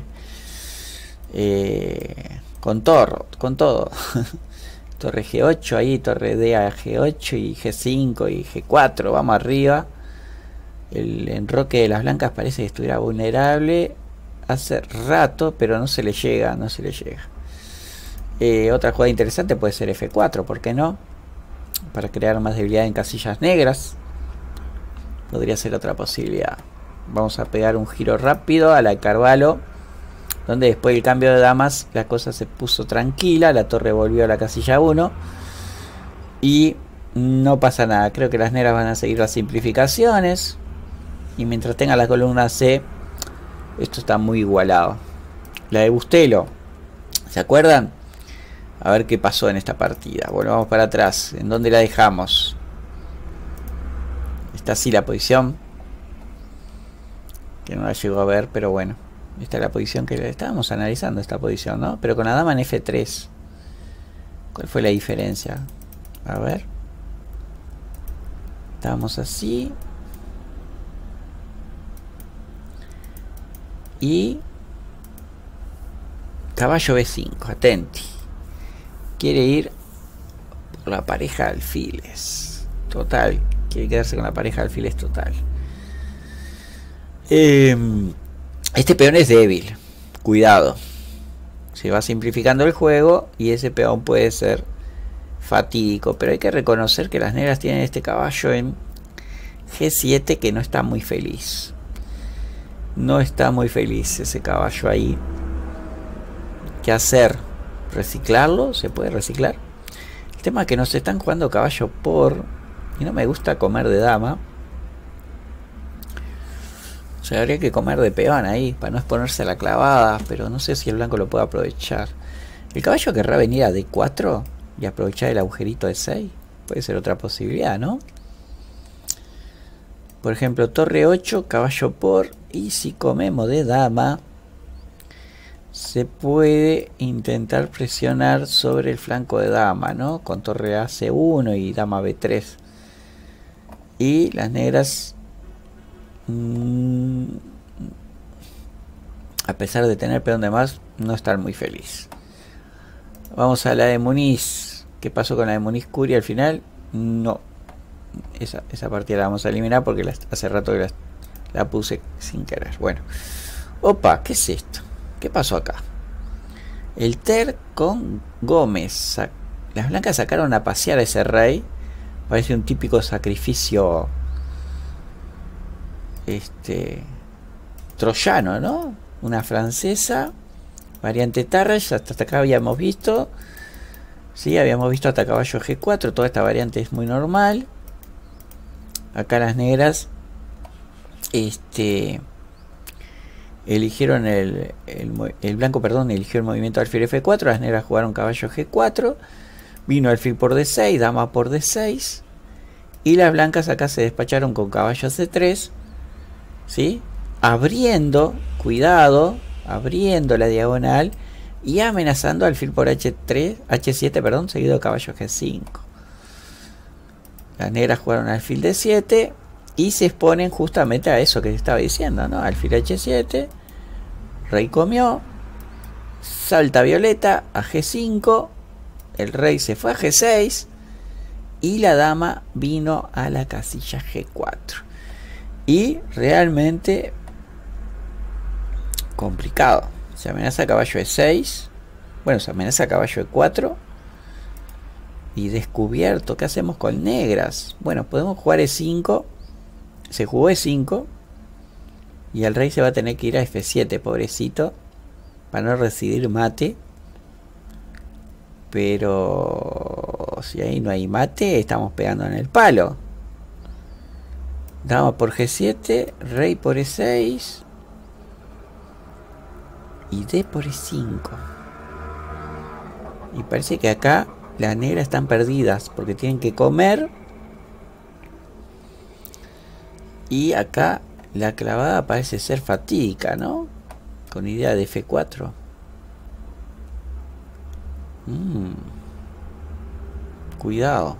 Eh, con todo, con todo. Torre G ocho ahí, torre D a G ocho y G cinco y G cuatro, vamos arriba. El enroque de las blancas parece que estuviera vulnerable hace rato, pero no se le llega, no se le llega. Eh, otra jugada interesante puede ser F cuatro, ¿por qué no? Para crear más debilidad en casillas negras. Podría ser otra posibilidad. Vamos a pegar un giro rápido a la de Carvalho, donde después del cambio de damas la cosa se puso tranquila. La torre volvió a la casilla uno y no pasa nada. Creo que las negras van a seguir las simplificaciones, y mientras tenga la columna C, esto está muy igualado. La de Bustelo, ¿se acuerdan? A ver qué pasó en esta partida. Bueno, vamos para atrás. ¿En dónde la dejamos? Está así la posición, que no la llegó a ver, pero bueno, esta es la posición que estábamos analizando, esta posición, ¿no? Pero con la dama en F tres. ¿Cuál fue la diferencia? A ver. Estábamos así. Y caballo B cinco, atenti. Quiere ir por la pareja de alfiles. Total, quiere quedarse con la pareja de alfiles total. Eh, este peón es débil. Cuidado. Se va simplificando el juego y ese peón puede ser fatídico. Pero hay que reconocer que las negras tienen este caballo en G siete que no está muy feliz. No está muy feliz ese caballo ahí. ¿Qué hacer? ¿Reciclarlo? ¿Se puede reciclar? El tema es que nos están jugando caballo por... y no me gusta comer de dama. O sea, habría que comer de peón ahí para no exponerse a la clavada. Pero no sé si el blanco lo puede aprovechar. ¿El caballo querrá venir a D cuatro y aprovechar el agujerito de seis? Puede ser otra posibilidad, ¿no? Por ejemplo, torre ocho, caballo por... y si comemos de dama, se puede intentar presionar sobre el flanco de dama, ¿no? Con torre A C uno y dama B tres. Y las negras, mmm, a pesar de tener peón de más, no están muy feliz. Vamos a la de Muniz. ¿Qué pasó con la de Muniz Curia al final? No. Esa, esa partida la vamos a eliminar porque la, hace rato que la, la puse sin querer. Bueno. Opa, ¿qué es esto? ¿Qué pasó acá? El Ter con Gómez. Las blancas sacaron a pasear a ese rey. Parece un típico sacrificio este troyano, ¿no? Una francesa, variante Tarrasch. Hasta acá habíamos visto. Sí, habíamos visto hasta caballo G cuatro. Toda esta variante es muy normal. Acá las negras este eligieron el, el, el blanco, perdón, eligió el movimiento alfil F cuatro. Las negras jugaron caballo G cuatro. Vino alfil por D seis, dama por D seis. Y las blancas acá se despacharon con caballo C tres. ¿Sí? Abriendo, cuidado, abriendo la diagonal y amenazando alfil por H tres, H siete, perdón, seguido de caballo G cinco. Las negras jugaron alfil D siete y se exponen justamente a eso que estaba diciendo, ¿no? Alfil H siete, rey comió, salta violeta a G cinco, el rey se fue a G seis y la dama vino a la casilla G cuatro. Y realmente complicado. Se amenaza caballo E seis, bueno, se amenaza caballo E cuatro. Y descubierto, ¿qué hacemos con negras? Bueno, podemos jugar E cinco. Se jugó E cinco. Y el rey se va a tener que ir a F siete, pobrecito, para no recibir mate. Pero si ahí no hay mate, estamos pegando en el palo. Dama por G siete, rey por E seis. Y D por E cinco. Y parece que acá las negras están perdidas porque tienen que comer. Y acá la clavada parece ser fatídica, ¿no? Con idea de F cuatro. Mm. Cuidado.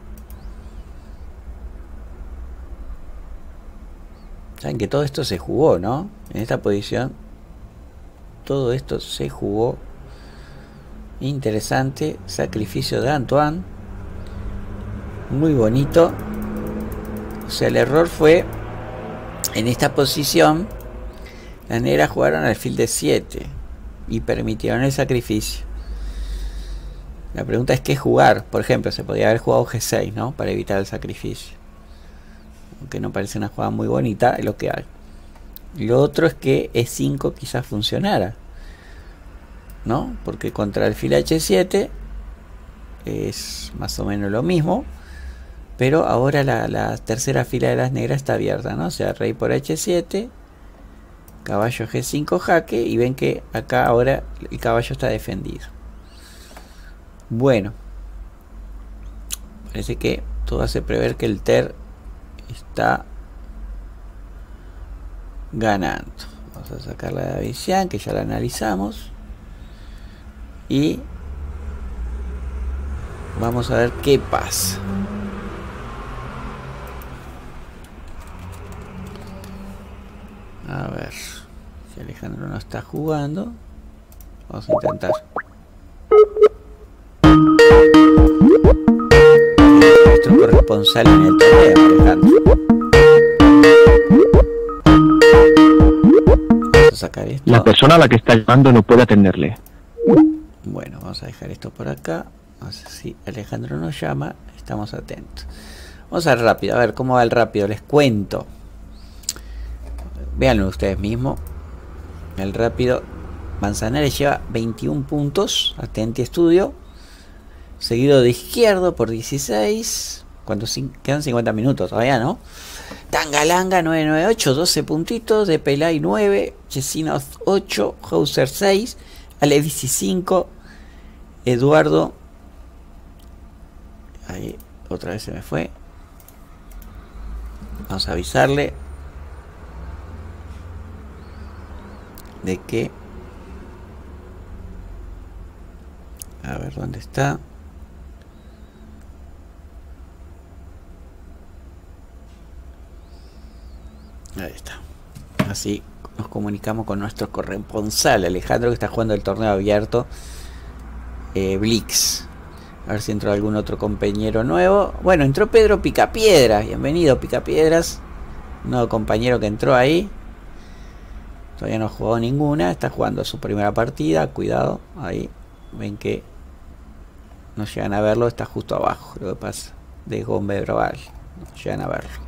Saben que todo esto se jugó, ¿no? En esta posición todo esto se jugó. Interesante sacrificio de Antoine, muy bonito. O sea, el error fue en esta posición. Las negras jugaron alfil D siete y permitieron el sacrificio. La pregunta es qué jugar. Por ejemplo, se podría haber jugado G seis, ¿no? Para evitar el sacrificio. aunque no parece una jugada muy bonita, es lo que hay. Lo otro es que E cinco quizás funcionara, ¿no? Porque contra el alfil H siete es más o menos lo mismo, pero ahora la, la tercera fila de las negras está abierta, ¿no? O sea, rey por H siete, caballo G cinco jaque, y ven que acá ahora el caballo está defendido. Bueno, parece que todo hace prever que el Ter está ganando. Vamos a sacar la de Avicii, que ya la analizamos, y vamos a ver qué pasa. A ver si Alejandro no está jugando. Vamos a intentar. Nuestro corresponsal en el torneo, Alejandro. Vamos a sacar esto. La persona a la que está llamando no puede atenderle. Bueno, vamos a dejar esto por acá. Vamos a ver si Alejandro nos llama. Estamos atentos. Vamos a ver rápido. A ver cómo va el rápido. Les cuento. Véanlo ustedes mismos. El rápido. Manzanares lleva veintiún puntos. Atenti Estudio. Seguido de Izquierdo por dieciséis. Cuando quedan cincuenta minutos todavía, ¿no? Tangalanga nueve nueve ocho, doce puntitos. De Pelay nueve. Chesina ocho. Hauser seis. Alevisi cinco. Eduardo. Ahí otra vez se me fue. Vamos a avisarle de que, a ver dónde está. Ahí está. Así nos comunicamos con nuestro corresponsal Alejandro, que está jugando el torneo abierto eh, Blix. A ver si entró algún otro compañero nuevo. Bueno, entró Pedro Picapiedras. Bienvenido, Picapiedras. Un nuevo compañero que entró ahí. Todavía no ha jugado ninguna. Está jugando su primera partida. Cuidado. Ahí. Ven que no llegan a verlo. Está justo abajo. Lo que pasa. De Gombe Brobal. No llegan a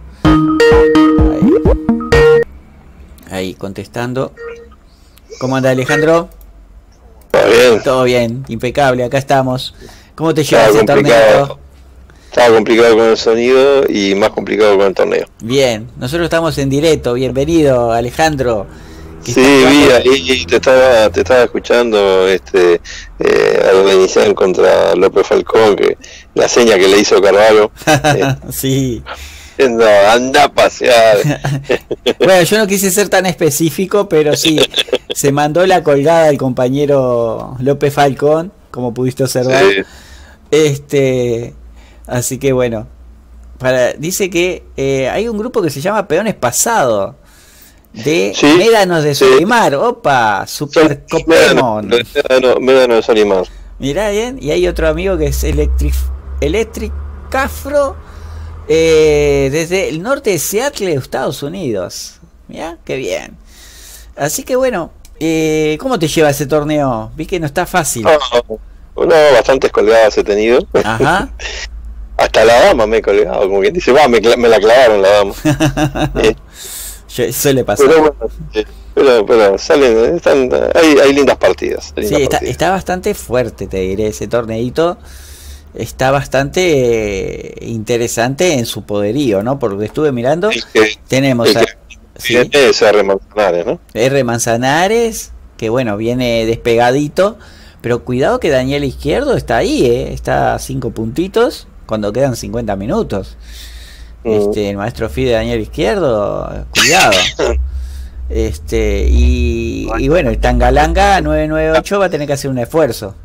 verlo. Ahí. Ahí contestando. ¿Cómo anda, Alejandro? ¿Todo bien? Todo bien. Impecable. Acá estamos. ¿Cómo te llevas ese torneo? Estaba complicado con el sonido y más complicado con el torneo. Bien, nosotros estamos en directo. Bienvenido, Alejandro. Sí, vi ahí, te estaba, te estaba escuchando este eh, algo inicial contra López Falcón, que la seña que le hizo Carvalho. eh, Sí. No, anda a pasear. Bueno, yo no quise ser tan específico, pero sí, se mandó la colgada el compañero López Falcón, como pudiste observar. Sí. Este, así que bueno, para, dice que eh, hay un grupo que se llama Peones Pasado, de Sí, Médanos de sí. Solimar. Opa, Super Copemon. Médano, Médano de Solimar. Mirá bien, y hay otro amigo que es Electric, Electric Cafro, eh, desde el norte de Seattle, Estados Unidos. Mirá, qué bien. Así que bueno, eh, ¿cómo te lleva ese torneo? Vi que no está fácil. No, no, bastantes colgadas he tenido. Ajá. Hasta la dama me he colgado, como quien dice, va, me, cla- me la clavaron la dama. Eh, Yo- Suele pasar. pero bueno, eh, pero, pero salen, están, hay, hay lindas partidas. hay Sí, lindas está, partidas. está bastante fuerte, te diré, ese torneito. Está bastante eh, interesante en su poderío, ¿no? Por lo que estuve mirando, El que, tenemos el a que sí, viene es R. Manzanares, ¿no? R. Manzanares, que bueno, viene despegadito, pero cuidado que Daniel Izquierdo está ahí, ¿eh? Está a cinco puntitos cuando quedan cincuenta minutos. Mm. Este, el maestro Fi de Daniel Izquierdo, cuidado. Este, y, y bueno, el Tangalanga nueve nueve ocho va a tener que hacer un esfuerzo.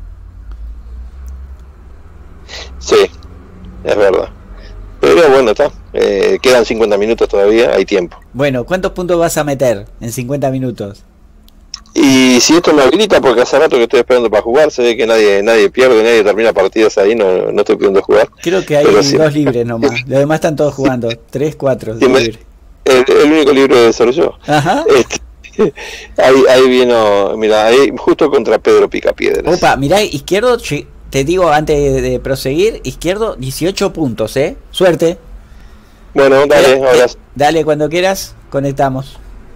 Sí, es verdad. Pero bueno, está. Eh, quedan cincuenta minutos todavía, hay tiempo. Bueno, ¿cuántos puntos vas a meter en cincuenta minutos? Y si esto me habilita, porque hace rato que estoy esperando para jugar, se ve que nadie nadie pierde, nadie termina partidas ahí, no, no estoy pudiendo jugar. Creo que hay Pero sí. dos libres nomás. Los demás están todos jugando. Tres, cuatro Sí, me- libres. El, el único libro de ser yo. Ajá. Este, ahí, ahí vino, mira, ahí justo contra Pedro Picapiedras. Opa, mirá, Izquierdo, chi- te digo antes de, de proseguir, Izquierdo dieciocho puntos, ¿eh? Suerte. Bueno, dale, Eh, ahora. eh, dale, cuando quieras, conectamos.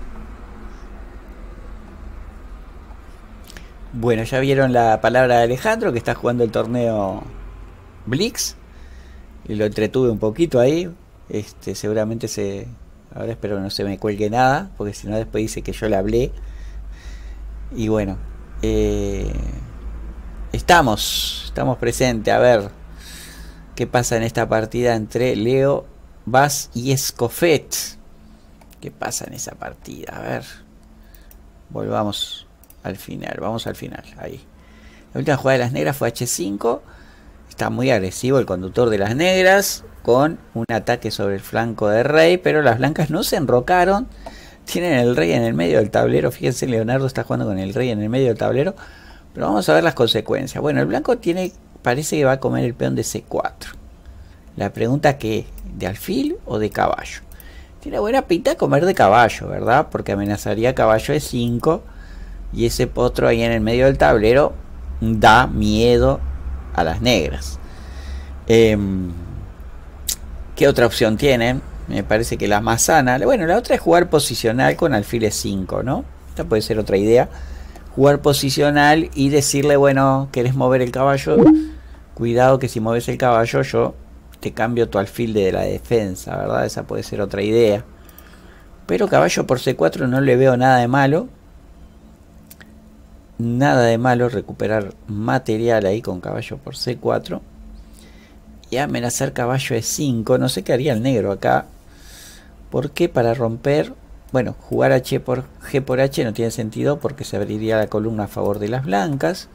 Bueno, ya vieron la palabra de Alejandro, que está jugando el torneo Blix. Y lo entretuve un poquito ahí. Este, seguramente se... Ahora espero que no se me cuelgue nada, porque si no después dice que yo le hablé. Y bueno, eh, estamos, estamos presentes. A ver qué pasa en esta partida entre Leo, Bas y Escofet. ¿Qué pasa en esa partida? A ver. Volvamos al final, vamos al final. Ahí. La última jugada de las negras fue hache cinco. Está muy agresivo el conductor de las negras, con un ataque sobre el flanco de rey, pero las blancas no se enrocaron. Tienen el rey en el medio del tablero. Fíjense, Leonardo está jugando con el rey en el medio del tablero. Pero vamos a ver las consecuencias. Bueno, el blanco tiene, parece que va a comer el peón de ce cuatro. La pregunta que, ¿de alfil o de caballo? Tiene buena pinta de comer de caballo, ¿verdad? Porque amenazaría caballo de cinco. Y ese potro ahí en el medio del tablero da miedo a las negras. Eh, ¿Qué otra opción tienen? Me parece que la más sana. Bueno, la otra es jugar posicional con alfil e cinco, ¿no? Esta puede ser otra idea. Jugar posicional y decirle, bueno, ¿querés mover el caballo? Cuidado que si mueves el caballo yo te cambio tu alfil de la defensa, ¿verdad? Esa puede ser otra idea. Pero caballo por ce cuatro no le veo nada de malo. Nada de malo recuperar material ahí con caballo por ce cuatro. Y amenazar caballo e cinco. No sé qué haría el negro acá. Porque para romper... Bueno, jugar H por G por H no tiene sentido porque se abriría la columna a favor de las blancas.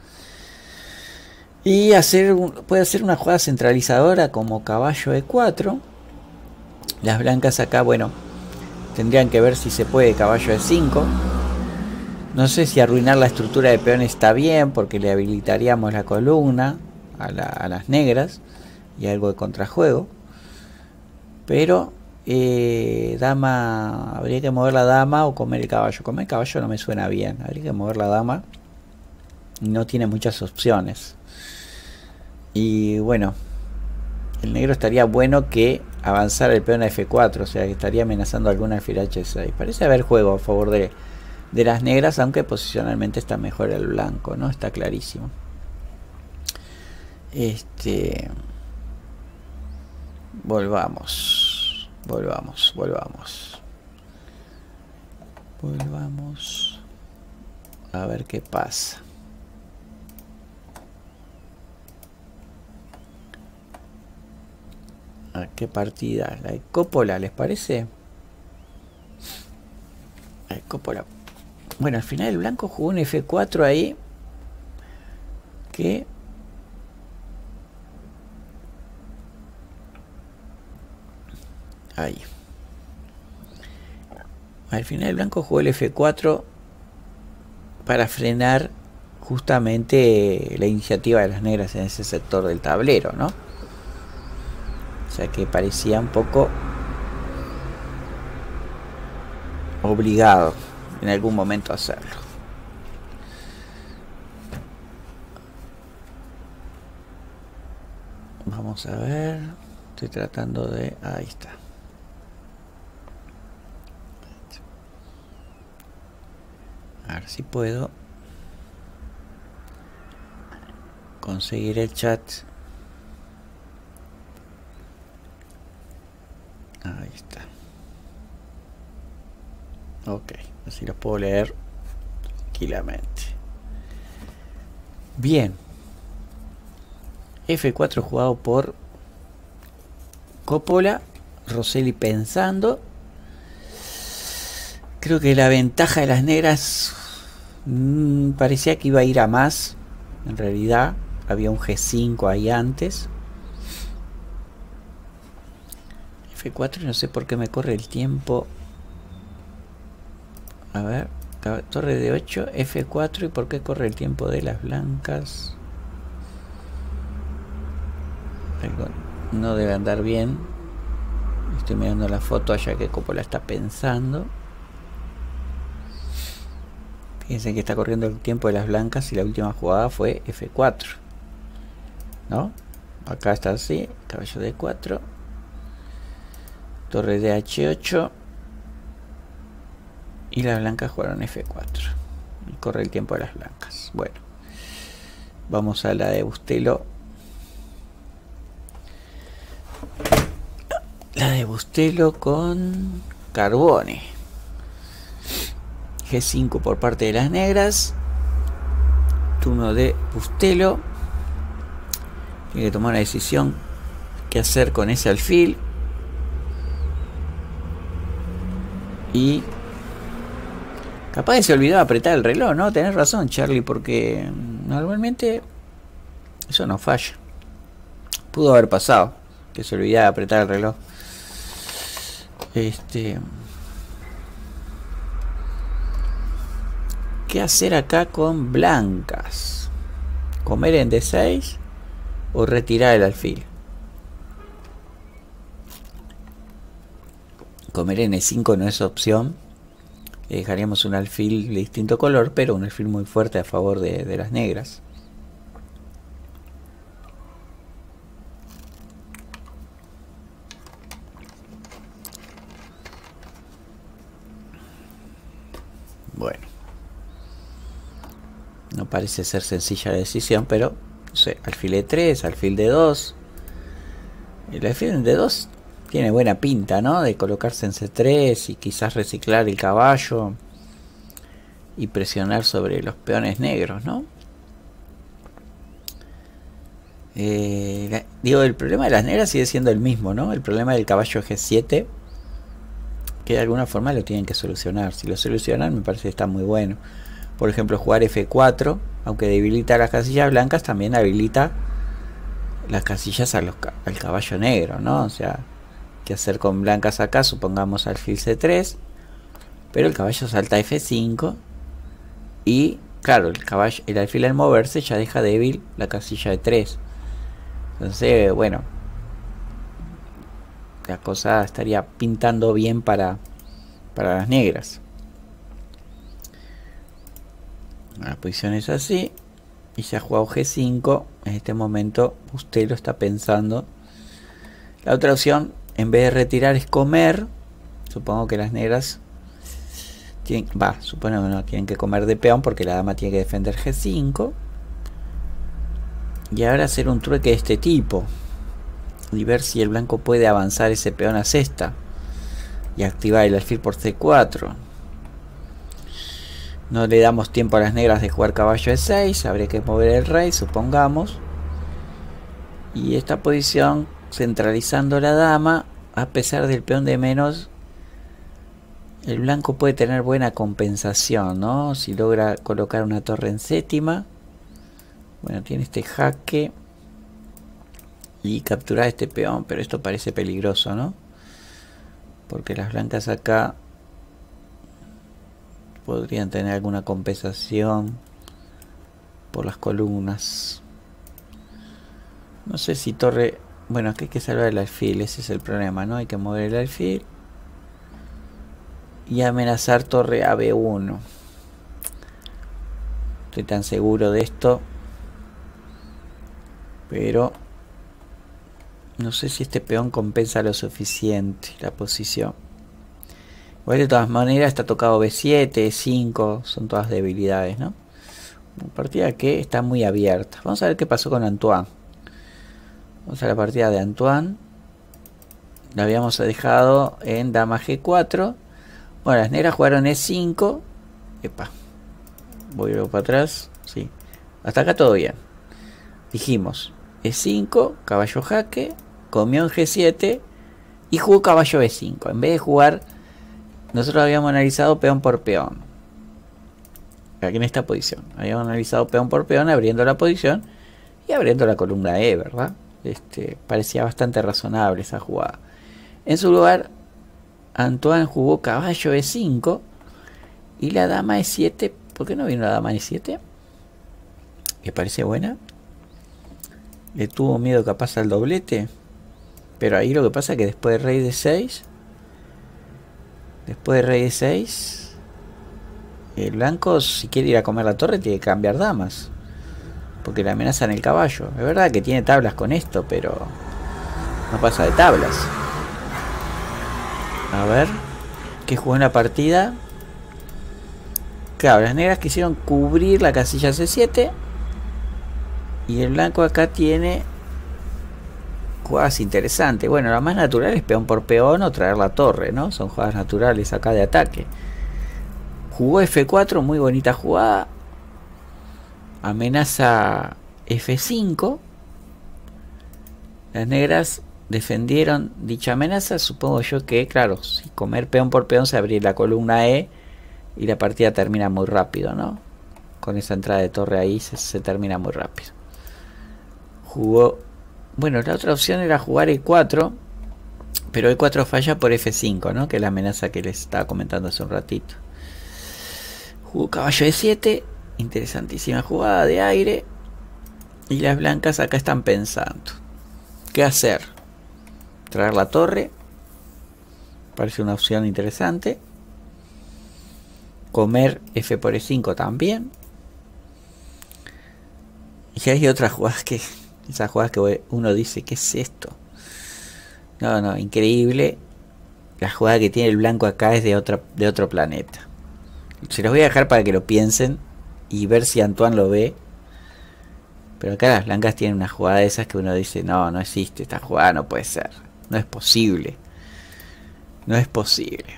Y hacer un, puede hacer una jugada centralizadora como caballo e cuatro. Las blancas acá, bueno, tendrían que ver si se puede caballo e cinco. No sé si arruinar la estructura de peón está bien, porque le habilitaríamos la columna a, la, a las negras y algo de contrajuego. Pero eh, dama, habría que mover la dama o comer el caballo. Comer el caballo no me suena bien, habría que mover la dama. No tiene muchas opciones. Y bueno, el negro estaría bueno que avanzara el peón a efe cuatro, o sea que estaría amenazando alguna alfil hache seis. Parece haber juego a favor de... de las negras, aunque posicionalmente está mejor el blanco, ¿no? Está clarísimo. Este... Volvamos. Volvamos, volvamos. Volvamos. A ver qué pasa. ¿A qué partida? La de Coppola, ¿les parece? La de Coppola. Bueno, al final el blanco jugó un efe cuatro ahí. Que... Ahí. Al final el blanco jugó el efe cuatro para frenar justamente la iniciativa de las negras en ese sector del tablero, ¿no? O sea que parecía un poco obligado en algún momento a hacerlo. Vamos a ver. Estoy tratando de... Ahí está. A ver si puedo conseguir el chat. Ahí está. Ok, así los puedo leer tranquilamente. Bien. efe cuatro jugado por Coppola. Rosselli pensando. Creo que la ventaja de las negras mmm, parecía que iba a ir a más. En realidad había un ge cinco ahí antes. efe cuatro, no sé por qué me corre el tiempo. A ver, torre de ocho, efe cuatro, y por qué corre el tiempo de las blancas. Algo no debe andar bien. Estoy mirando la foto allá que Coppola está pensando. Fíjense que está corriendo el tiempo de las blancas y la última jugada fue efe cuatro, ¿no? Acá está así, caballo de cuatro. Torre de H ocho. Y las blancas jugaron F cuatro. Y corre el tiempo de las blancas. Bueno. Vamos a la de Bustelo. La de Bustelo con Carbone. G cinco por parte de las negras. Turno de Bustelo. Tiene que tomar una decisión. ¿Qué hacer con ese alfil? Y capaz que se olvidó de apretar el reloj, ¿no? Tenés razón, Charlie, porque normalmente eso no falla. Pudo haber pasado que se olvidara de apretar el reloj. Este, ¿qué hacer acá con blancas? ¿Comer en D seis o retirar el alfil? Comer en E cinco no es opción. Le dejaríamos un alfil de distinto color, pero un alfil muy fuerte a favor de, de las negras. Bueno, no parece ser sencilla la decisión, pero no sé, alfil E tres, alfil D dos. El alfil D dos tiene buena pinta, ¿no? De colocarse en C tres y quizás reciclar el caballo y presionar sobre los peones negros, ¿no? Eh, la, digo, el problema de las negras sigue siendo el mismo, ¿no? El problema del caballo G siete, que de alguna forma lo tienen que solucionar. Si lo solucionan, me parece que está muy bueno. Por ejemplo, jugar F cuatro, aunque debilita las casillas blancas, también habilita las casillas a los, al caballo negro, ¿no? O sea, ¿qué hacer con blancas acá? Supongamos alfil C tres, pero el caballo salta a F cinco y claro, el caballo, el alfil al moverse ya deja débil la casilla de tres. Entonces, bueno, la cosa estaría pintando bien para, para las negras. La posición es así y se ha jugado G cinco. En este momento usted lo está pensando. La otra opción, en vez de retirar, es comer. Supongo que las negras tienen, va, supongo que no tienen que comer de peón porque la dama tiene que defender G cinco. Y ahora hacer un trueque de este tipo y ver si el blanco puede avanzar ese peón a cesta y activar el alfil por C cuatro. No le damos tiempo a las negras de jugar caballo E seis. Habría que mover el rey, supongamos. Y esta posición, centralizando la dama, a pesar del peón de menos, el blanco puede tener buena compensación, ¿no? Si logra colocar una torre en séptima. Bueno, tiene este jaque y capturar este peón, pero esto parece peligroso, ¿no? Porque las blancas acá podrían tener alguna compensación por las columnas. No sé si torre... Bueno, aquí hay que salvar el alfil, ese es el problema, ¿no? Hay que mover el alfil y amenazar torre a B uno. Estoy tan seguro de esto, pero no sé si este peón compensa lo suficiente la posición. Igual de todas maneras está tocado B siete, E cinco, son todas debilidades, ¿no? Una partida que está muy abierta. Vamos a ver qué pasó con Antoine. Vamos a la partida de Antoine. La habíamos dejado en dama G cuatro. Bueno, las negras jugaron E cinco. Epa. Voy luego para atrás. Sí. Hasta acá todo bien. Dijimos E cinco, caballo jaque, comió en G siete y jugó caballo B cinco. En vez de jugar, nosotros habíamos analizado peón por peón. Aquí en esta posición. Habíamos analizado peón por peón, abriendo la posición y abriendo la columna E, ¿verdad? Este, parecía bastante razonable esa jugada. En su lugar, Antoine jugó caballo E cinco y la dama E siete. ¿Por qué no vino la dama E siete? Que parece buena. Le tuvo miedo capaz al doblete. Pero ahí lo que pasa es que después de rey de seis, después de rey de seis, el blanco, si quiere ir a comer la torre, tiene que cambiar damas, porque le amenazan el caballo. Es verdad que tiene tablas con esto, pero no pasa de tablas. A ver, ¿qué jugó en la partida? Claro, las negras quisieron cubrir la casilla C siete. Y el blanco acá tiene jugadas interesantes. Bueno, la más natural es peón por peón o traer la torre, ¿no? Son jugadas naturales acá de ataque. Jugó F cuatro, muy bonita jugada. Amenaza F cinco. Las negras defendieron dicha amenaza. Supongo yo que, claro, si comer peón por peón se abrirá la columna E y la partida termina muy rápido, ¿no? Con esa entrada de torre ahí se, se termina muy rápido. Jugó... Bueno, la otra opción era jugar E cuatro, pero E cuatro falla por F cinco, ¿no? Que es la amenaza que les estaba comentando hace un ratito. Jugó caballo E siete, interesantísima jugada de aire. Y las blancas acá están pensando ¿qué hacer? Traer la torre, parece una opción interesante. Comer F por E cinco también. Y hay otras jugadas que... Esas jugadas que uno dice, ¿qué es esto? No, no, increíble. La jugada que tiene el blanco acá es de, otra, de otro planeta. Se los voy a dejar para que lo piensen y ver si Antoine lo ve. Pero acá las blancas tienen una jugada de esas que uno dice, no, no existe, esta jugada no puede ser. No es posible. No es posible.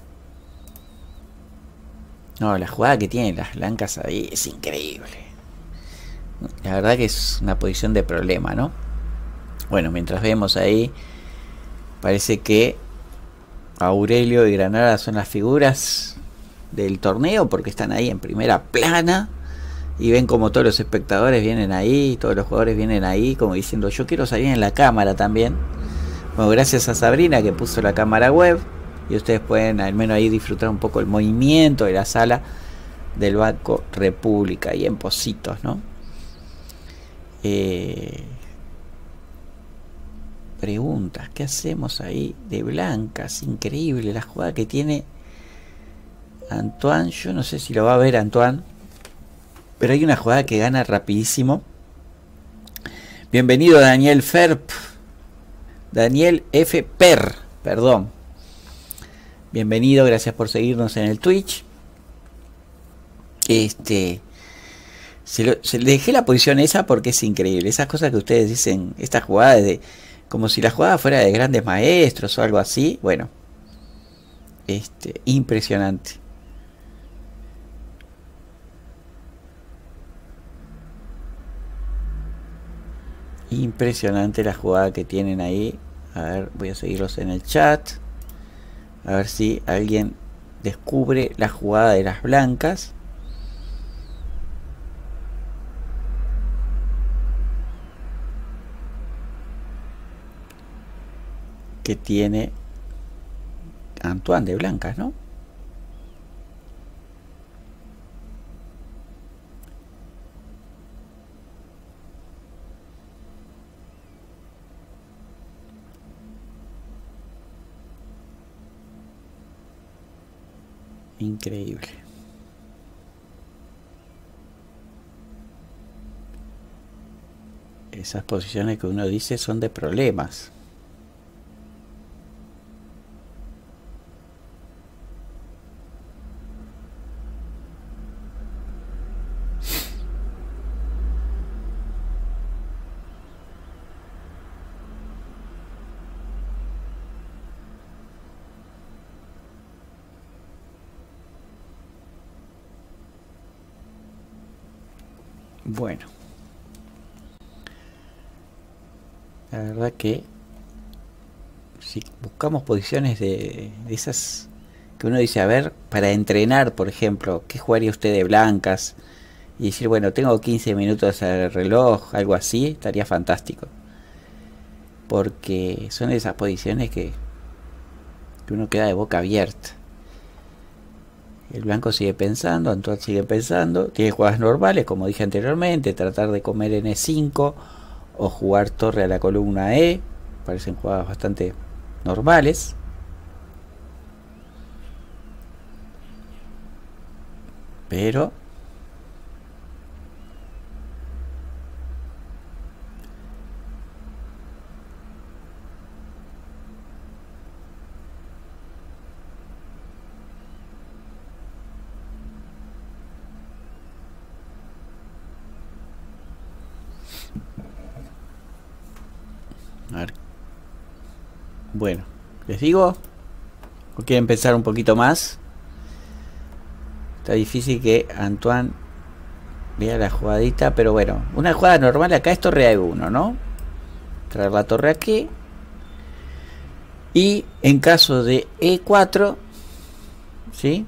No, la jugada que tienen las blancas ahí es increíble. La verdad que es una posición de problema, ¿no? Bueno, mientras vemos ahí, parece que Aurelio y Granada son las figuras del torneo porque están ahí en primera plana y ven como todos los espectadores vienen ahí, todos los jugadores vienen ahí como diciendo yo quiero salir en la cámara también. Bueno, gracias a Sabrina que puso la cámara web y ustedes pueden al menos ahí disfrutar un poco el movimiento de la sala del Banco República y en Pocitos, ¿no? Eh, preguntas, ¿qué hacemos ahí de blancas? Increíble la jugada que tiene Antoine. Yo no sé si lo va a ver Antoine, pero hay una jugada que gana rapidísimo. Bienvenido Daniel Ferp, Daniel F. Per, perdón. Bienvenido, gracias por seguirnos en el Twitch. Este... Se, lo, se le dejé la posición esa porque es increíble. Esas cosas que ustedes dicen, esta jugada de, como si la jugada fuera de grandes maestros o algo así. Bueno, este, impresionante. Impresionante la jugada que tienen ahí. A ver, voy a seguirlos en el chat. A ver si alguien descubre la jugada de las blancas. Que tiene Antoine de blancas, ¿no? Increíble. Esas posiciones que uno dice son de problemas. Bueno, la verdad que si buscamos posiciones de, de esas que uno dice, a ver, para entrenar, por ejemplo, ¿qué jugaría usted de blancas? Y decir, bueno, tengo quince minutos al reloj, algo así, estaría fantástico. Porque son esas posiciones que, que uno queda de boca abierta. El blanco sigue pensando, Antoine sigue pensando. Tiene jugadas normales, como dije anteriormente. Tratar de comer en E cinco o jugar torre a la columna E. Parecen jugadas bastante normales. Pero A ver. Bueno, ¿les digo? ¿O quieren pensar un poquito más? Está difícil que Antoine vea la jugadita, pero bueno, una jugada normal acá es torre a e uno, ¿no? Traer la torre aquí. Y en caso de e cuatro, ¿sí?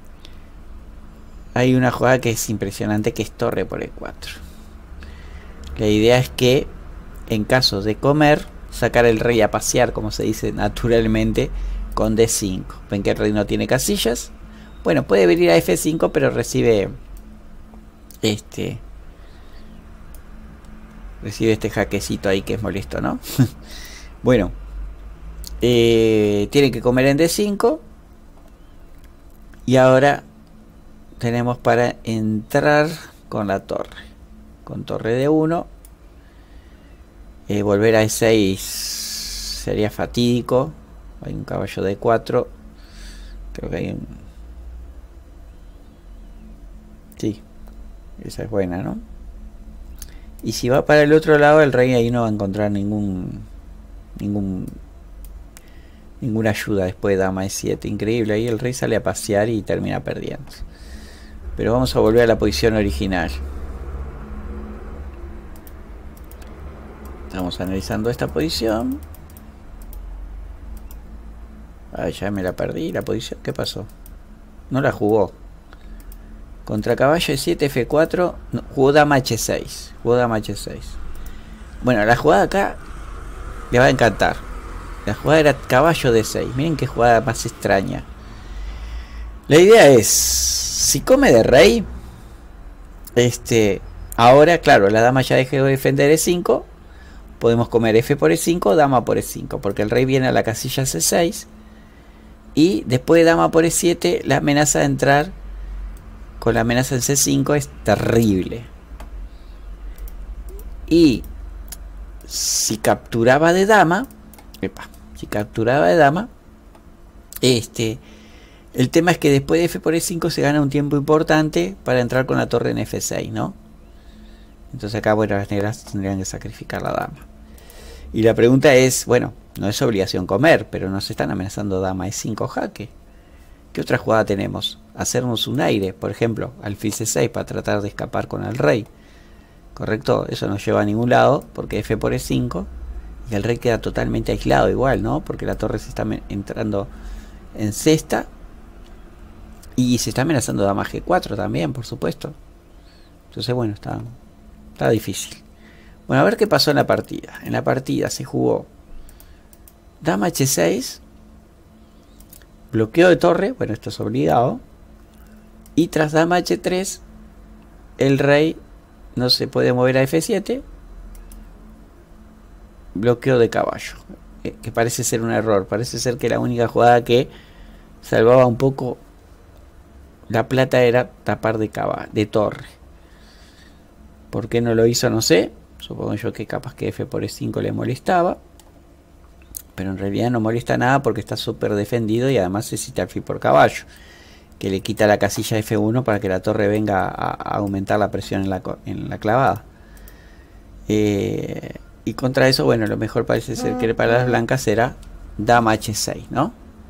Hay una jugada que es impresionante, que es torre por e cuatro. La idea es que en caso de comer, sacar el rey a pasear, como se dice naturalmente, con de cinco. Ven que el rey no tiene casillas. Bueno, puede venir a efe cinco, pero recibe este recibe este jaquecito ahí que es molesto, ¿no? Bueno, eh, tiene que comer en de cinco. Y ahora tenemos para entrar con la torre, con torre de uno. Eh, volver a e seis sería fatídico. Hay un caballo de cuatro. Creo que hay un... Sí, esa es buena, ¿no? Y si va para el otro lado, el rey ahí no va a encontrar ningún ningún ninguna ayuda después de dama e siete. Increíble, ahí el rey sale a pasear y termina perdiendo. Pero vamos a volver a la posición original. Estamos analizando esta posición. Ah, ya me la perdí la posición. ¿Qué pasó? No la jugó. Contra caballo e siete, efe cuatro. No, jugó dama hache seis. Jugó dama hache seis. Bueno, la jugada acá le va a encantar. La jugada era caballo de seis. Miren qué jugada más extraña. La idea es, si come de rey, este, ahora, claro, la dama ya dejó de defender e cinco. Podemos comer f por e cinco, dama por e cinco, porque el rey viene a la casilla ce seis. Y después de dama por e siete, la amenaza de entrar con la amenaza en ce cinco es terrible. Y si capturaba de dama, epa, si capturaba de dama, este, el tema es que después de f por e cinco se gana un tiempo importante para entrar con la torre en efe seis, ¿no? Entonces acá, bueno, las negras tendrían que sacrificar la dama. Y la pregunta es, bueno, no es obligación comer, pero nos están amenazando dama e cinco jaque. ¿Qué otra jugada tenemos? Hacernos un aire, por ejemplo, alfil ce seis para tratar de escapar con el rey. ¿Correcto? Eso no lleva a ningún lado, porque f por e cinco. Y el rey queda totalmente aislado igual, ¿no? Porque la torre se está entrando en cesta. Y se está amenazando dama ge cuatro también, por supuesto. Entonces, bueno, está... Está difícil. Bueno, a ver qué pasó en la partida. En la partida se jugó dama hache seis, bloqueo de torre, bueno, esto es obligado, y tras dama hache tres el rey no se puede mover a efe siete, bloqueo de caballo, eh, que parece ser un error. Parece ser que la única jugada que salvaba un poco la plata era tapar de caballo, de torre. ¿Por qué no lo hizo? No sé. Supongo yo que capaz que f por e cinco le molestaba. Pero en realidad no molesta nada porque está súper defendido y además necesita alfil por caballo, que le quita la casilla efe uno para que la torre venga a, a aumentar la presión en la, en la clavada. Eh, y contra eso, bueno, lo mejor parece ser que para las blancas era dama hache seis, ¿no?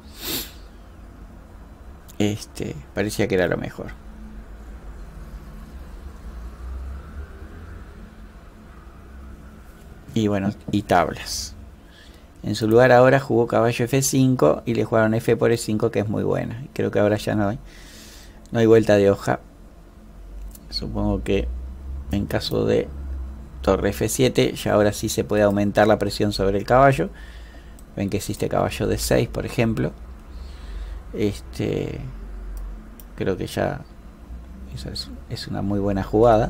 Este, parecía que era lo mejor. Y bueno, y tablas. En su lugar ahora jugó caballo efe cinco y le jugaron f por e cinco, que es muy buena. Creo que ahora ya no hay, no hay vuelta de hoja. Supongo que en caso de torre efe siete, ya ahora sí se puede aumentar la presión sobre el caballo. Ven que existe caballo de seis, por ejemplo. Este, creo que ya esa es, es una muy buena jugada.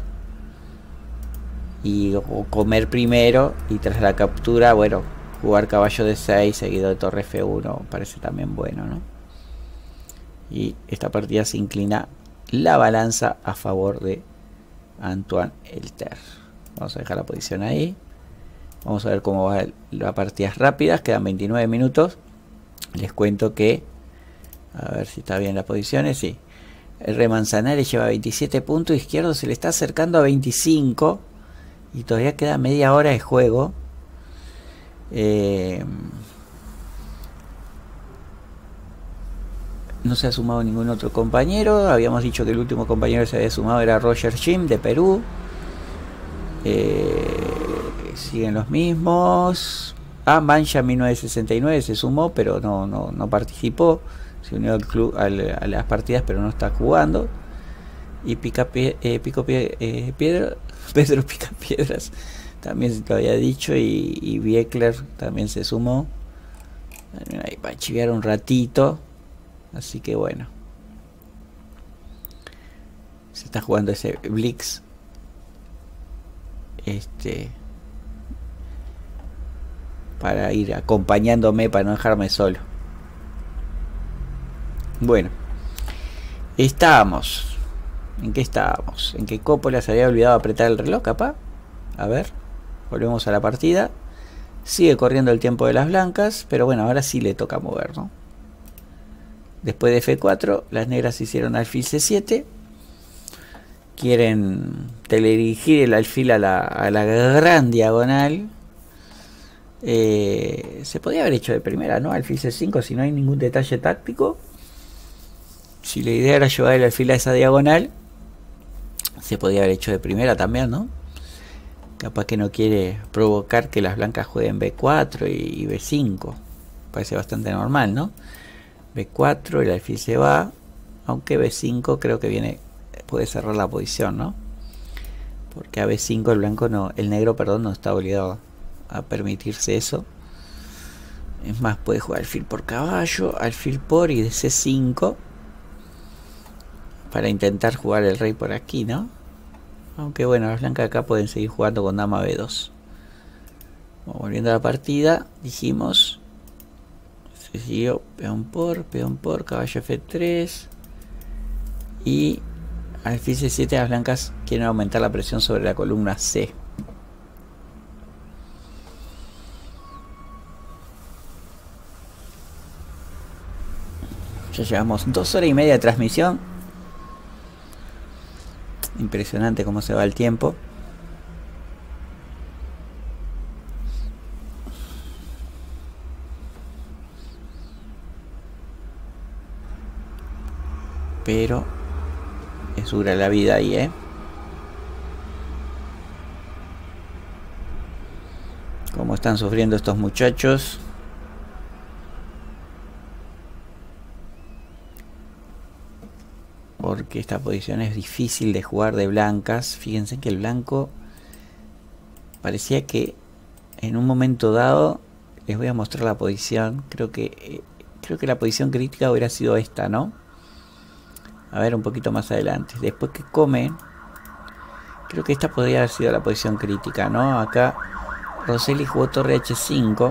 Y comer primero y tras la captura, bueno, jugar caballo de seis seguido de torre efe uno parece también bueno, ¿no? Y esta partida se inclina la balanza a favor de Antoine Elter. Vamos a dejar la posición ahí. Vamos a ver cómo va las partidas rápidas. Quedan veintinueve minutos. Les cuento que, a ver si está bien las posiciones. Sí, el rey Manzanares lleva veintisiete puntos. Izquierdo se le está acercando a veinticinco. Y todavía queda media hora de juego. Eh, no se ha sumado ningún otro compañero. Habíamos dicho que el último compañero que se había sumado era Roger Jim de Perú. Eh, siguen los mismos. Ah, Mancha mil novecientos sesenta y nueve se sumó, pero no, no, no participó. Se unió al club, al, a las partidas, pero no está jugando. Y Pica pie, eh, Pico pie, eh, Piedra, Pedro Pica Piedras también se lo había dicho. Y, y Biekler también se sumó. Ahí va a chiviar un ratito. Así que bueno. Se está jugando ese Blitz. Este. Para ir acompañándome, para no dejarme solo. Bueno. Estábamos. ¿En qué estábamos? En que Coppola se había olvidado apretar el reloj, capaz. A ver. Volvemos a la partida. Sigue corriendo el tiempo de las blancas. Pero bueno, ahora sí le toca mover, ¿no? Después de F cuatro, las negras hicieron alfil C siete. Quieren teledirigir el alfil a la, a la gran diagonal. Eh, se podía haber hecho de primera, ¿no? Alfil C cinco si no hay ningún detalle táctico. Si la idea era llevar el alfil a esa diagonal, se podía haber hecho de primera también, ¿no? Capaz que no quiere provocar que las blancas jueguen B cuatro y, y B cinco. Parece bastante normal, ¿no? B cuatro, el alfil se va. Aunque B cinco creo que viene, puede cerrar la posición, ¿no? Porque a B cinco el blanco no, el negro, perdón, no está obligado a permitirse eso. Es más, puede jugar alfil por caballo, alfil por y de C cinco para intentar jugar el rey por aquí, ¿no? Aunque bueno, las blancas acá pueden seguir jugando con dama B dos. Bueno, volviendo a la partida, dijimos, se siguió peón por, peón por, caballo F tres y alfil C siete. Las blancas quieren aumentar la presión sobre la columna C. Ya llevamos dos horas y media de transmisión. Impresionante cómo se va el tiempo. Pero es dura la vida ahí, ¿eh? Cómo están sufriendo estos muchachos. Porque esta posición es difícil de jugar de blancas. Fíjense que el blanco parecía que en un momento dado, les voy a mostrar la posición. Creo que eh, creo que la posición crítica hubiera sido esta, ¿no? A ver, un poquito más adelante. Después que come, creo que esta podría haber sido la posición crítica, ¿no? Acá Rosselli jugó torre H cinco,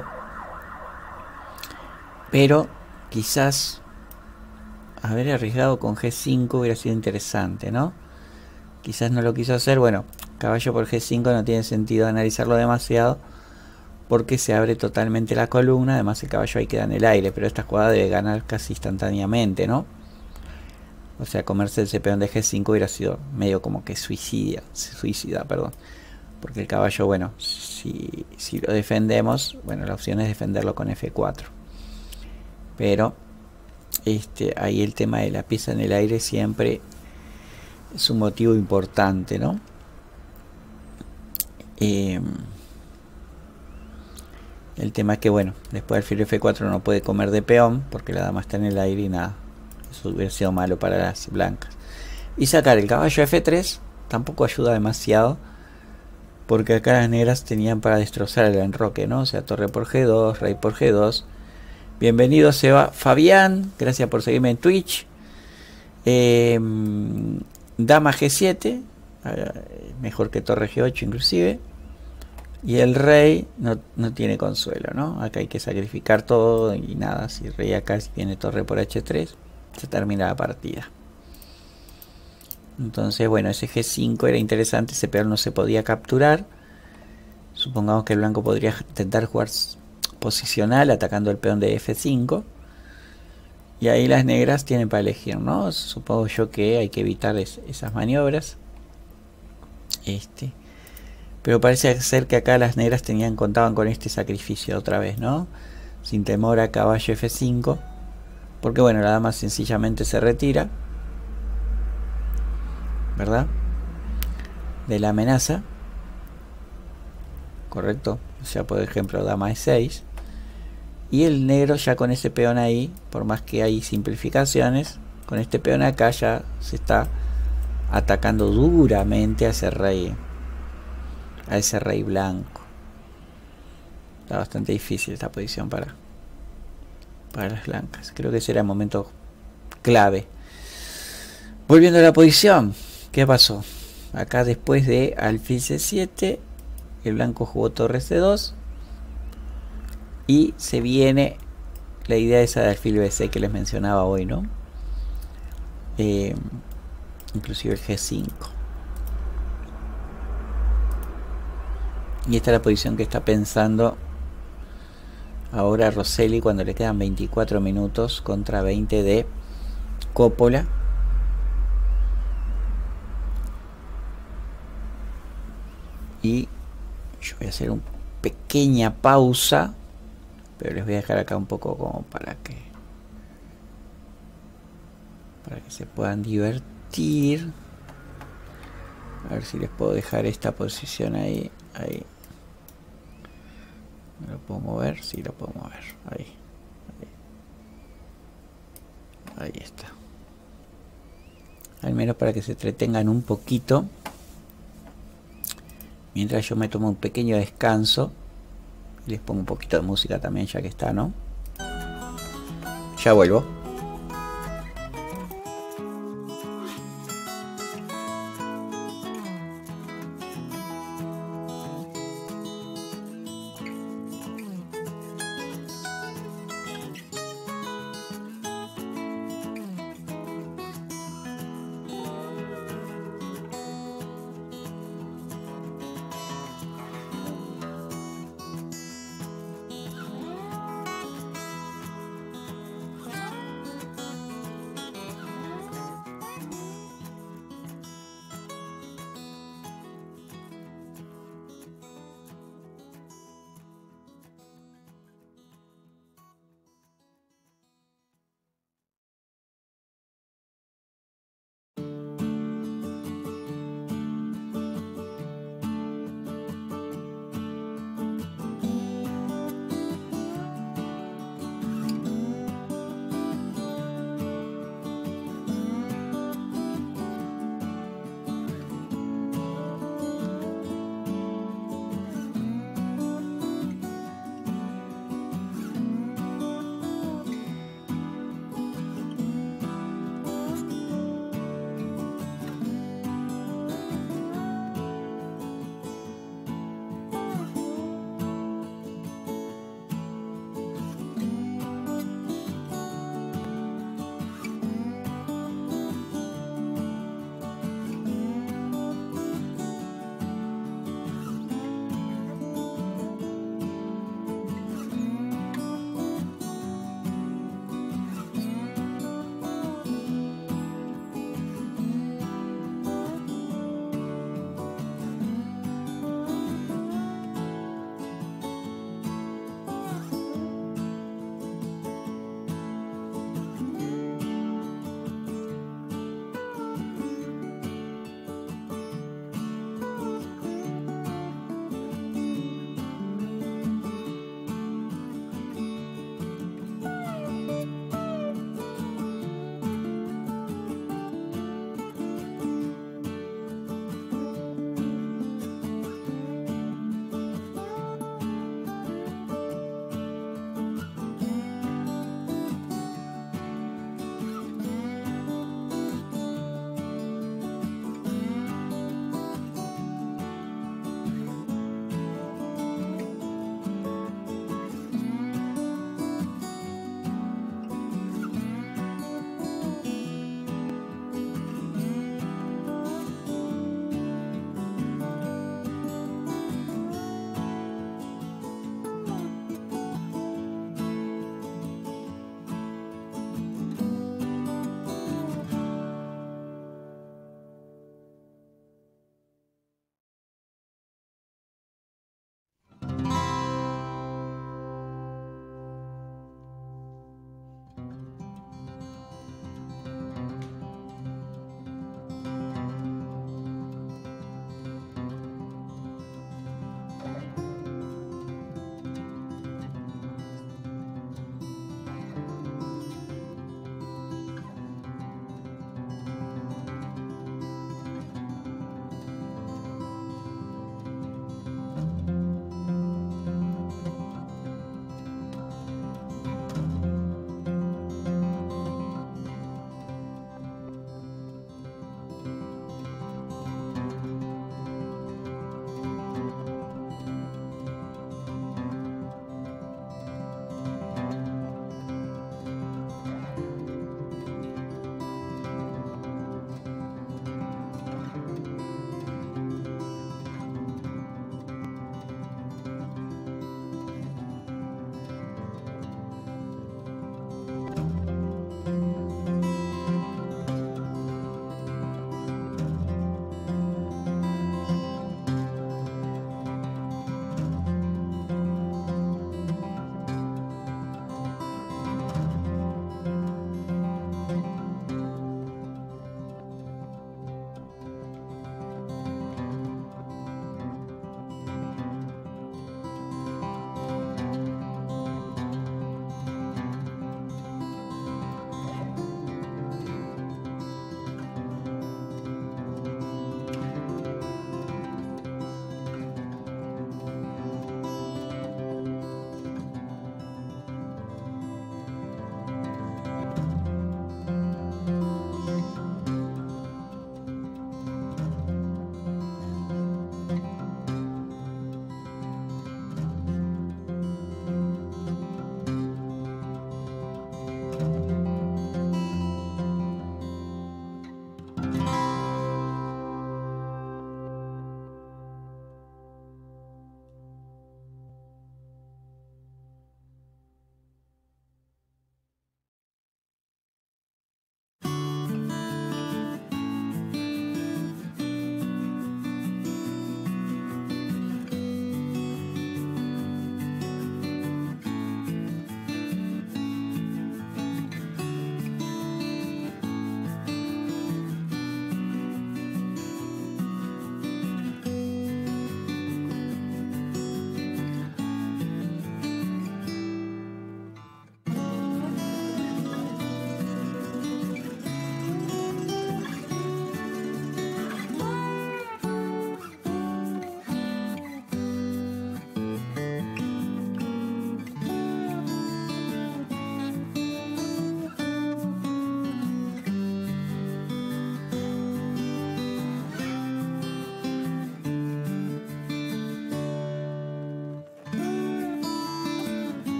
pero quizás haber arriesgado con G cinco hubiera sido interesante, ¿no? Quizás no lo quiso hacer. Bueno, caballo por G cinco no tiene sentido analizarlo demasiado porque se abre totalmente la columna. Además el caballo ahí queda en el aire, pero esta jugada debe ganar casi instantáneamente, ¿no? O sea, comerse ese peón de G cinco hubiera sido medio como que suicida, suicida, perdón. Porque el caballo, bueno, si, si lo defendemos, bueno, la opción es defenderlo con F cuatro. Pero Este, ahí el tema de la pieza en el aire siempre es un motivo importante, ¿no? Eh, el tema es que, bueno, después del alfil F cuatro no puede comer de peón porque la dama está en el aire y nada, eso hubiera sido malo para las blancas. Y sacar el caballo F tres tampoco ayuda demasiado porque acá las negras tenían para destrozar el enroque, ¿no? O sea, torre por G dos, rey por G dos. Bienvenido Seba Fabián, gracias por seguirme en Twitch. Eh, dama G siete, mejor que torre G ocho inclusive. Y el rey no, no tiene consuelo, ¿no? Acá hay que sacrificar todo y nada. Si rey acá viene torre por H tres, se termina la partida. Entonces, bueno, ese G cinco era interesante, ese peón no se podía capturar. Supongamos que el blanco podría intentar jugar posicional atacando el peón de F cinco y ahí las negras tienen para elegir, ¿no? Supongo yo que hay que evitar es, esas maniobras. Este, Pero parece ser que acá las negras tenían, contaban con este sacrificio otra vez, ¿no? Sin temor a caballo efe cinco. Porque bueno, la dama sencillamente se retira, ¿verdad? De la amenaza. Correcto. O sea, por ejemplo, dama e seis. Y el negro ya con ese peón ahí, por más que hay simplificaciones, con este peón acá ya se está atacando duramente a ese rey, a ese rey blanco. Está bastante difícil esta posición para para las blancas. Creo que será el momento clave. Volviendo a la posición, ¿qué pasó? Acá después de alfil ce siete, el blanco jugó torre ce dos y se viene la idea esa de alfil be ce que les mencionaba hoy, ¿no? Eh, inclusive el ge cinco. Y esta es la posición que está pensando ahora Rosselli cuando le quedan veinticuatro minutos contra veinte de Coppola. Y yo voy a hacer una pequeña pausa, pero les voy a dejar acá un poco como para que para que se puedan divertir. A ver si les puedo dejar esta posición ahí, ahí. ¿Me lo puedo mover? Sí, lo puedo mover. Ahí. Ahí. Ahí está. Al menos para que se entretengan un poquito. Mientras yo me tomo un pequeño descanso. Y les pongo un poquito de música también, ya que está, ¿no? Ya vuelvo.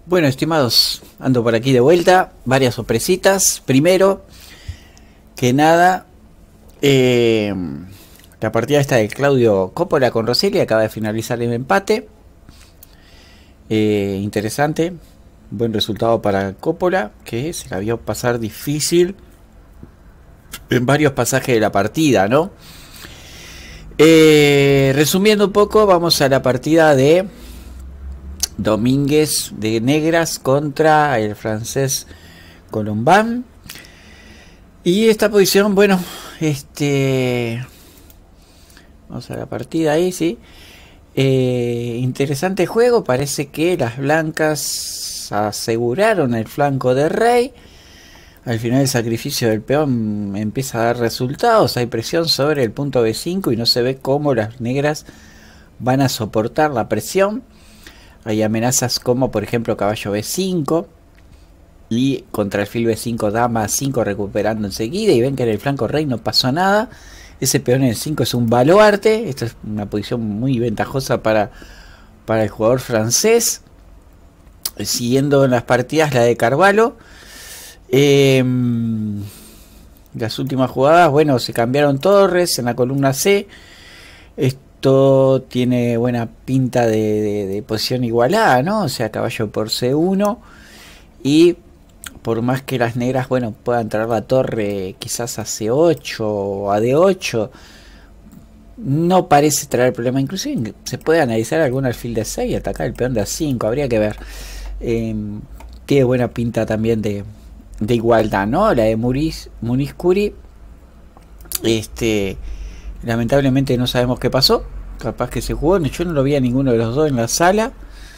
Bueno, estimados, ando por aquí de vuelta, varias sorpresitas. Primero que nada, eh, la partida esta de Claudio Coppola con Rosselli acaba de finalizar el empate. Eh, interesante, buen resultado para Coppola, que se la vio pasar difícil en varios pasajes de la partida, ¿no? Eh, resumiendo un poco, vamos a la partida de Domínguez de Negras contra el francés Colombán. Y esta posición, bueno, este vamos a la partida ahí, sí. Eh, interesante juego, parece que las blancas aseguraron el flanco de rey. Al final el sacrificio del peón empieza a dar resultados, hay presión sobre el punto B cinco y no se ve cómo las negras van a soportar la presión. Hay amenazas como por ejemplo caballo B cinco y contra alfil B cinco, dama A cinco recuperando enseguida, y ven que en el flanco rey no pasó nada. Ese peón en el cinco es un baluarte, esta es una posición muy ventajosa para, para el jugador francés. Siguiendo en las partidas la de Carvalho, eh, las últimas jugadas, bueno, se cambiaron torres en la columna C. Esto tiene buena pinta de, de, de posición igualada, ¿no? O sea, caballo por C uno. Y por más que las negras, bueno, puedan traer la torre quizás a C ocho o a D ocho, no parece traer problema. Inclusive se puede analizar algún alfil de seis y atacar el peón de A cinco, habría que ver. Eh, tiene buena pinta también de, de igualdad, ¿no? La de Muniz, Muniz Curi, este... lamentablemente no sabemos qué pasó. Capaz que se jugó. Yo no lo vi a ninguno de los dos en la sala.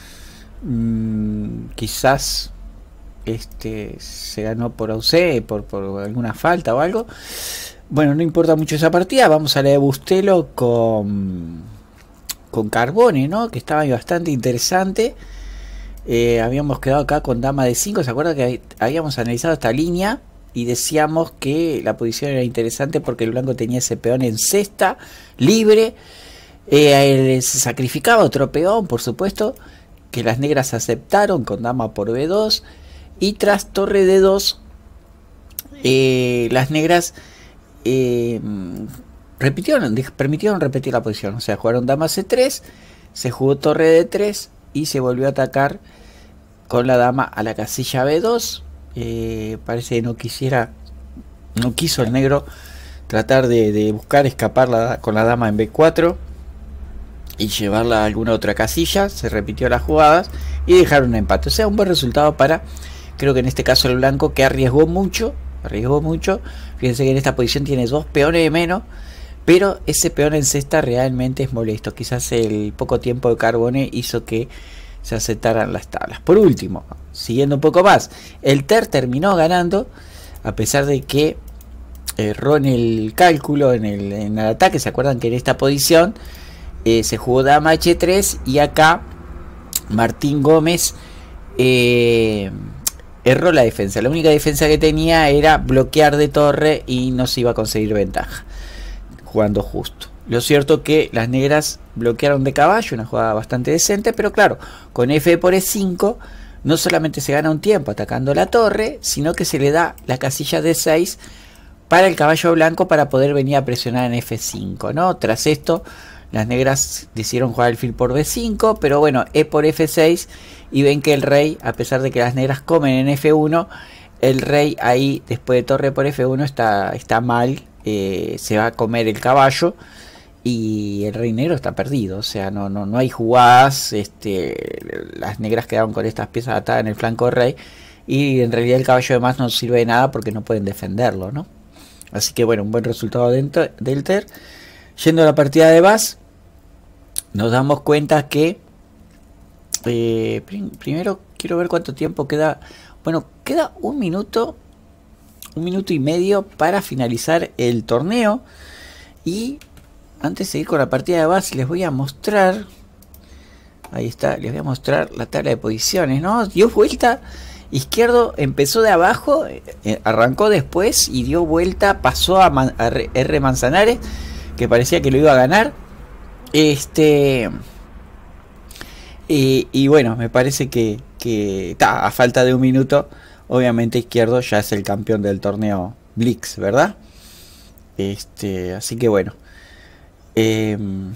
Mm, quizás este se ganó por A U C, por, por alguna falta o algo. Bueno, no importa mucho esa partida. Vamos a la de Bustelo con con Carbone, ¿no? Que estaba bastante interesante. Eh, habíamos quedado acá con dama de cinco. ¿Se acuerdan que habíamos analizado esta línea? Y decíamos que la posición era interesante porque el blanco tenía ese peón en cesta, libre. Eh, se sacrificaba otro peón, por supuesto, que las negras aceptaron con dama por B dos. Y tras torre D dos, eh, las negras eh, repitieron, permitieron repetir la posición. O sea, jugaron dama C tres, se jugó torre D tres y se volvió a atacar con la dama a la casilla B dos. Eh, parece que no quisiera, no quiso el negro tratar de, de buscar escapar la, con la dama en B cuatro y llevarla a alguna otra casilla. Se repitió las jugadas y dejaron un empate. O sea, un buen resultado para, creo que en este caso el blanco, que arriesgó mucho, arriesgó mucho. Fíjense que en esta posición tiene dos peones de menos, pero ese peón en cesta realmente es molesto. Quizás el poco tiempo de Carbone hizo que se aceptaran las tablas. Por último, siguiendo un poco más, el Ter terminó ganando, a pesar de que erró en el cálculo, en el, en el ataque. Se acuerdan que en esta posición eh, se jugó dama H tres y acá Martín Gómez eh, erró la defensa. La única defensa que tenía era bloquear de torre y no se iba a conseguir ventaja jugando justo. Lo cierto que las negras bloquearon de caballo, una jugada bastante decente, pero claro, con F por E cinco no solamente se gana un tiempo atacando la torre, sino que se le da la casilla D seis para el caballo blanco para poder venir a presionar en F cinco, ¿no? Tras esto, las negras decidieron jugar alfil por B cinco, pero bueno, E por F seis, y ven que el rey, a pesar de que las negras comen en F uno, el rey ahí, después de torre por F uno, está, está mal, eh, se va a comer el caballo. Y el rey negro está perdido, o sea, no, no, no hay jugadas. Este, las negras quedaron con estas piezas atadas en el flanco del rey, y en realidad el caballo de más no sirve de nada porque no pueden defenderlo, ¿no? Así que bueno, un buen resultado dentro del Ter. Yendo a la partida de Bas, nos damos cuenta que eh, prim primero quiero ver cuánto tiempo queda. Bueno, queda un minuto, un minuto y medio para finalizar el torneo. Y antes de ir con la partida de base, les voy a mostrar, ahí está, les voy a mostrar la tabla de posiciones, ¿no? Dio vuelta izquierdo, empezó de abajo, eh, arrancó después y dio vuelta, pasó a, Man, a R Manzanares, que parecía que lo iba a ganar. Este, y, y bueno, me parece que, que ta, a falta de un minuto, obviamente Izquierdo ya es el campeón del torneo Blitz, ¿verdad? Este, así que bueno. Eh,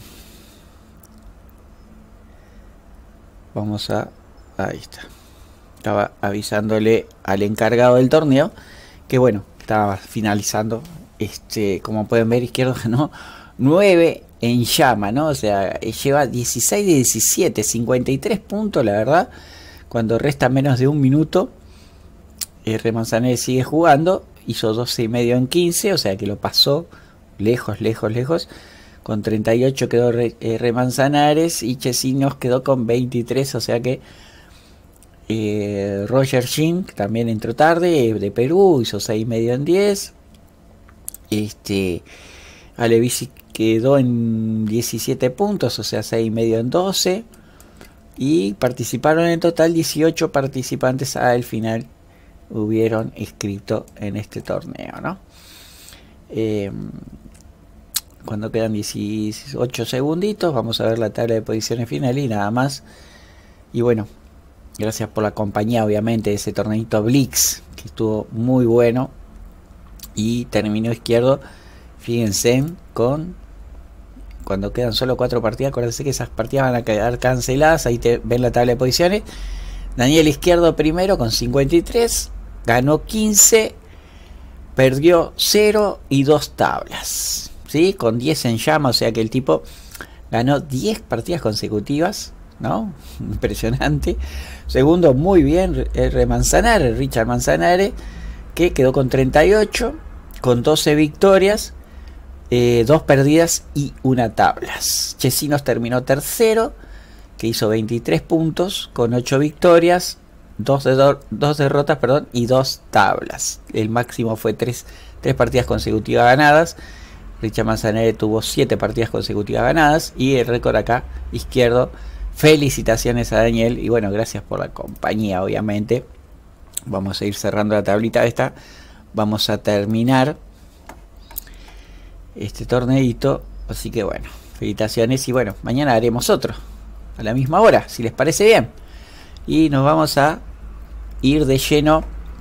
vamos a... Ahí está. Estaba avisándole al encargado del torneo que bueno, estaba finalizando. Este, como pueden ver, Izquierdo ganó nueve en llama, ¿no? O sea, lleva dieciséis de diecisiete, cincuenta y tres puntos, la verdad. Cuando resta menos de un minuto, eh, Remanzanares sigue jugando. Hizo doce y medio en quince, o sea que lo pasó lejos, lejos, lejos. Con treinta y ocho quedó Re, eh, Remanzanares y Chesinos quedó con veintitrés, o sea que eh, Roger Shin también entró tarde, de Perú, hizo seis y medio en diez. Este, Alevici quedó en diecisiete puntos, o sea seis y medio en doce. Y participaron en total dieciocho participantes al final hubieron inscrito en este torneo, ¿no? Eh, cuando quedan dieciocho segunditos, vamos a ver la tabla de posiciones final y nada más. Y bueno, gracias por la compañía, obviamente, de ese torneito Blitz, que estuvo muy bueno. Y terminó Izquierdo, fíjense, con... Cuando quedan solo cuatro partidas, acuérdense que esas partidas van a quedar canceladas. Ahí te ven la tabla de posiciones. Daniel Izquierdo primero con cincuenta y tres. Ganó quince. Perdió cero y dos tablas. ¿Sí? Con diez en llama. O sea que el tipo ganó diez partidas consecutivas, ¿no? Impresionante. Segundo, muy bien, R. Manzanares, Richard Manzanares, que quedó con treinta y ocho. Con doce victorias. Eh, dos perdidas y una tablas. Chesinos terminó tercero, que hizo veintitrés puntos con ocho victorias, dos, de dos derrotas, perdón, y dos tablas. El máximo fue tres partidas consecutivas ganadas. Richard Manzanares tuvo siete partidas consecutivas ganadas y el récord acá Izquierdo. Felicitaciones a Daniel y bueno, gracias por la compañía, obviamente. Vamos a ir cerrando la tablita esta. Vamos a terminar este torneito, así que bueno, felicitaciones y bueno, mañana haremos otro a la misma hora, si les parece bien, y nos vamos a ir de lleno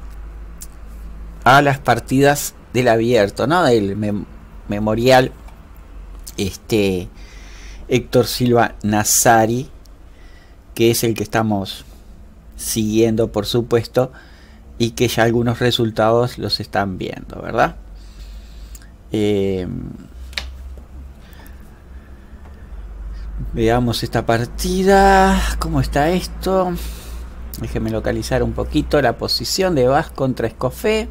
a las partidas del abierto, ¿no? Del mem memorial este Héctor Silva Nazari, que es el que estamos siguiendo, por supuesto, y que ya algunos resultados los están viendo, ¿verdad? Eh, veamos esta partida. ¿Cómo está esto? Déjenme localizar un poquito la posición de Vaz contra Escofé.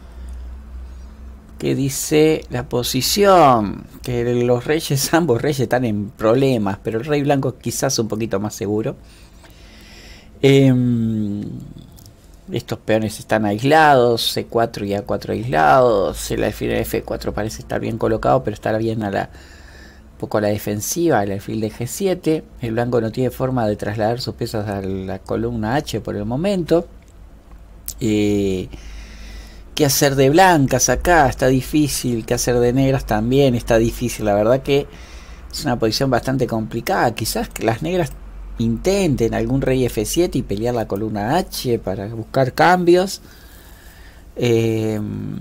¿Qué dice la posición? Que los reyes, ambos reyes están en problemas, pero el rey blanco quizás un poquito más seguro. Eh, Estos peones están aislados, C cuatro y A cuatro aislados. El alfil de F cuatro parece estar bien colocado, pero estará bien a la, un poco a la defensiva. El alfil de G siete. El blanco no tiene forma de trasladar sus piezas a la columna H por el momento. Eh, ¿Qué hacer de blancas acá? Está difícil. ¿Qué hacer de negras? También está difícil. La verdad que es una posición bastante complicada. Quizás que las negras intenten algún rey F siete y pelear la columna H para buscar cambios. Eh,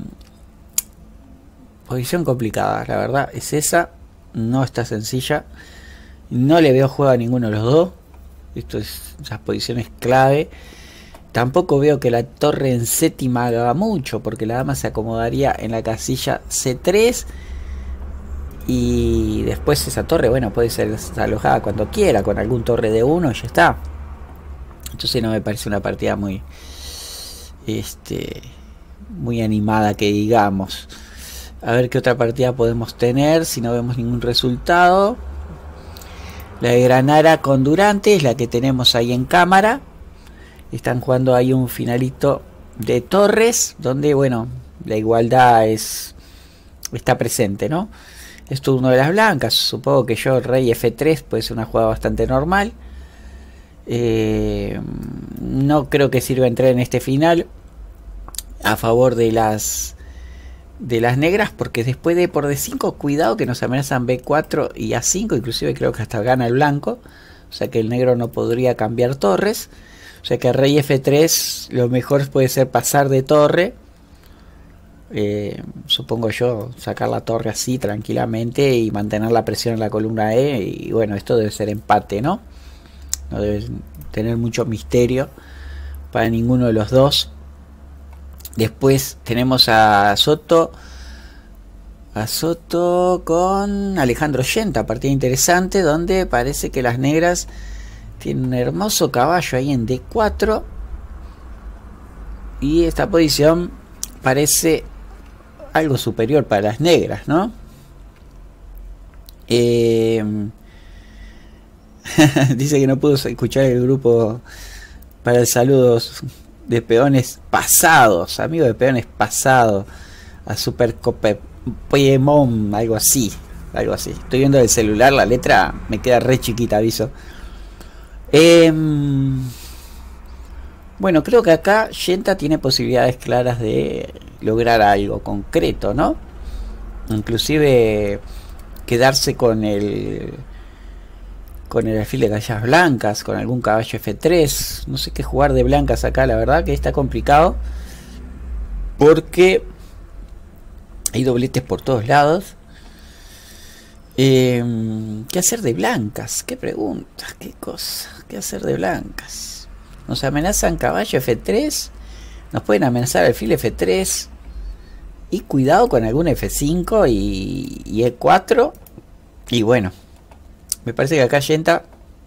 posición complicada, la verdad es esa. No está sencilla. No le veo juego a ninguno de los dos. Esto es esas posiciones clave. Tampoco veo que la torre en séptima haga mucho, porque la dama se acomodaría en la casilla C tres. Y después esa torre, bueno, puede ser alojada cuando quiera, con algún torre de uno y ya está. Entonces no me parece una partida muy este muy animada, que digamos. A ver qué otra partida podemos tener si no vemos ningún resultado. La de Granara con Durante es la que tenemos ahí en cámara. Están jugando ahí un finalito de torres, donde bueno, la igualdad es está presente, ¿no? Es turno de las blancas. Supongo que yo rey F tres puede ser una jugada bastante normal. Eh, no creo que sirva entrar en este final a favor de las de las negras, porque después de por D cinco, cuidado que nos amenazan B cuatro y A cinco, inclusive creo que hasta gana el blanco, o sea que el negro no podría cambiar torres. sea que rey F tres lo mejor puede ser pasar de torre. Eh, supongo yo, sacar la torre así tranquilamente y mantener la presión en la columna E. Y bueno, esto debe ser empate, ¿no? No debe tener mucho misterio para ninguno de los dos. Después tenemos a Soto. A Soto con Alejandro Yenta, partida interesante donde parece que las negras tienen un hermoso caballo ahí en D cuatro. Y esta posición parece algo superior para las negras, ¿no? Eh, dice que no pudo escuchar el grupo para el saludos de peones pasados, amigos de peones pasados, a Super Cope Poemon, algo así, algo así. Estoy viendo el celular, la letra me queda re chiquita, aviso. Eh, bueno, creo que acá Yenta tiene posibilidades claras de lograr algo concreto, ¿no? Inclusive quedarse con el con el alfil de caballas blancas, con algún caballo F tres. No sé qué jugar de blancas acá, la verdad que está complicado porque hay dobletes por todos lados. Eh, ¿Qué hacer de blancas? ¿Qué preguntas? ¿Qué cosa? ¿Qué hacer de blancas? Nos amenazan caballo F tres. Nos pueden amenazar alfil F tres. Y cuidado con algún F cinco y, y E cuatro. Y bueno, me parece que acá Yenta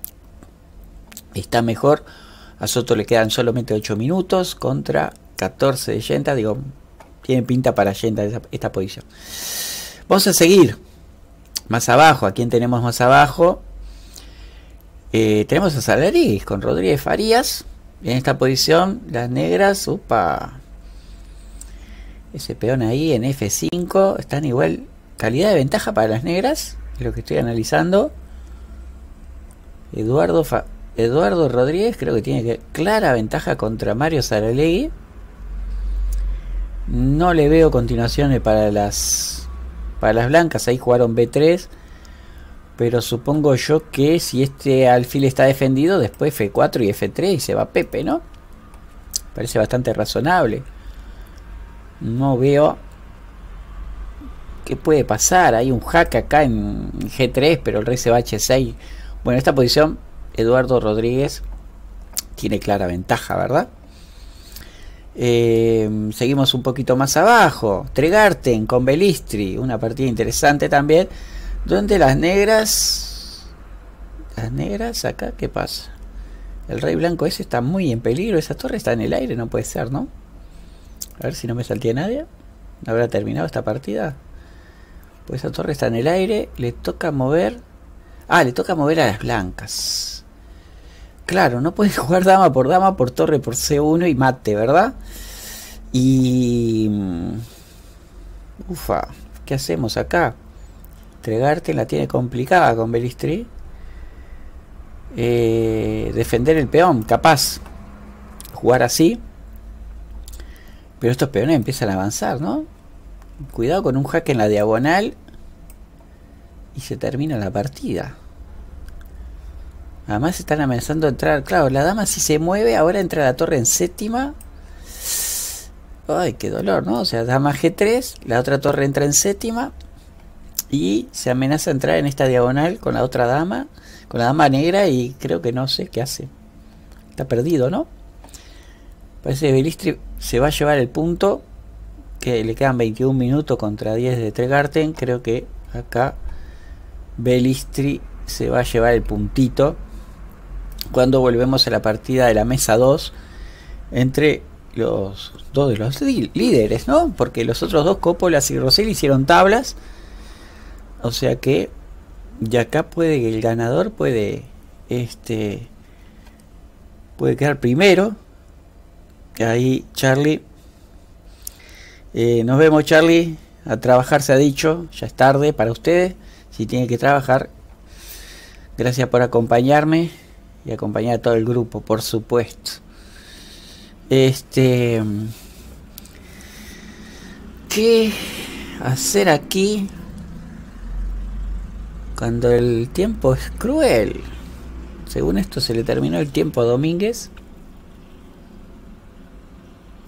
está mejor. A Soto le quedan solamente ocho minutos contra catorce de Yenta. Digo, tiene pinta para Yenta esta, esta posición. Vamos a seguir más abajo. ¿A quién tenemos más abajo? Eh, tenemos a Salarís con Rodríguez Farías. En esta posición, las negras, upa, ese peón ahí en F cinco. Están igual, calidad de ventaja para las negras, es lo que estoy analizando. Eduardo Fa Eduardo Rodríguez creo que tiene que, clara ventaja contra Mario Saralegui. No le veo continuaciones para las para las blancas. Ahí jugaron B tres, pero supongo yo que si este alfil está defendido, después F cuatro y F tres y se va Pepe, ¿no? Parece bastante razonable. No veo qué puede pasar. Hay un hack acá en G tres, pero el rey se va a H seis. Bueno, esta posición Eduardo Rodríguez tiene clara ventaja, ¿verdad? Eh, seguimos un poquito más abajo. Tregarten con Belistri, una partida interesante también, donde las negras las negras acá, ¿qué pasa? El rey blanco ese está muy en peligro. Esa torre está en el aire, no puede ser, ¿no? A ver si no me salté a nadie. ¿No habrá terminado esta partida? Pues esa torre está en el aire. Le toca mover. Ah, le toca mover a las blancas. Claro, no puede jugar dama por dama, por torre por C uno y mate, ¿verdad? Y... ufa, ¿qué hacemos acá? Tregarten la tiene complicada con Belistri. Eh, defender el peón, capaz. Jugar así. Pero estos peones empiezan a avanzar, ¿no? Cuidado con un jaque en la diagonal. Y se termina la partida. Además están amenazando a entrar. Claro, la dama si se mueve, ahora entra la torre en séptima. Ay, qué dolor, ¿no? O sea, dama G tres, la otra torre entra en séptima. Y se amenaza a entrar en esta diagonal con la otra dama. Con la dama negra y creo que no sé qué hace. Está perdido, ¿no? Parece que Belistri se va a llevar el punto. Que le quedan veintiún minutos contra diez de Tregarten. Creo que acá Belistri se va a llevar el puntito. Cuando volvemos a la partida de la mesa dos. Entre los dos de los líderes, ¿no? Porque los otros dos, Coppolas y Rosell, hicieron tablas. O sea que... y acá puede que el ganador puede... Este... puede quedar primero. Ahí Charlie. Eh, nos vemos, Charlie. A trabajar se ha dicho. Ya es tarde para ustedes. Si tiene que trabajar. Gracias por acompañarme. Y acompañar a todo el grupo, por supuesto. Este... ¿qué hacer aquí? Cuando el tiempo es cruel. Según esto se le terminó el tiempo a Domínguez.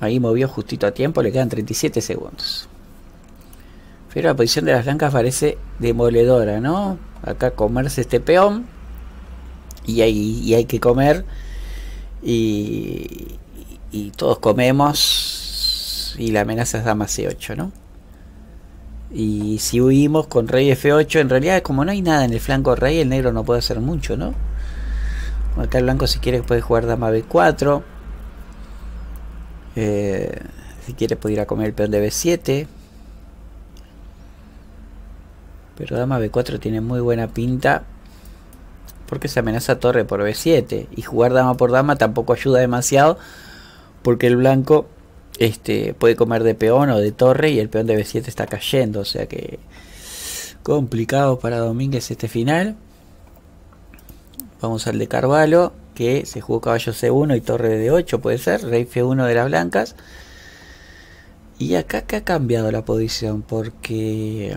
Ahí movió justito a tiempo, le quedan treinta y siete segundos. Pero la posición de las blancas parece demoledora, ¿no? Acá comerse este peón. Y hay, y hay que comer. Y, y todos comemos. Y la amenaza es dama ce ocho, ¿no? Y si huimos con rey efe ocho, en realidad como no hay nada en el flanco rey, el negro no puede hacer mucho, ¿no? Acá el blanco si quiere puede jugar dama be cuatro. Eh, si quiere puede ir a comer el peón de be siete. Pero dama be cuatro tiene muy buena pinta, porque se amenaza torre por be siete. Y jugar dama por dama tampoco ayuda demasiado, porque el blanco este, puede comer de peón o de torre y el peón de be siete está cayendo. O sea que complicado para Domínguez este final. Vamos al de Carvalho, que se jugó caballo ce uno y torre de de ocho, puede ser, rey efe uno de las blancas. Y acá que ha cambiado la posición, porque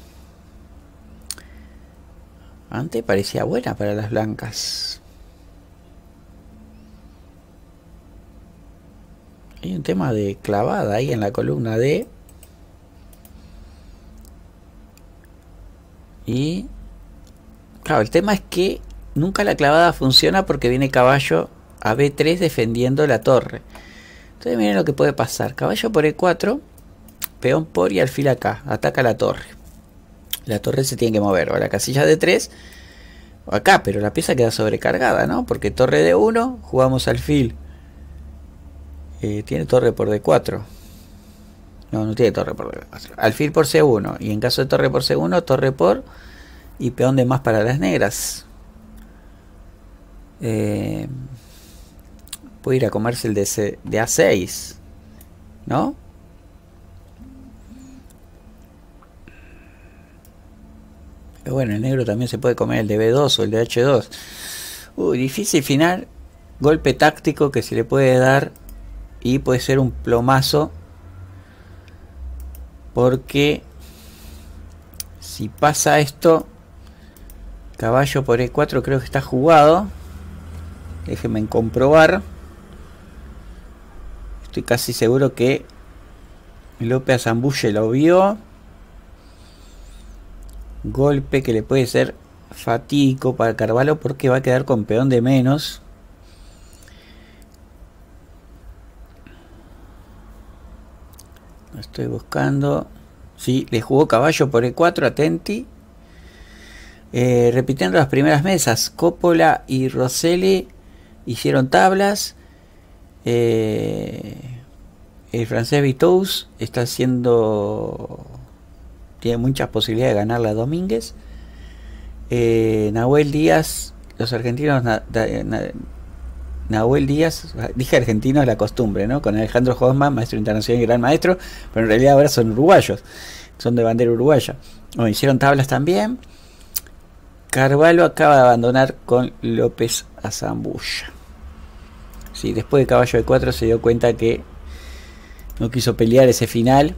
antes parecía buena para las blancas. Hay un tema de clavada ahí en la columna D. Y claro, el tema es que nunca la clavada funciona porque viene caballo a be tres defendiendo la torre. Entonces miren lo que puede pasar. Caballo por e cuatro, peón por y alfil acá. Ataca la torre. La torre se tiene que mover. O a la casilla de tres o acá, pero la pieza queda sobrecargada, ¿no? Porque torre de uno, jugamos alfil. Eh, tiene torre por de cuatro. No, no tiene torre por de cuatro. Alfil por ce uno. Y en caso de torre por ce uno, torre por y peón de más para las negras. Eh, puede ir a comerse el de, C, de a seis, ¿no? Pero bueno, el negro también se puede comer el de be dos o el de hache dos. Uy, difícil final. Golpe táctico que se le puede dar y puede ser un plomazo, porque si pasa esto, caballo por e cuatro creo que está jugado. Déjenme comprobar. Estoy casi seguro que López Azambulle lo vio. Golpe que le puede ser fatídico para Carvalho, porque va a quedar con peón de menos. Lo estoy buscando. Sí, le jugó caballo por e cuatro, atenti. Eh, repitiendo las primeras mesas, Coppola y Rosselli hicieron tablas. Eh, el francés Vitous está haciendo, tiene muchas posibilidades de ganarle a Domínguez. Eh, Nahuel Díaz, los argentinos, na, na, Nahuel Díaz, dije argentino es la costumbre, ¿no? Con Alejandro Hoffman, maestro internacional y gran maestro, pero en realidad ahora son uruguayos, son de bandera uruguaya. Bueno, hicieron tablas también. Carvalho acaba de abandonar con López Azambulla. Sí, después de caballo de cuatro se dio cuenta que no quiso pelear ese final.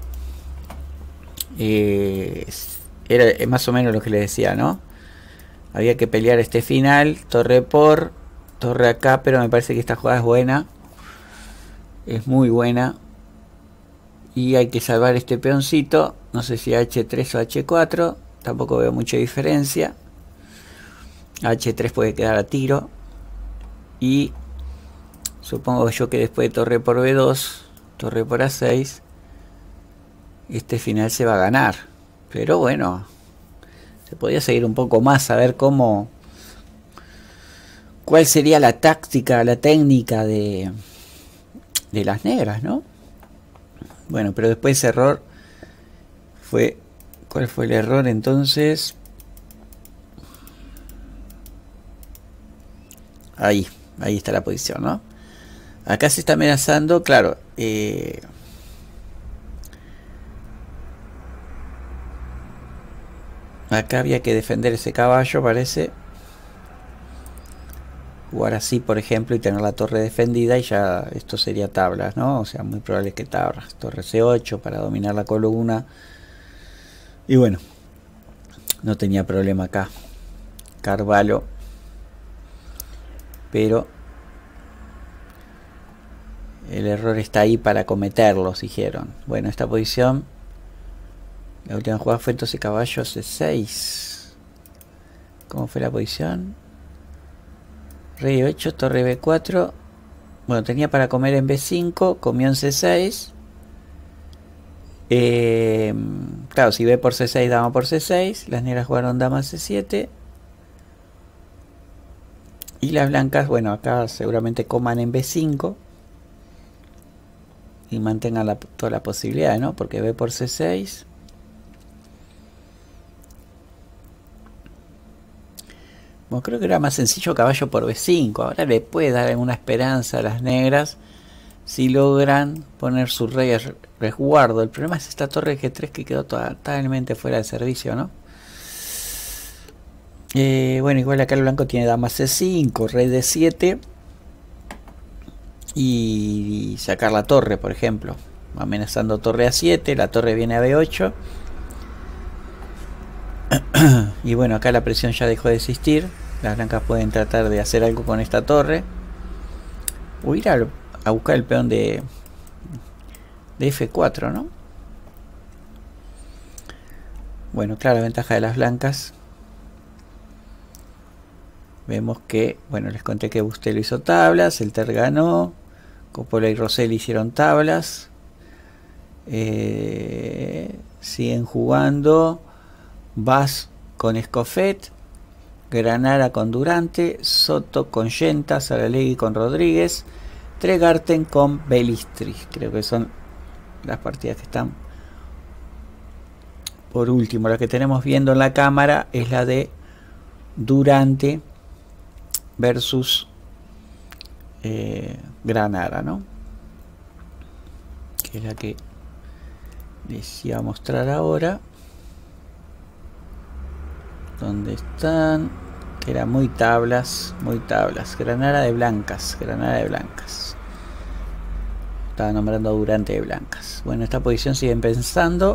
Eh, era más o menos lo que le decía, ¿no? Había que pelear este final, torre por, torre acá, pero me parece que esta jugada es buena. Es muy buena. Y hay que salvar este peoncito. No sé si hache tres o hache cuatro. Tampoco veo mucha diferencia. hache tres puede quedar a tiro. Y supongo yo que después de torre por be dos, torre por a seis, este final se va a ganar. Pero bueno, se podría seguir un poco más a ver cómo, cuál sería la táctica, la técnica de, de las negras, ¿no? Bueno, pero después ese error fue, ¿cuál fue el error entonces? Ahí, ahí está la posición, ¿no? Acá se está amenazando, claro. Eh, acá había que defender ese caballo, parece. Jugar así, por ejemplo, y tener la torre defendida, y ya esto sería tablas, ¿no? O sea, muy probable que tablas. Torre ce ocho para dominar la columna. Y bueno, no tenía problema acá Carvalho. Pero el error está ahí para cometerlos, dijeron. Bueno, esta posición, la última jugada fue entonces caballo C seis. ¿Cómo fue la posición? Rey ocho, torre B cuatro. Bueno, tenía para comer en B cinco, comió en C seis. Eh, claro, si B por C seis, dama por C seis. Las negras jugaron dama C siete. Y las blancas, bueno, acá seguramente coman en B cinco. Y mantengan la, toda la posibilidad, ¿no? Porque B por C seis. Bueno, creo que era más sencillo caballo por B cinco. Ahora le puede dar alguna esperanza a las negras si logran poner su rey a resguardo. El problema es esta torre G tres que quedó totalmente fuera de servicio, ¿no? Eh, bueno, igual acá el blanco tiene dama C cinco, rey D siete. Y sacar la torre, por ejemplo. Amenazando torre A siete. La torre viene a B ocho. Y bueno, acá la presión ya dejó de existir. Las blancas pueden tratar de hacer algo con esta torre. O ir a, a buscar el peón de, de F cuatro, ¿no? Bueno, clara ventaja de las blancas. Vemos que, bueno, les conté que Bustelo hizo tablas. El Ter ganó. Coppola y Rosselli hicieron tablas. Eh, siguen jugando Vaz con Escofet, Granara con Durante, Soto con Yenta, Saralegui con Rodríguez, Tregarten con Belistri. Creo que son las partidas que están por último. La que tenemos viendo en la cámara es la de Durante versus eh, Granara, ¿no? Que es la que les iba a mostrar ahora. ¿Dónde están? Que era muy tablas, muy tablas. Granara de blancas, Granara de blancas. Estaba nombrando a Durante de blancas. Bueno, esta posición siguen pensando.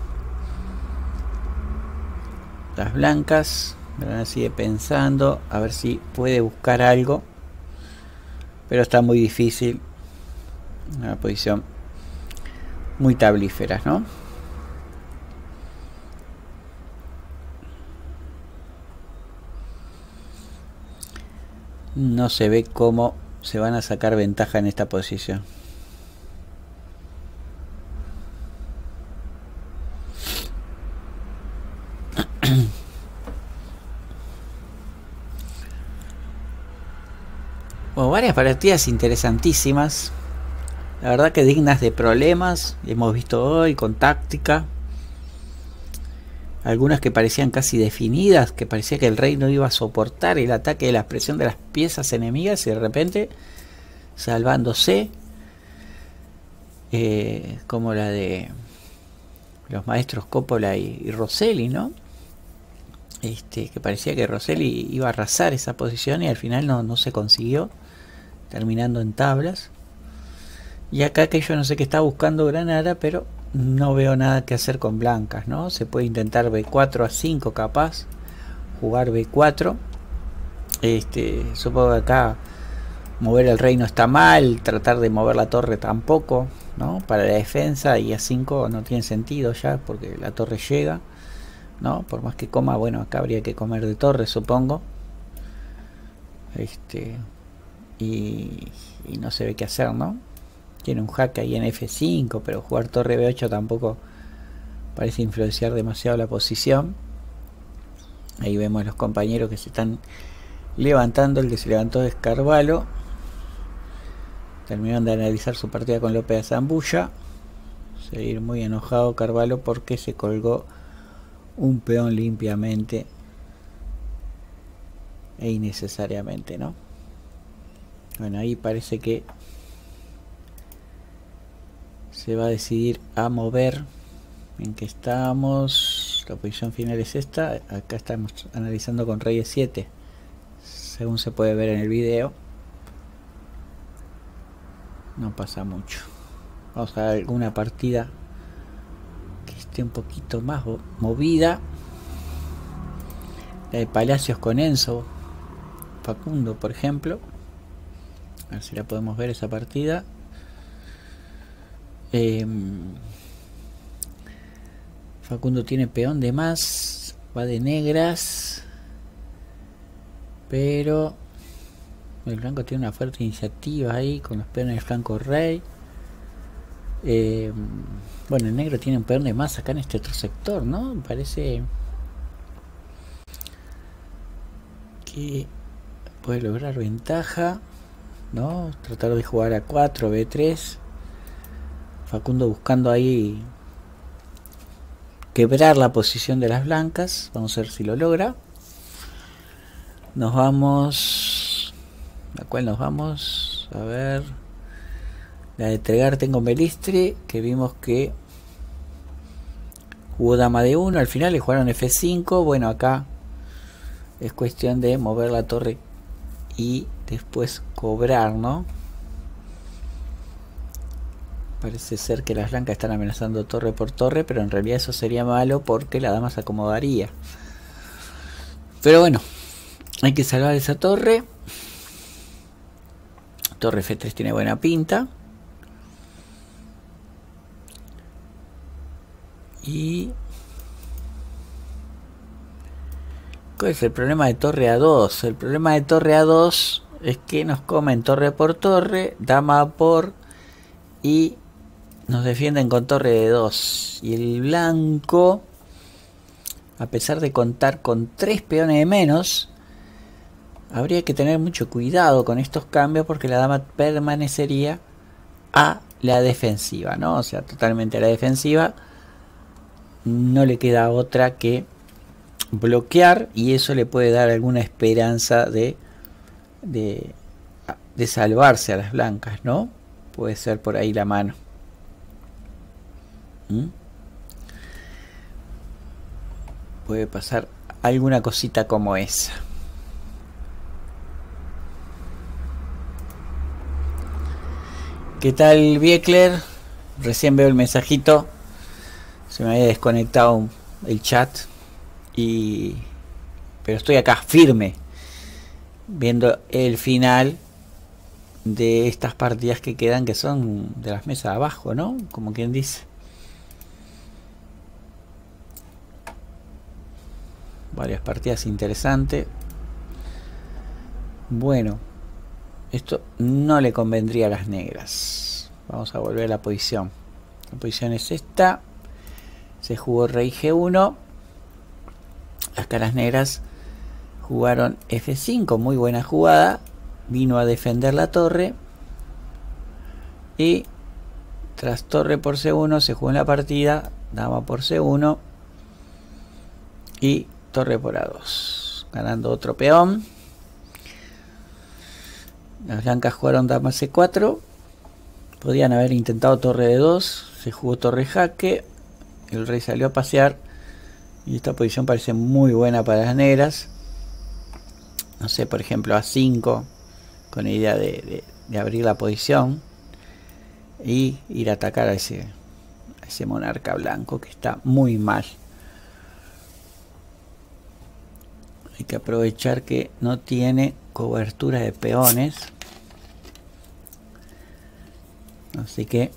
Las blancas. Granara sigue pensando. A ver si puede buscar algo. Pero está muy difícil. Una posición muy tablífera, ¿no? No se ve cómo se van a sacar ventaja en esta posición. Bueno, varias partidas interesantísimas. La verdad que dignas de problemas. Hemos visto hoy con táctica. Algunas que parecían casi definidas, que parecía que el rey no iba a soportar el ataque de la presión de las piezas enemigas y de repente salvándose, eh, como la de los maestros Coppola y, y Rosselli, ¿no? Este, que parecía que Rosselli iba a arrasar esa posición y al final no, no se consiguió, terminando en tablas. Y acá que yo no sé qué está buscando Granara, pero no veo nada que hacer con blancas, ¿no? Se puede intentar B cuatro a cinco capaz, jugar B cuatro. Este, supongo que acá mover el rey no está mal, tratar de mover la torre tampoco, ¿no? Para la defensa, y a cinco no tiene sentido ya, porque la torre llega, ¿no? Por más que coma, bueno, acá habría que comer de torre, supongo. Este, y, y no se ve qué hacer, ¿no? Tiene un jaque ahí en F cinco, pero jugar torre B ocho tampoco parece influenciar demasiado la posición. Ahí vemos los compañeros que se están levantando. El que se levantó es Carvalho. Terminaron de analizar su partida con López Zambulla. Seguir muy enojado Carvalho porque se colgó un peón limpiamente e innecesariamente, ¿no? Bueno, ahí parece que se va a decidir a mover. En que estamos, la posición final es esta. Acá estamos analizando con rey E siete, según se puede ver en el video. No pasa mucho. Vamos a ver alguna partida que esté un poquito más movida. La de Palacios con Enzo Facundo, por ejemplo. A ver si la podemos ver esa partida. Eh, Facundo tiene peón de más, va de negras, pero el blanco tiene una fuerte iniciativa ahí con los peones del flanco rey. Eh, bueno, el negro tiene un peón de más acá en este otro sector, ¿no? Me parece que puede lograr ventaja, ¿no? Tratar de jugar a cuatro, B tres. Facundo buscando ahí quebrar la posición de las blancas. Vamos a ver si lo logra. Nos vamos. ¿A cuál nos vamos? A ver. La de Tregarte con Belistri, que vimos que jugó dama de uno. Al final le jugaron F cinco. Bueno, acá es cuestión de mover la torre y después cobrar, ¿no? Parece ser que las blancas están amenazando torre por torre, pero en realidad eso sería malo porque la dama se acomodaría. Pero bueno, hay que salvar esa torre. Torre F tres tiene buena pinta. Y ¿cuál es el problema de torre A dos? El problema de torre A dos es que nos comen torre por torre, dama por, y nos defienden con torre de dos. Y el blanco, a pesar de contar con tres peones de menos, habría que tener mucho cuidado con estos cambios porque la dama permanecería a la defensiva, ¿no? O sea, totalmente a la defensiva. No le queda otra que bloquear, y eso le puede dar alguna esperanza de, de, de salvarse a las blancas, ¿no? Puede ser por ahí la mano. ¿Mm? Puede pasar alguna cosita como esa. ¿Qué tal, Biekler? Recién veo el mensajito. Se me había desconectado el chat. Y pero estoy acá firme, viendo el final de estas partidas que quedan, que son de las mesas abajo, ¿no? Como quien dice. Varias partidas interesantes. Bueno, esto no le convendría a las negras. Vamos a volver a la posición. La posición es esta. Se jugó rey G uno. Las caras negras jugaron F cinco, muy buena jugada. Vino a defender la torre. Y tras torre por C uno se jugó en la partida dama por C uno y torre por A dos, ganando otro peón. Las blancas jugaron dama C cuatro. Podían haber intentado torre de dos. Se jugó torre jaque. El rey salió a pasear. Y esta posición parece muy buena para las negras. No sé, por ejemplo A cinco, con la idea de, de, de abrir la posición y ir a atacar a ese, a ese monarca blanco que está muy mal. Hay que aprovechar que no tiene cobertura de peones. Así que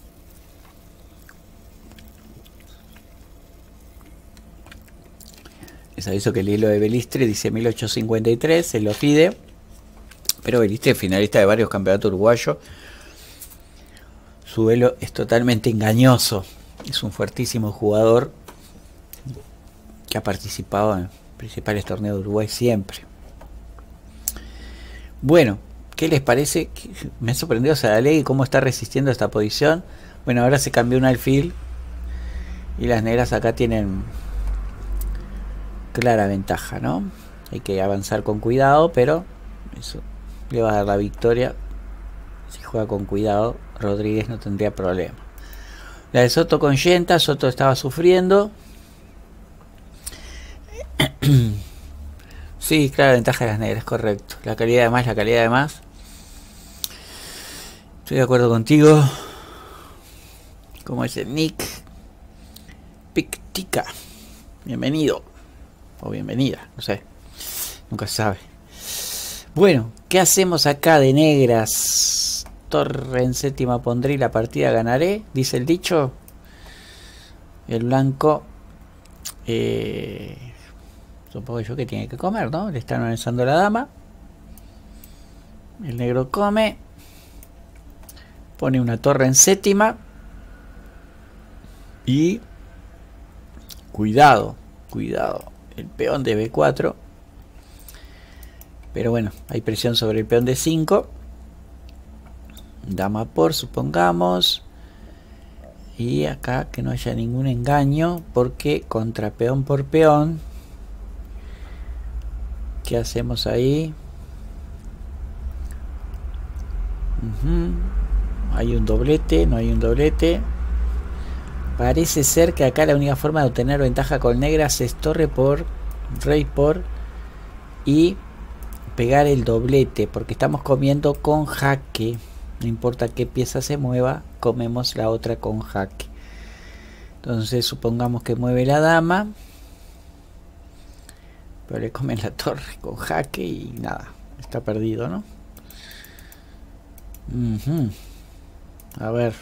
les aviso que el hilo de Belistri dice mil ochocientos cincuenta y tres, se lo pide. Pero Belistri es finalista de varios campeonatos uruguayos. Su elo es totalmente engañoso. Es un fuertísimo jugador que ha participado en principales torneos de Uruguay siempre. Bueno, ¿qué les parece? Me ha sorprendido Saralegui cómo está resistiendo esta posición. Bueno, ahora se cambió un alfil y las negras acá tienen clara ventaja, ¿no? Hay que avanzar con cuidado, pero eso le va a dar la victoria. Si juega con cuidado, Rodríguez no tendría problema. La de Soto con Yenta. Soto estaba sufriendo. Sí, clara ventaja de las negras, correcto. La calidad de más, la calidad de más. Estoy de acuerdo contigo. Como dice Nick Pictica. Bienvenido. O bienvenida, no sé. Nunca se sabe. Bueno, ¿qué hacemos acá de negras? torre en séptima pondré y la partida ganaré, dice el dicho. El blanco, eh, supongo yo que tiene que comer, ¿no? Le están organizando la dama. El negro come. Pone una torre en séptima. Y cuidado, cuidado. El peón de B cuatro. Pero bueno, hay presión sobre el peón de cinco. Dama por, supongamos. Y acá que no haya ningún engaño, porque contra peón por peón, ¿qué hacemos ahí? Uh-huh. Hay un doblete, no hay un doblete. Parece ser que acá la única forma de obtener ventaja con negras es torre por, rey por y pegar el doblete, porque estamos comiendo con jaque. No importa qué pieza se mueva, comemos la otra con jaque. Entonces supongamos que mueve la dama, pero le comen la torre con jaque y nada, está perdido, ¿no? Uh-huh. A ver,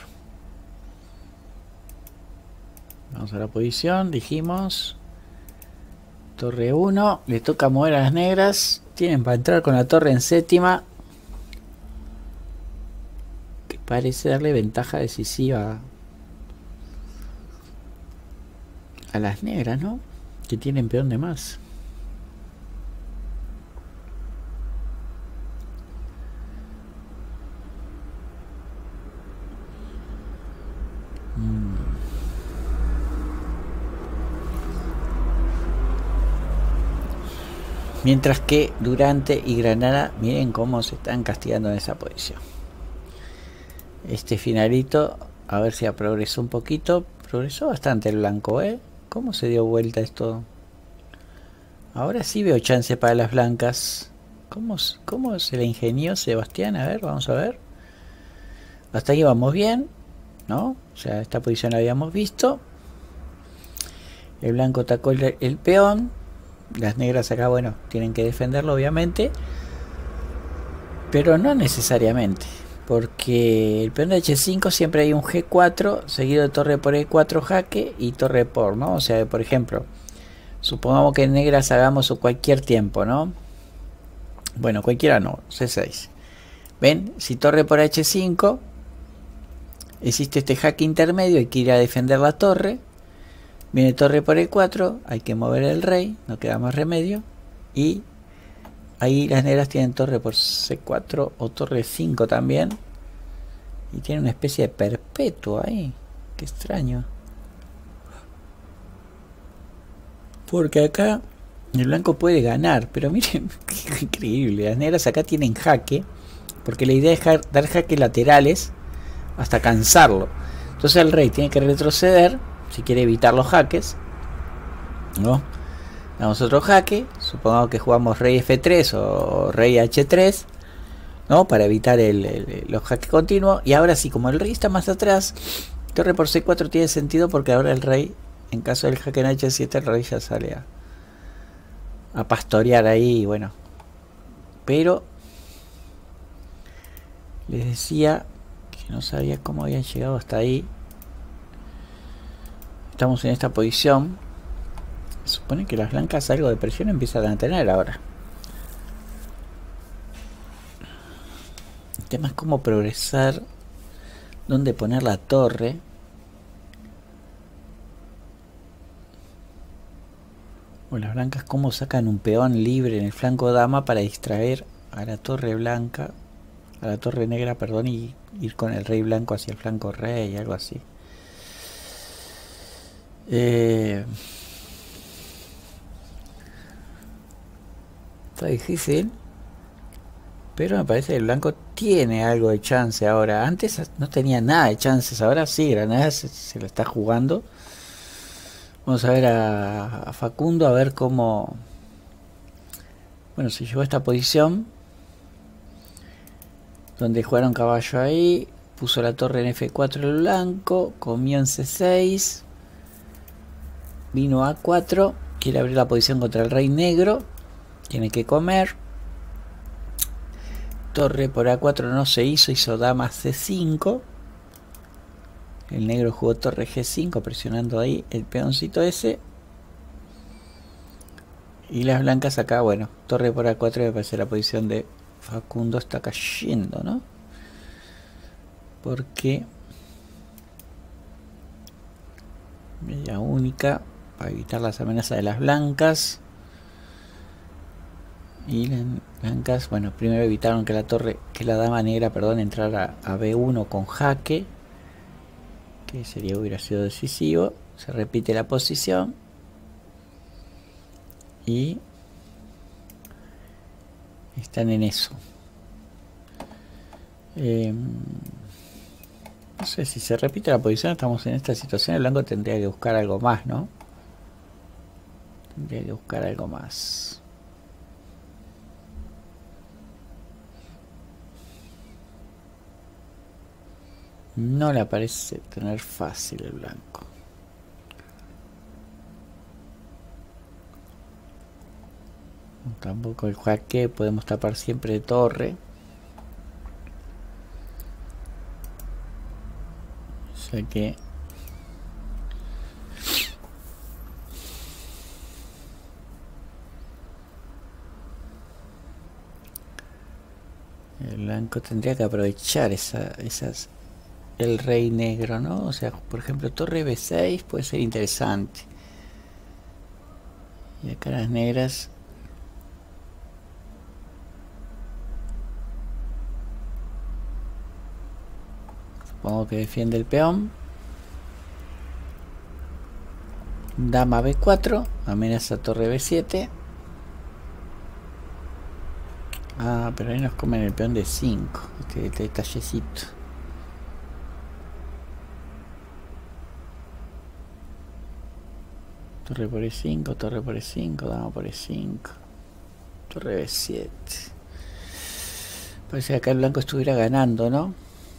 vamos a la posición, dijimos torre uno, le toca mover a las negras, tienen para entrar con la torre en séptima, que parece darle ventaja decisiva a las negras, ¿no? Que tienen peón de más. Mm. Mientras que Durante y Granada, miren cómo se están castigando en esa posición. Este finalito, a ver si progresó un poquito. Progresó bastante el blanco, ¿eh? ¿Cómo se dio vuelta esto? Ahora sí veo chance para las blancas. ¿Cómo, cómo se la ingenió Sebastián? A ver, vamos a ver. Hasta aquí vamos bien, ¿no? O sea, esta posición la habíamos visto. El blanco atacó el, el peón. Las negras acá, bueno, tienen que defenderlo obviamente, pero no necesariamente, porque el peón de H cinco siempre hay un G cuatro seguido de torre por E cuatro jaque y torre por, ¿no? O sea, por ejemplo, supongamos que en negras hagamos cualquier tiempo, ¿no? Bueno, cualquiera no, C seis. ¿Ven? Si torre por H cinco, existe este jaque intermedio, hay que ir a defender la torre. Viene torre por E cuatro, hay que mover el rey, no queda más remedio. Y ahí las negras tienen torre por C cuatro o torre cinco también. Y tienen una especie de perpetuo ahí. Qué extraño. Porque acá el blanco puede ganar, pero miren, qué increíble. Las negras acá tienen jaque, porque la idea es dar jaques laterales hasta cansarlo. Entonces el rey tiene que retroceder si quiere evitar los jaques, ¿no? Damos otro jaque, supongamos que jugamos rey F tres o rey H tres, ¿no? Para evitar el, el, los jaques continuos. Y ahora sí, como el rey está más atrás, torre por C cuatro tiene sentido, porque ahora el rey, en caso del jaque en H siete, el rey ya sale a, a pastorear ahí, bueno. Pero les decía que no sabía cómo habían llegado hasta ahí. Estamos en esta posición. Se supone que las blancas algo de presión empiezan a tener ahora. El tema es cómo progresar, dónde poner la torre. O las blancas cómo sacan un peón libre en el flanco dama para distraer a la torre blanca, a la torre negra, perdón, y ir con el rey blanco hacia el flanco rey, algo así. Eh, está difícil, pero me parece que el blanco tiene algo de chance ahora. Antes no tenía nada de chances, ahora sí, Granada se, se lo está jugando. Vamos a ver a, a Facundo, a ver cómo... Bueno, se llevó a esta posición donde jugaron caballo ahí, puso la torre en F cuatro el blanco, comió en C seis, vino a A cuatro, quiere abrir la posición contra el rey negro, tiene que comer. torre por A cuatro no se hizo, hizo dama C cinco. El negro jugó torre G cinco presionando ahí el peoncito ese. Y las blancas acá, bueno, torre por A cuatro, me parece la posición de Facundo está cayendo, ¿no? Porque media única para evitar las amenazas de las blancas. Y las blancas, bueno, primero evitaron que la torre, que la dama negra, perdón, entrara a B uno con jaque, que sería hubiera sido decisivo. Se repite la posición y están en eso. Eh, no sé si se repite la posición, estamos en esta situación. El blanco tendría que buscar algo más, ¿no? Tendría que buscar algo más. No le parece tener fácil el blanco. Tampoco el jaque, podemos tapar siempre de torre. O sea que el blanco tendría que aprovechar esa, esas el rey negro, ¿no? O sea, por ejemplo, torre B seis puede ser interesante. Y acá las negras. Supongo que defiende el peón. Dama B cuatro, amenaza torre B siete. Ah, pero ahí nos comen el peón de cinco. Este, este detallecito. Torre por E cinco, torre por E cinco, dama por E cinco. Torre B siete. Parece que acá el blanco estuviera ganando, ¿no?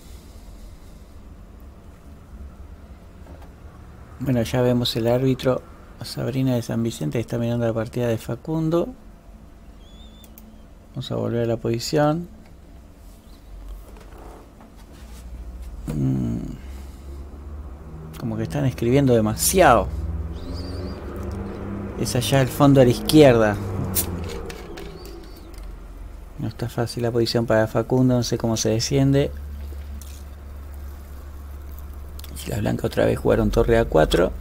Bueno, ya vemos el árbitro Sabrina de San Vicente que está mirando la partida de Facundo. Vamos a volver a la posición. Mm. Como que están escribiendo demasiado. Es allá al fondo a la izquierda. No está fácil la posición para Facundo, no sé cómo se desciende. Si las blancas otra vez jugaron torre A cuatro.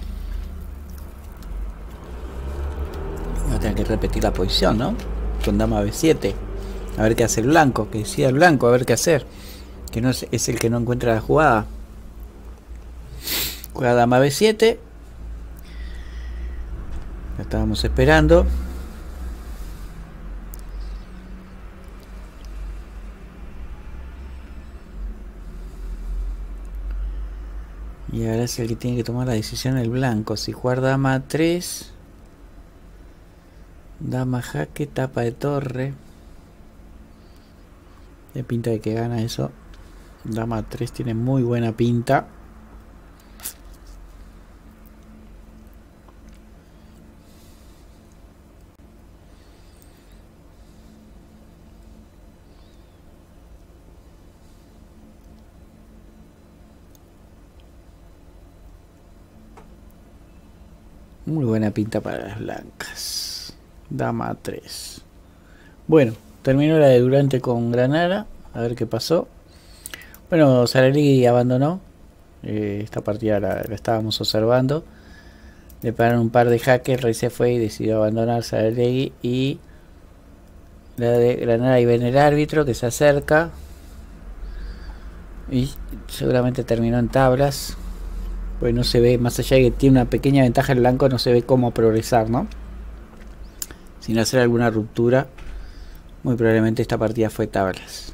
Voy a tener que repetir la posición, ¿no? Con dama B siete. A ver qué hace el blanco, que decida el blanco, a ver qué hacer. Que no es, es el que no encuentra la jugada. Juega dama B siete. La estábamos esperando. Y ahora es el que tiene que tomar la decisión el blanco. Si jugar dama A tres. Dama jaque, tapa de torre. De pinta de que gana eso. Dama A tres tiene muy buena pinta. Muy buena pinta para las blancas. Dama A tres. Bueno, terminó la de Durante con Granara. A ver qué pasó. Bueno, Saralegui abandonó. Eh, esta partida la, la estábamos observando. Le pararon un par de jaques. El rey se fue y decidió abandonar Saralegui. Y la de Granara, y ven el árbitro que se acerca. Y seguramente terminó en tablas. Pues no se ve, más allá de que tiene una pequeña ventaja el blanco, no se ve cómo progresar, ¿no? Sin hacer alguna ruptura. Muy probablemente esta partida fue tablas.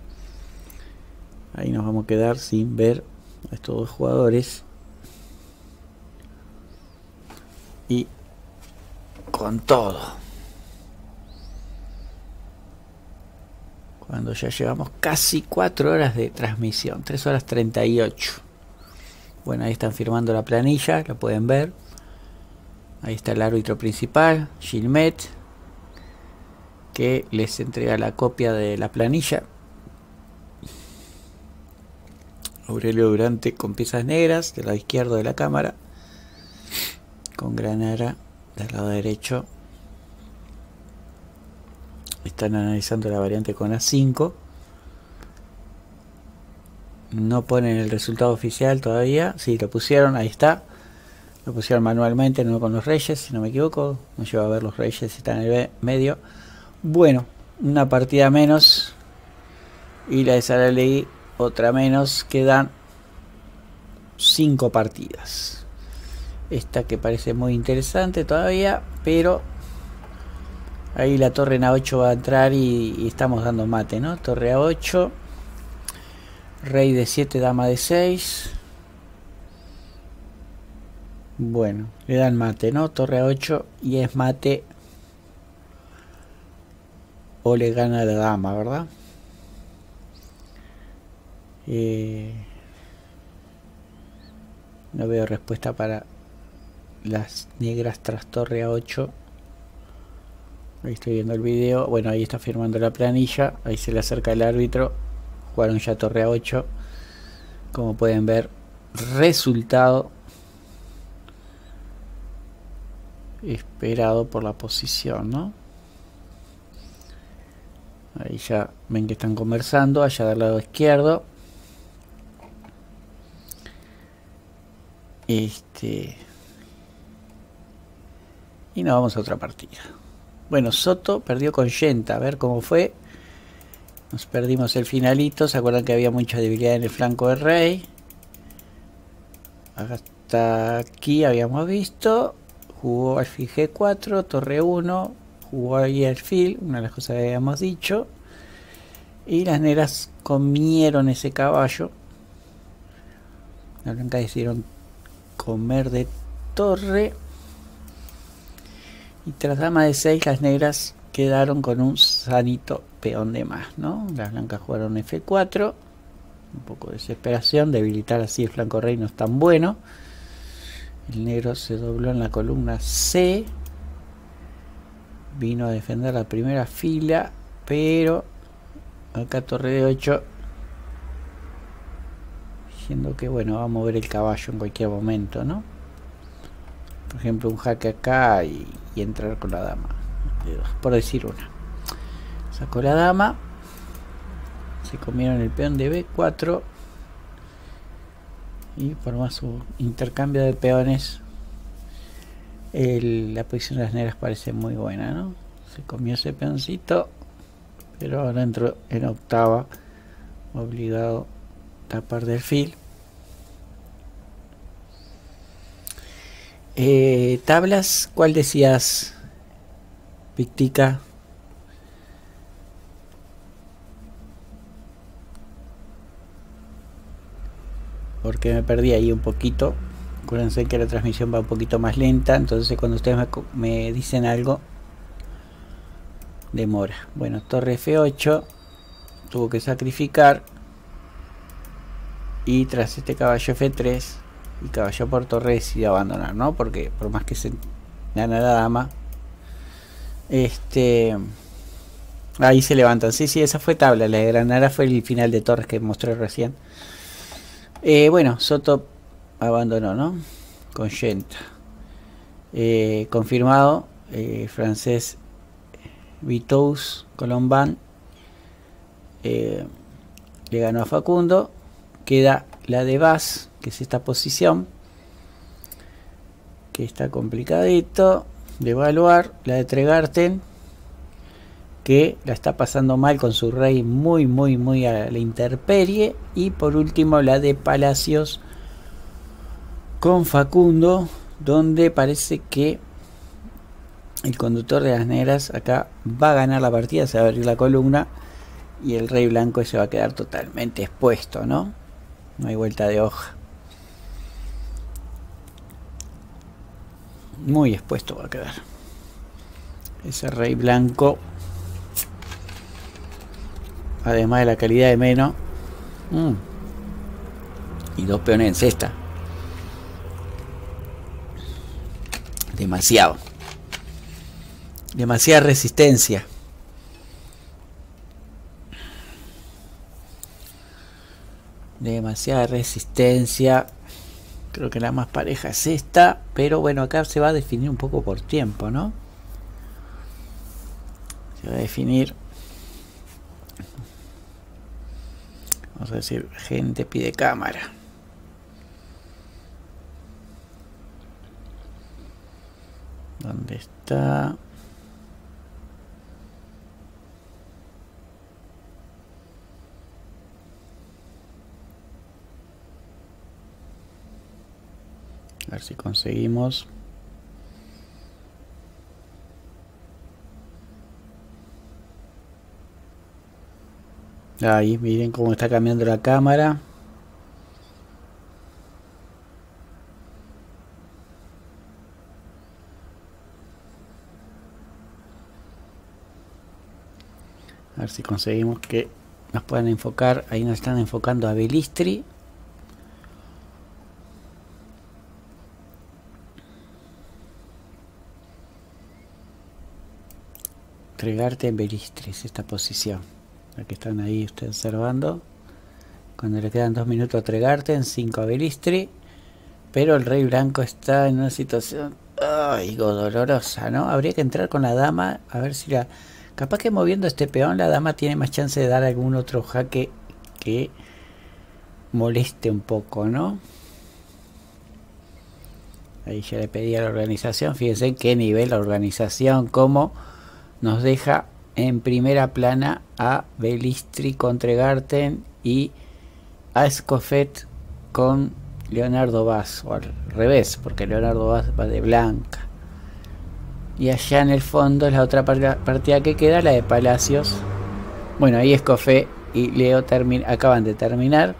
Ahí nos vamos a quedar sin ver a estos dos jugadores. Y con todo. Cuando ya llevamos casi cuatro horas de transmisión. tres horas treinta y ocho. Bueno, ahí están firmando la planilla, la pueden ver. Ahí está el árbitro principal, Gilmet. que les entrega la copia de la planilla. Aurelio Durante con piezas negras del lado izquierdo de la cámara, con Granara del lado derecho. Están analizando la variante con A cinco. No ponen el resultado oficial todavía. Sí, lo pusieron, ahí está. Lo pusieron manualmente, no con los reyes, si no me equivoco. No llevo a ver los reyes, están en el medio. Bueno, una partida menos. Y la de Saralegui otra menos. Quedan cinco partidas. Esta que parece muy interesante todavía, pero ahí la torre en A ocho va a entrar y, y estamos dando mate, ¿no? Torre A ocho, rey de siete, dama de seis. Bueno, le dan mate, ¿no? Torre A ocho y es mate o le gana la dama, ¿verdad? Eh, no veo respuesta para las negras tras torre A ocho. Ahí estoy viendo el video. Bueno, ahí está firmando la planilla. Ahí se le acerca el árbitro. Jugaron ya torre A ocho. Como pueden ver, resultado esperado por la posición, ¿no? Ahí ya ven que están conversando. Allá del lado izquierdo. Este. Y nos vamos a otra partida. Bueno, Soto perdió con Yenta. A ver cómo fue. Nos perdimos el finalito. ¿Se acuerdan que había mucha debilidad en el flanco del rey? Hasta aquí habíamos visto. Jugó alfil G cuatro, torre uno. Jugó ahí alfil, una de las cosas que habíamos dicho. Y las negras comieron ese caballo. Las blancas decidieron comer de torre. Y tras dama de seis, las negras quedaron con un sanito peón de más, ¿no? Las blancas jugaron F cuatro. Un poco de desesperación. Debilitar así el flanco rey no es tan bueno. El negro se dobló en la columna C. Vino a defender la primera fila. Pero acá torre de ocho. Diciendo que bueno, va a mover el caballo en cualquier momento, ¿no? Por ejemplo, un jaque acá y, y entrar con la dama. Por decir una. Sacó la dama. Se comieron el peón de B cuatro. Y por más su intercambio de peones, el, la posición de las negras parece muy buena, ¿no? Se comió ese peoncito, pero ahora entró en octava, obligado a tapar del fil. Eh, tablas, ¿cuál decías, Pictica? Porque me perdí ahí un poquito. Acuérdense que la transmisión va un poquito más lenta, entonces cuando ustedes me, me dicen algo, demora. Bueno, torre F ocho, tuvo que sacrificar. Y tras este caballo F tres y caballo por torre decidió abandonar, ¿no? Porque por más que se gana la dama, este, ahí se levantan. Sí, sí, esa fue tabla. La de Granara fue el final de torres que mostré recién. Eh, bueno, Soto abandonó, ¿no? Con Yenta. Eh, confirmado, eh, francés Vitous Colomban eh, le ganó a Facundo. Queda la de Vaz, que es esta posición, que está complicadito de evaluar. La de Tregarten, que la está pasando mal con su rey muy muy muy a la intemperie. Y por último la de Palacios con Facundo, donde parece que el conductor de las negras acá va a ganar la partida. Se va a abrir la columna y el rey blanco se va a quedar totalmente expuesto, ¿no? No hay vuelta de hoja. Muy expuesto va a quedar ese rey blanco. Además de la calidad de menos. Mm. Y dos peones en cesta. Demasiado. Demasiada resistencia. Demasiada resistencia. Creo que la más pareja es esta. Pero bueno, acá se va a definir un poco por tiempo, ¿no? Se va a definir. Vamos a decir, gente pide cámara. ¿Dónde está? A ver si conseguimos. Ahí, miren cómo está cambiando la cámara. A ver si conseguimos que nos puedan enfocar. Ahí nos están enfocando a Belistri. Entregarte en Belistri es esta posición. La que están ahí ustedes observando. Cuando le quedan dos minutos a Tregarte, en cinco a Belistri. Pero el rey blanco está en una situación ay, dolorosa, ¿no? Habría que entrar con la dama. A ver si la... Capaz que moviendo este peón la dama tiene más chance de dar algún otro jaque que moleste un poco, ¿no? Ahí ya le pedí a la organización. Fíjense en qué nivel la organización, cómo nos deja en primera plana a Belistri con Tregarten y a Escofet con Leonardo Vaz, o al revés, porque Leonardo Vaz va de blanca. Y allá en el fondo es la otra partida que queda, la de Palacios. Bueno, ahí Escofet y Leo acaban de terminar.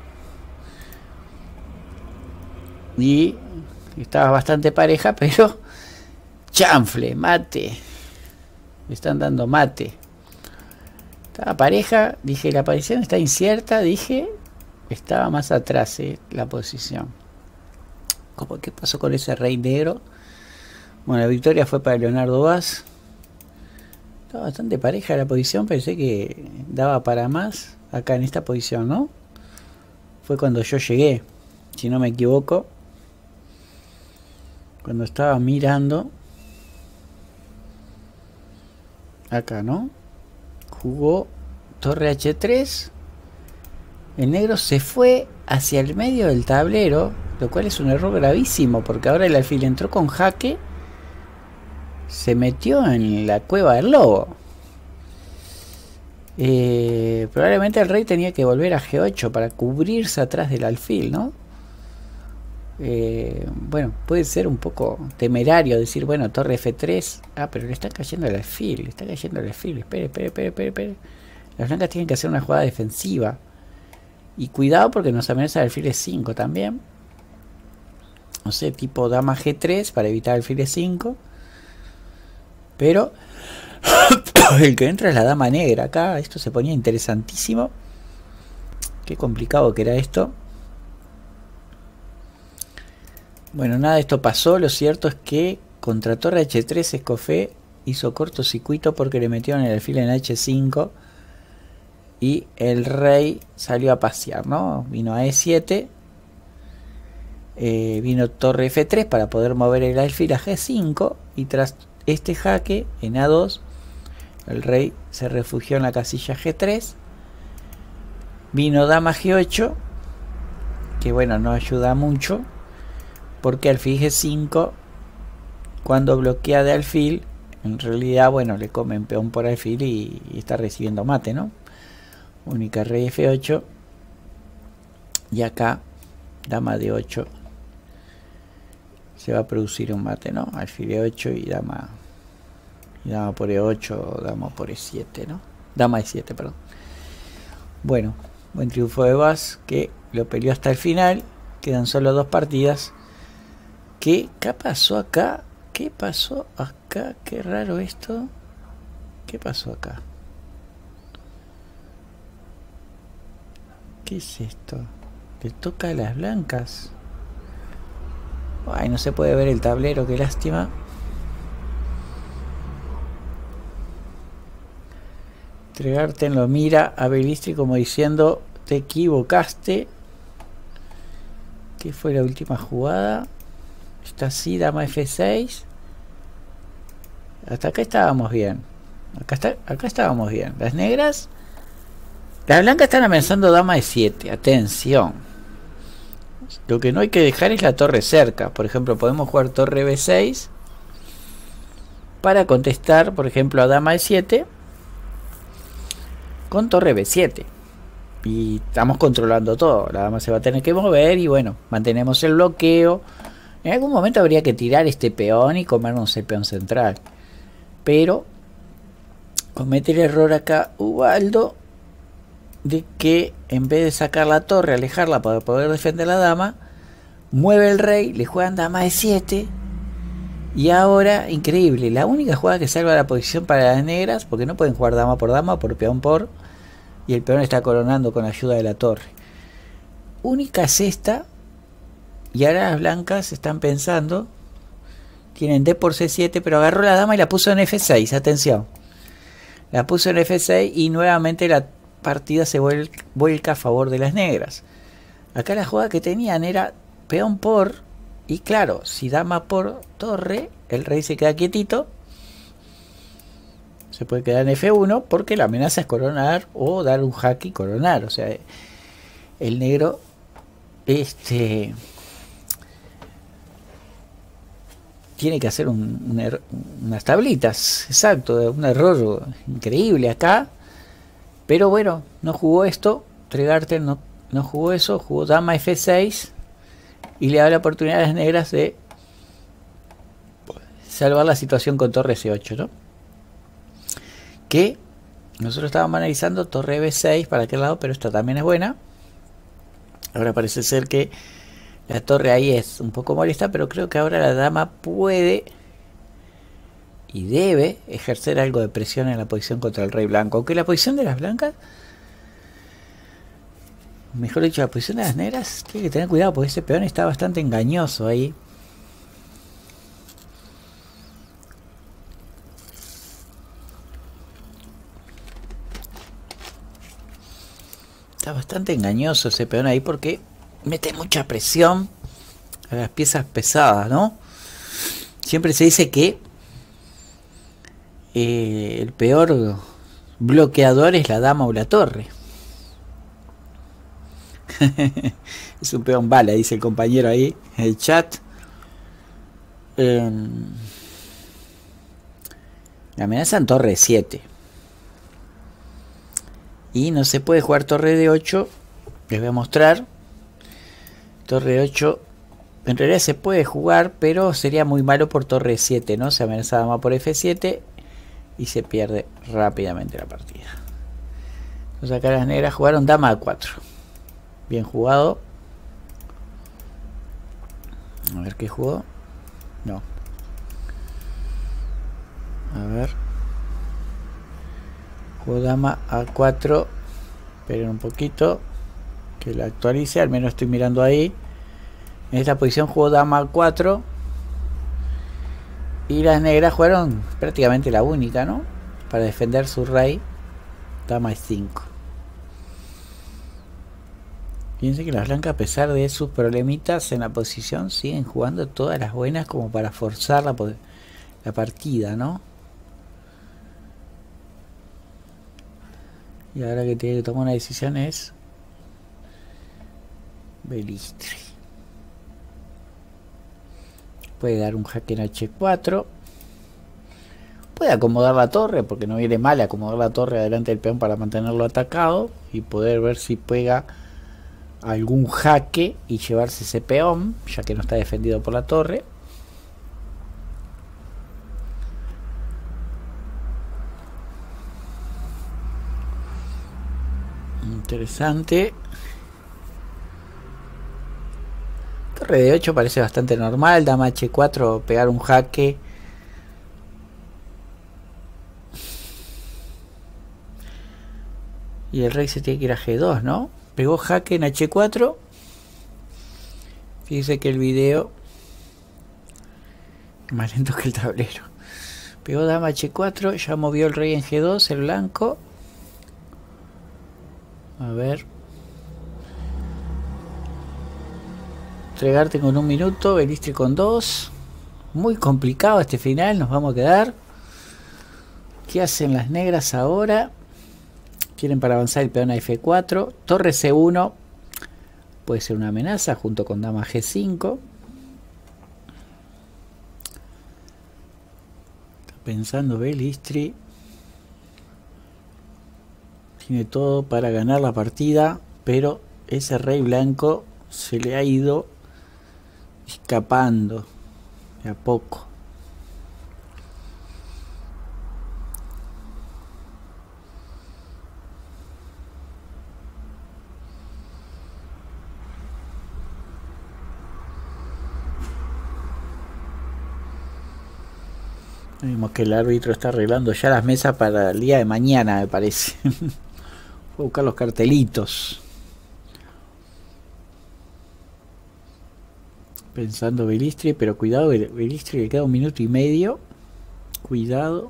Y estaba bastante pareja, pero chanfle, mate. Me están dando mate. Estaba pareja, dije la posición está incierta, dije estaba más atrás eh, la posición. ¿Cómo, qué pasó con ese rey negro? Bueno, la victoria fue para Leonardo Vaz. Estaba bastante pareja la posición, pensé que daba para más acá en esta posición, ¿no? Fue cuando yo llegué, si no me equivoco. Cuando estaba mirando acá, ¿no? Jugó torre hache tres. El negro se fue hacia el medio del tablero, lo cual es un error gravísimo, porque ahora el alfil entró con jaque, se metió en la cueva del lobo. Eh, probablemente el rey tenía que volver a ge ocho para cubrirse atrás del alfil, ¿no? Eh, bueno, puede ser un poco temerario decir, bueno, torre efe tres. Ah, pero le está cayendo el alfil, le está cayendo el alfil. Espere, espere, espere, espere, espere. Las blancas tienen que hacer una jugada defensiva. Y cuidado porque nos amenaza el alfil e cinco también. No sé, tipo dama ge tres para evitar el alfil e cinco. Pero el que entra es la dama negra. Acá esto se ponía interesantísimo. Qué complicado que era esto. Bueno, nada de esto pasó. Lo cierto es que contra torre hache tres Escofet hizo cortocircuito porque le metieron el alfil en hache cinco. Y el rey salió a pasear, ¿no? Vino a e siete. Eh, vino torre efe tres para poder mover el alfil a ge cinco. Y tras este jaque en a dos, el rey se refugió en la casilla ge tres. Vino dama ge ocho. Que bueno, no ayuda mucho. Porque alfil ge cinco, cuando bloquea de alfil, en realidad, bueno, le comen peón por alfil y, y está recibiendo mate, ¿no? Única rey efe ocho. Y acá, dama de ocho. Se va a producir un mate, ¿no? Alfil e ocho y dama. Y dama por e ocho o dama por e siete, ¿no? Dama e siete, perdón. Bueno, buen triunfo de Vaz, que lo peleó hasta el final. Quedan solo dos partidas. ¿Qué, ¿Qué pasó acá? ¿Qué pasó acá? Qué raro esto. ¿Qué pasó acá? ¿Qué es esto? Le toca a las blancas. Ay, no se puede ver el tablero, qué lástima. Tregarten lo mira a Belistri como diciendo, te equivocaste. ¿Qué fue la última jugada? Está así, dama F seis. Hasta acá estábamos bien. Acá, está, acá estábamos bien. Las negras... Las blancas están amenazando dama E siete. Atención. Lo que no hay que dejar es la torre cerca. Por ejemplo, podemos jugar torre B seis para contestar, por ejemplo, a dama E siete con torre B siete. Y estamos controlando todo. La dama se va a tener que mover y bueno, mantenemos el bloqueo. En algún momento habría que tirar este peón y comernos el peón central. Pero comete el error acá Ubaldo de que en vez de sacar la torre, alejarla para poder defender la dama, mueve el rey, le juegan dama E siete. Y ahora, increíble, la única jugada que salva la posición para las negras, porque no pueden jugar dama por dama, por peón por, y el peón está coronando con ayuda de la torre. Única es esta, y ahora las blancas están pensando, tienen D por C siete, pero agarró la dama y la puso en F seis, atención. La puso en F seis y nuevamente la partida se vuelca a favor de las negras. Acá la jugada que tenían era peón por, y claro, si dama por torre, el rey se queda quietito, se puede quedar en F uno porque la amenaza es coronar o dar un jaque y coronar. O sea, el negro este tiene que hacer un, un er, unas tablitas, exacto, un error increíble acá. Pero bueno, no jugó esto. Tregarten no, no jugó eso. Jugó dama F seis. Y le da la oportunidad a las negras de salvar la situación con torre C ocho, ¿no? Que nosotros estábamos analizando torre B seis para aquel lado, pero esta también es buena. Ahora parece ser que la torre ahí es un poco molesta, pero creo que ahora la dama puede... y debe ejercer algo de presión en la posición contra el rey blanco. Aunque la posición de las blancas, mejor dicho, la posición de las negras, tiene que tener cuidado porque ese peón está bastante engañoso ahí. Está bastante engañoso ese peón ahí porque mete mucha presión a las piezas pesadas, ¿no? Siempre se dice que Eh, el peor bloqueador es la dama o la torre. Es un peón bala, dice el compañero ahí en el chat. Eh, la amenaza en torre siete. Y no se puede jugar torre de ocho. Les voy a mostrar. Torre ocho. En realidad se puede jugar, pero sería muy malo por torre siete, ¿no? Se amenaza dama por F siete. Y se pierde rápidamente la partida. Entonces acá las negras jugaron dama a cuatro. Bien jugado. A ver qué jugó. No. A ver. Jugó dama a cuatro. Esperen un poquito. Que la actualice. Al menos estoy mirando ahí. En esta posición jugó dama a cuatro. Y las negras jugaron prácticamente la única, ¿no? Para defender su rey. Dama E cinco. Fíjense que las blancas, a pesar de sus problemitas en la posición, siguen jugando todas las buenas como para forzar la, la partida, ¿no? Y ahora que tiene que tomar una decisión es Belistri. Puede dar un jaque en H cuatro. Puede acomodar la torre, porque no viene mal acomodar la torre adelante del peón para mantenerlo atacado. Y poder ver si pega algún jaque y llevarse ese peón, ya que no está defendido por la torre. Interesante. Torre de ocho parece bastante normal. Dama H cuatro, pegar un jaque. Y el rey se tiene que ir a G dos, ¿no? Pegó jaque en H cuatro. Fíjese que el video es más lento que el tablero. Pegó dama H cuatro. Ya movió el rey en G dos, el blanco. A ver. Tregarte con un minuto, Belistri con dos. Muy complicado este final, nos vamos a quedar. ¿Qué hacen las negras ahora? Quieren para avanzar el peón a efe cuatro. Torre ce uno. Puede ser una amenaza junto con dama ge cinco. Está pensando Belistri. Tiene todo para ganar la partida, pero ese rey blanco se le ha ido escapando de a poco. Vemos que el árbitro está arreglando ya las mesas para el día de mañana, me parece. Voy a buscar los cartelitos. Pensando Belistri, pero cuidado, Belistri le queda un minuto y medio. Cuidado.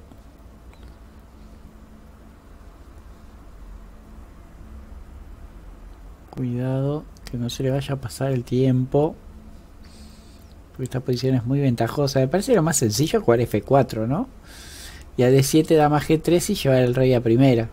Cuidado, que no se le vaya a pasar el tiempo. Porque esta posición es muy ventajosa. Me parece lo más sencillo jugar efe cuatro, ¿no? Y a de siete dama ge tres y llevar el rey a primera.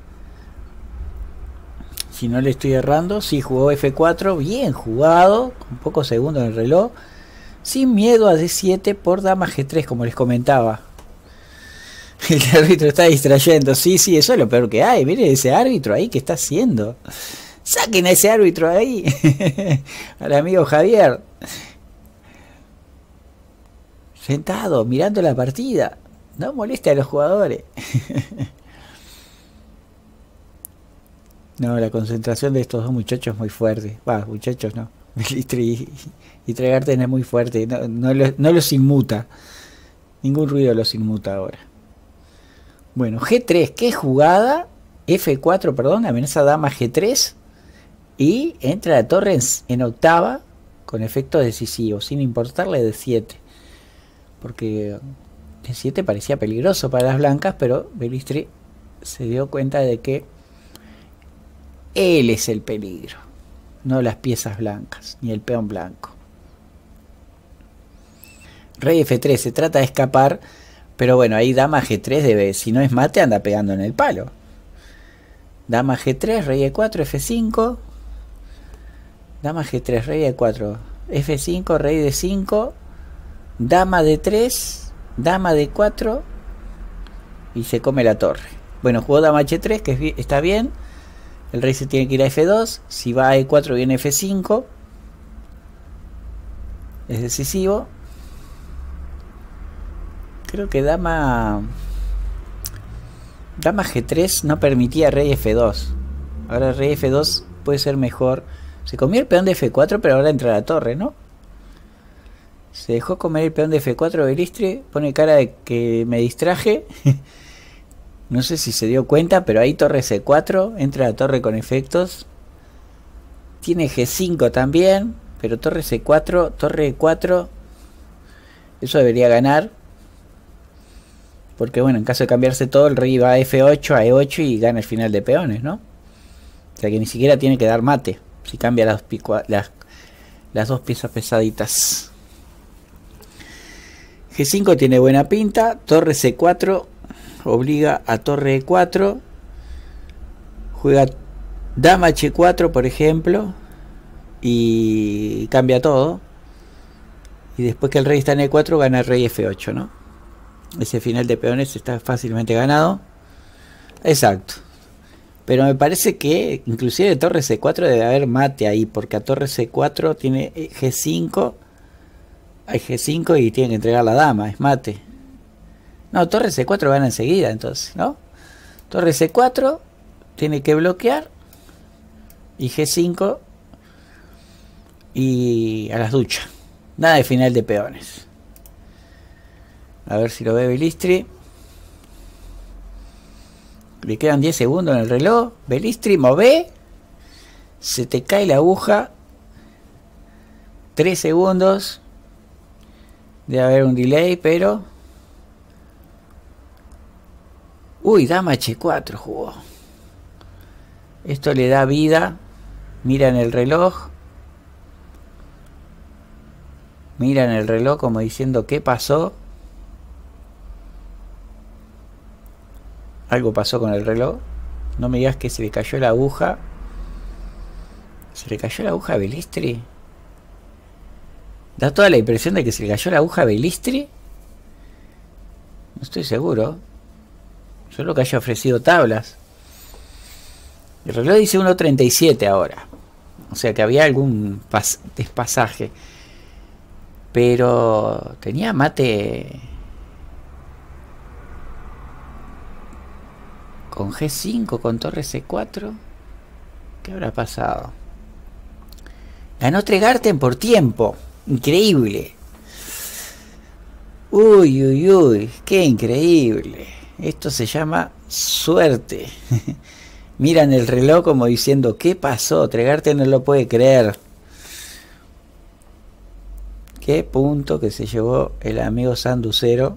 Si no le estoy errando, sí jugó efe cuatro, bien jugado, con pocos segundos en el reloj, sin miedo a de siete por dama ge tres, como les comentaba. El árbitro está distrayendo, sí, sí, eso es lo peor que hay. Miren ese árbitro ahí, ¿qué está haciendo? Saquen a ese árbitro ahí, al amigo Javier. Sentado, mirando la partida, no moleste a los jugadores. No, la concentración de estos dos muchachos es muy fuerte. Va, muchachos no. Belistri y, y Tregarten es muy fuerte. No, no, lo, no los inmuta. Ningún ruido los inmuta ahora. Bueno, ge tres, ¿qué jugada? efe cuatro, perdón, amenaza dama ge tres. Y entra la torre en, en octava con efectos decisivos, sin importarle de siete. Porque de siete parecía peligroso para las blancas, pero Belistri se dio cuenta de que él es el peligro, no las piezas blancas, ni el peón blanco. Rey efe tres, se trata de escapar, pero bueno, ahí dama ge tres debe, si no es mate, anda pegando en el palo. Dama ge tres, rey e cuatro, efe cinco. Dama ge tres, rey e cuatro, efe cinco, rey de cinco. Dama de tres, dama de cuatro. Y se come la torre. Bueno, jugó dama hache tres, que es, está bien. El rey se tiene que ir a efe dos. Si va a e cuatro viene efe cinco. Es decisivo. Creo que dama Dama ge tres no permitía rey efe dos. Ahora rey efe dos puede ser mejor. Se comió el peón de efe cuatro, pero ahora entra la torre, ¿no? Se dejó comer el peón de efe cuatro Belistri. Pone cara de que me distraje. No sé si se dio cuenta, pero ahí torre ce cuatro. Entra la torre con efectos. Tiene ge cinco también. Pero torre ce cuatro, torre e cuatro. Eso debería ganar. Porque bueno, en caso de cambiarse todo, el rey va a efe ocho, a e ocho y gana el final de peones, ¿no? O sea que ni siquiera tiene que dar mate. Si cambia las, las, las dos piezas pesaditas. ge cinco tiene buena pinta. Torre ce cuatro obliga a torre e cuatro. Juega dama hache cuatro, por ejemplo, y cambia todo. Y después que el rey está en e cuatro, gana el rey efe ocho, ¿no? Ese final de peones está fácilmente ganado. Exacto. Pero me parece que inclusive torre ce cuatro debe haber mate ahí, porque a torre ce cuatro tiene ge cinco. Hay ge cinco y tiene que entregar la dama, es mate. No, torre ce cuatro gana enseguida, entonces, ¿no? Torre ce cuatro tiene que bloquear. Y ge cinco. Y a las duchas. Nada de final de peones. A ver si lo ve Belistri. Le quedan diez segundos en el reloj. Belistri, move. Se te cae la aguja. tres segundos. Debe haber un delay, pero... Uy, dama hache cuatro jugó. Esto le da vida. Mira en el reloj. Miran el reloj como diciendo ¿qué pasó? Algo pasó con el reloj. No me digas que se le cayó la aguja. ¿Se le cayó la aguja a Belistri? Da toda la impresión de que se le cayó la aguja a Belistri. No estoy seguro. Solo que haya ofrecido tablas. El reloj dice uno treinta y siete ahora. O sea que había algún despasaje. Pero tenía mate con G cinco, con torre C cuatro. ¿Qué habrá pasado? Ganó Tregarten por tiempo. Increíble. Uy, uy, uy. Qué increíble. Esto se llama suerte. Miran el reloj como diciendo ¿qué pasó? Tregarten no lo puede creer. Qué punto que se llevó el amigo Sanducero.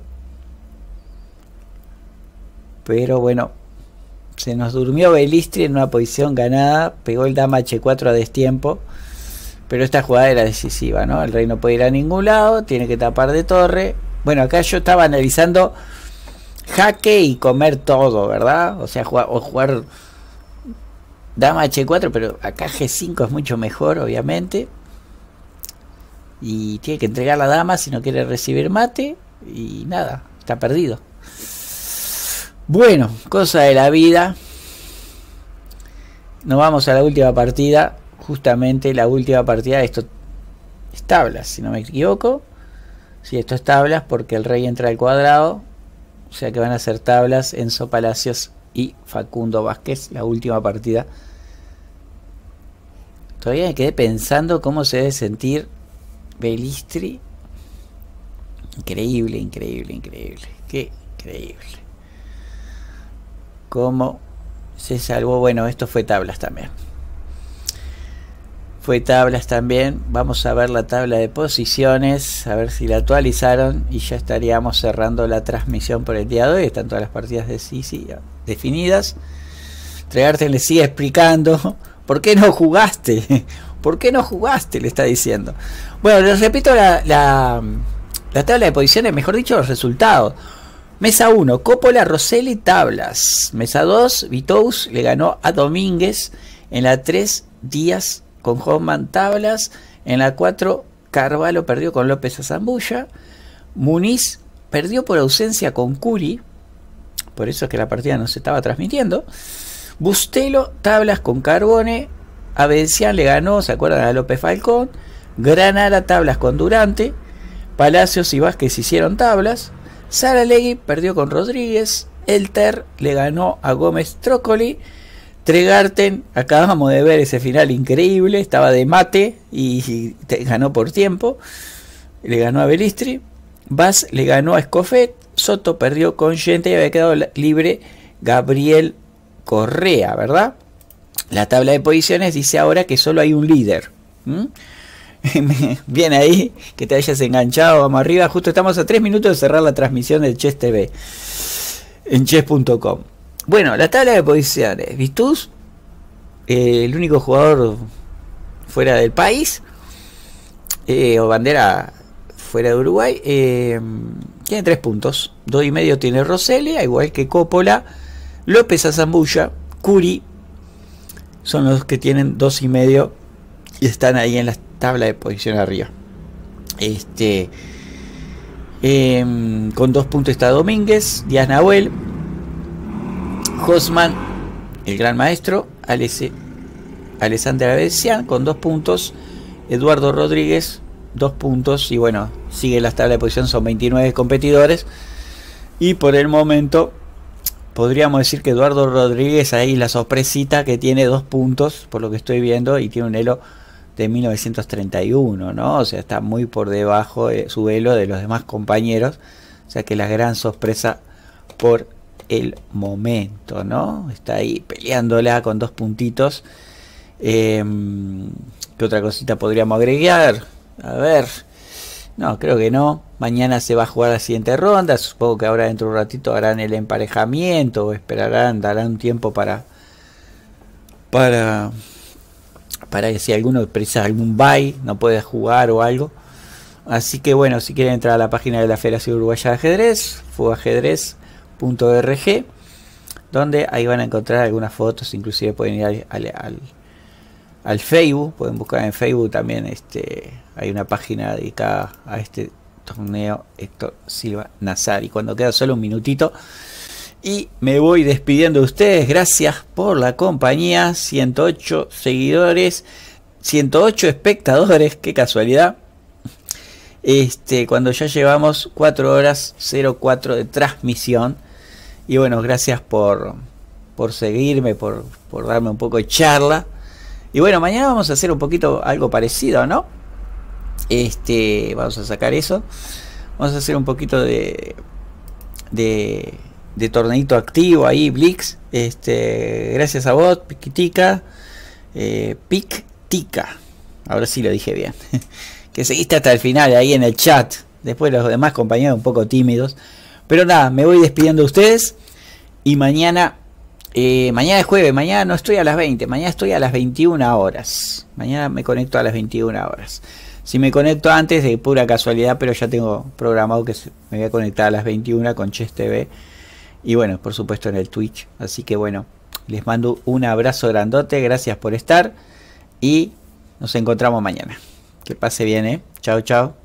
Pero bueno, se nos durmió Belistri en una posición ganada. Pegó el dama H cuatro a destiempo. Pero esta jugada era decisiva, ¿no? El rey no puede ir a ningún lado. Tiene que tapar de torre. Bueno, acá yo estaba analizando jaque y comer todo, ¿verdad? O sea, jugar, o jugar dama H cuatro, pero acá G cinco es mucho mejor, obviamente. Y tiene que entregar la dama si no quiere recibir mate. Y nada, está perdido. Bueno, cosa de la vida. Nos vamos a la última partida. Justamente la última partida de esto es tablas, si no me equivoco. Sí, esto es tablas porque el rey entra al cuadrado. O sea que van a ser tablas Enzo Palacios y Facundo Vázquez. La última partida. Todavía me quedé pensando cómo se debe sentir Belistri. Increíble, increíble, increíble. Qué increíble. Cómo se salvó. Bueno, esto fue tablas también. Fue tablas también. Vamos a ver la tabla de posiciones. A ver si la actualizaron. Y ya estaríamos cerrando la transmisión por el día de hoy. Están todas las partidas de Sisi definidas. Tregarten le sigue explicando. ¿Por qué no jugaste? ¿Por qué no jugaste? Le está diciendo. Bueno, les repito la, la, la tabla de posiciones. Mejor dicho, los resultados. Mesa uno, Coppola, Rosselli, tablas. Mesa dos, Vitous le ganó a Domínguez. En la tres, Díaz con Hoffman, tablas. En la cuatro, Carvalho perdió con López Azambulla. Muniz perdió por ausencia con Curi. Por eso es que la partida no se estaba transmitiendo. Bustelo, tablas con Carbone. Abencián le ganó, ¿se acuerdan? A López Falcón. Granada, tablas con Durante. Palacios y Vázquez hicieron tablas. Saralegui perdió con Rodríguez. Elter le ganó a Gómez Trócoli. Tregarten, acabamos de ver ese final increíble, estaba de mate y, y te, ganó por tiempo. Le ganó a Belistri. Vaz le ganó a Escofet. Soto perdió con Gente y había quedado libre Gabriel Correa, ¿verdad? La tabla de posiciones dice ahora que solo hay un líder. ¿Mm? Bien ahí, que te hayas enganchado. Vamos arriba, justo estamos a tres minutos de cerrar la transmisión de Chess T V en chess punto com. Bueno, la tabla de posiciones. Vitous, eh, el único jugador fuera del país, eh, o bandera fuera de Uruguay, eh, tiene tres puntos. Dos y medio tiene Rosselli, igual que Coppola. López Azambulla, Curi son los que tienen dos y medio y están ahí en la tabla de posición arriba. Este, eh, con dos puntos está Domínguez, Díaz Nahuel, Hosman, el gran maestro, Alese, Alexander Abencián con dos puntos, Eduardo Rodríguez dos puntos, y bueno, sigue la tabla de posición, son veintinueve competidores y por el momento podríamos decir que Eduardo Rodríguez ahí la sorpresita, que tiene dos puntos por lo que estoy viendo y tiene un elo de mil novecientos treinta y uno, ¿no? O sea, está muy por debajo de su elo de los demás compañeros, o sea que la gran sorpresa por el momento, ¿no? Está ahí peleándola con dos puntitos. Eh, ¿Qué otra cosita podríamos agregar? A ver, no, creo que no. Mañana se va a jugar la siguiente ronda. Supongo que ahora dentro de un ratito harán el emparejamiento o esperarán, darán un tiempo para para para que si alguno precisa algún bye no puede jugar o algo, Así que bueno, si quieren entrar a la página de la Federación Uruguaya de Ajedrez, fugajedrez punto org, donde ahí van a encontrar algunas fotos, inclusive pueden ir al, al, al, al Facebook, pueden buscar en Facebook también, este, hay una página dedicada a este torneo Héctor Silva Nazar. Y cuando queda solo un minutito y me voy despidiendo de ustedes, gracias por la compañía, ciento ocho seguidores, ciento ocho espectadores, qué casualidad. Este, cuando ya llevamos cuatro horas cero cuatro de transmisión. Y bueno, gracias por, por seguirme, por, por darme un poco de charla. Y bueno, mañana vamos a hacer un poquito algo parecido, ¿no? Este, vamos a sacar eso. Vamos a hacer un poquito de de, de torneito activo ahí, Blitz. Este, gracias a vos, Piquitica. Eh, Pictica. Ahora sí lo dije bien. Que seguiste hasta el final ahí en el chat. Después los demás compañeros un poco tímidos. Pero nada, me voy despidiendo de ustedes. Y mañana, eh, mañana es jueves, mañana no estoy a las veinte, mañana estoy a las veintiuna horas. Mañana me conecto a las veintiuna horas. Si me conecto antes, de pura casualidad, pero ya tengo programado que me voy a conectar a las veintiuna con Chess T V. Y bueno, por supuesto en el Twitch. Así que bueno, les mando un abrazo grandote, gracias por estar. Y nos encontramos mañana. Que pase bien, ¿eh? Chao, chao.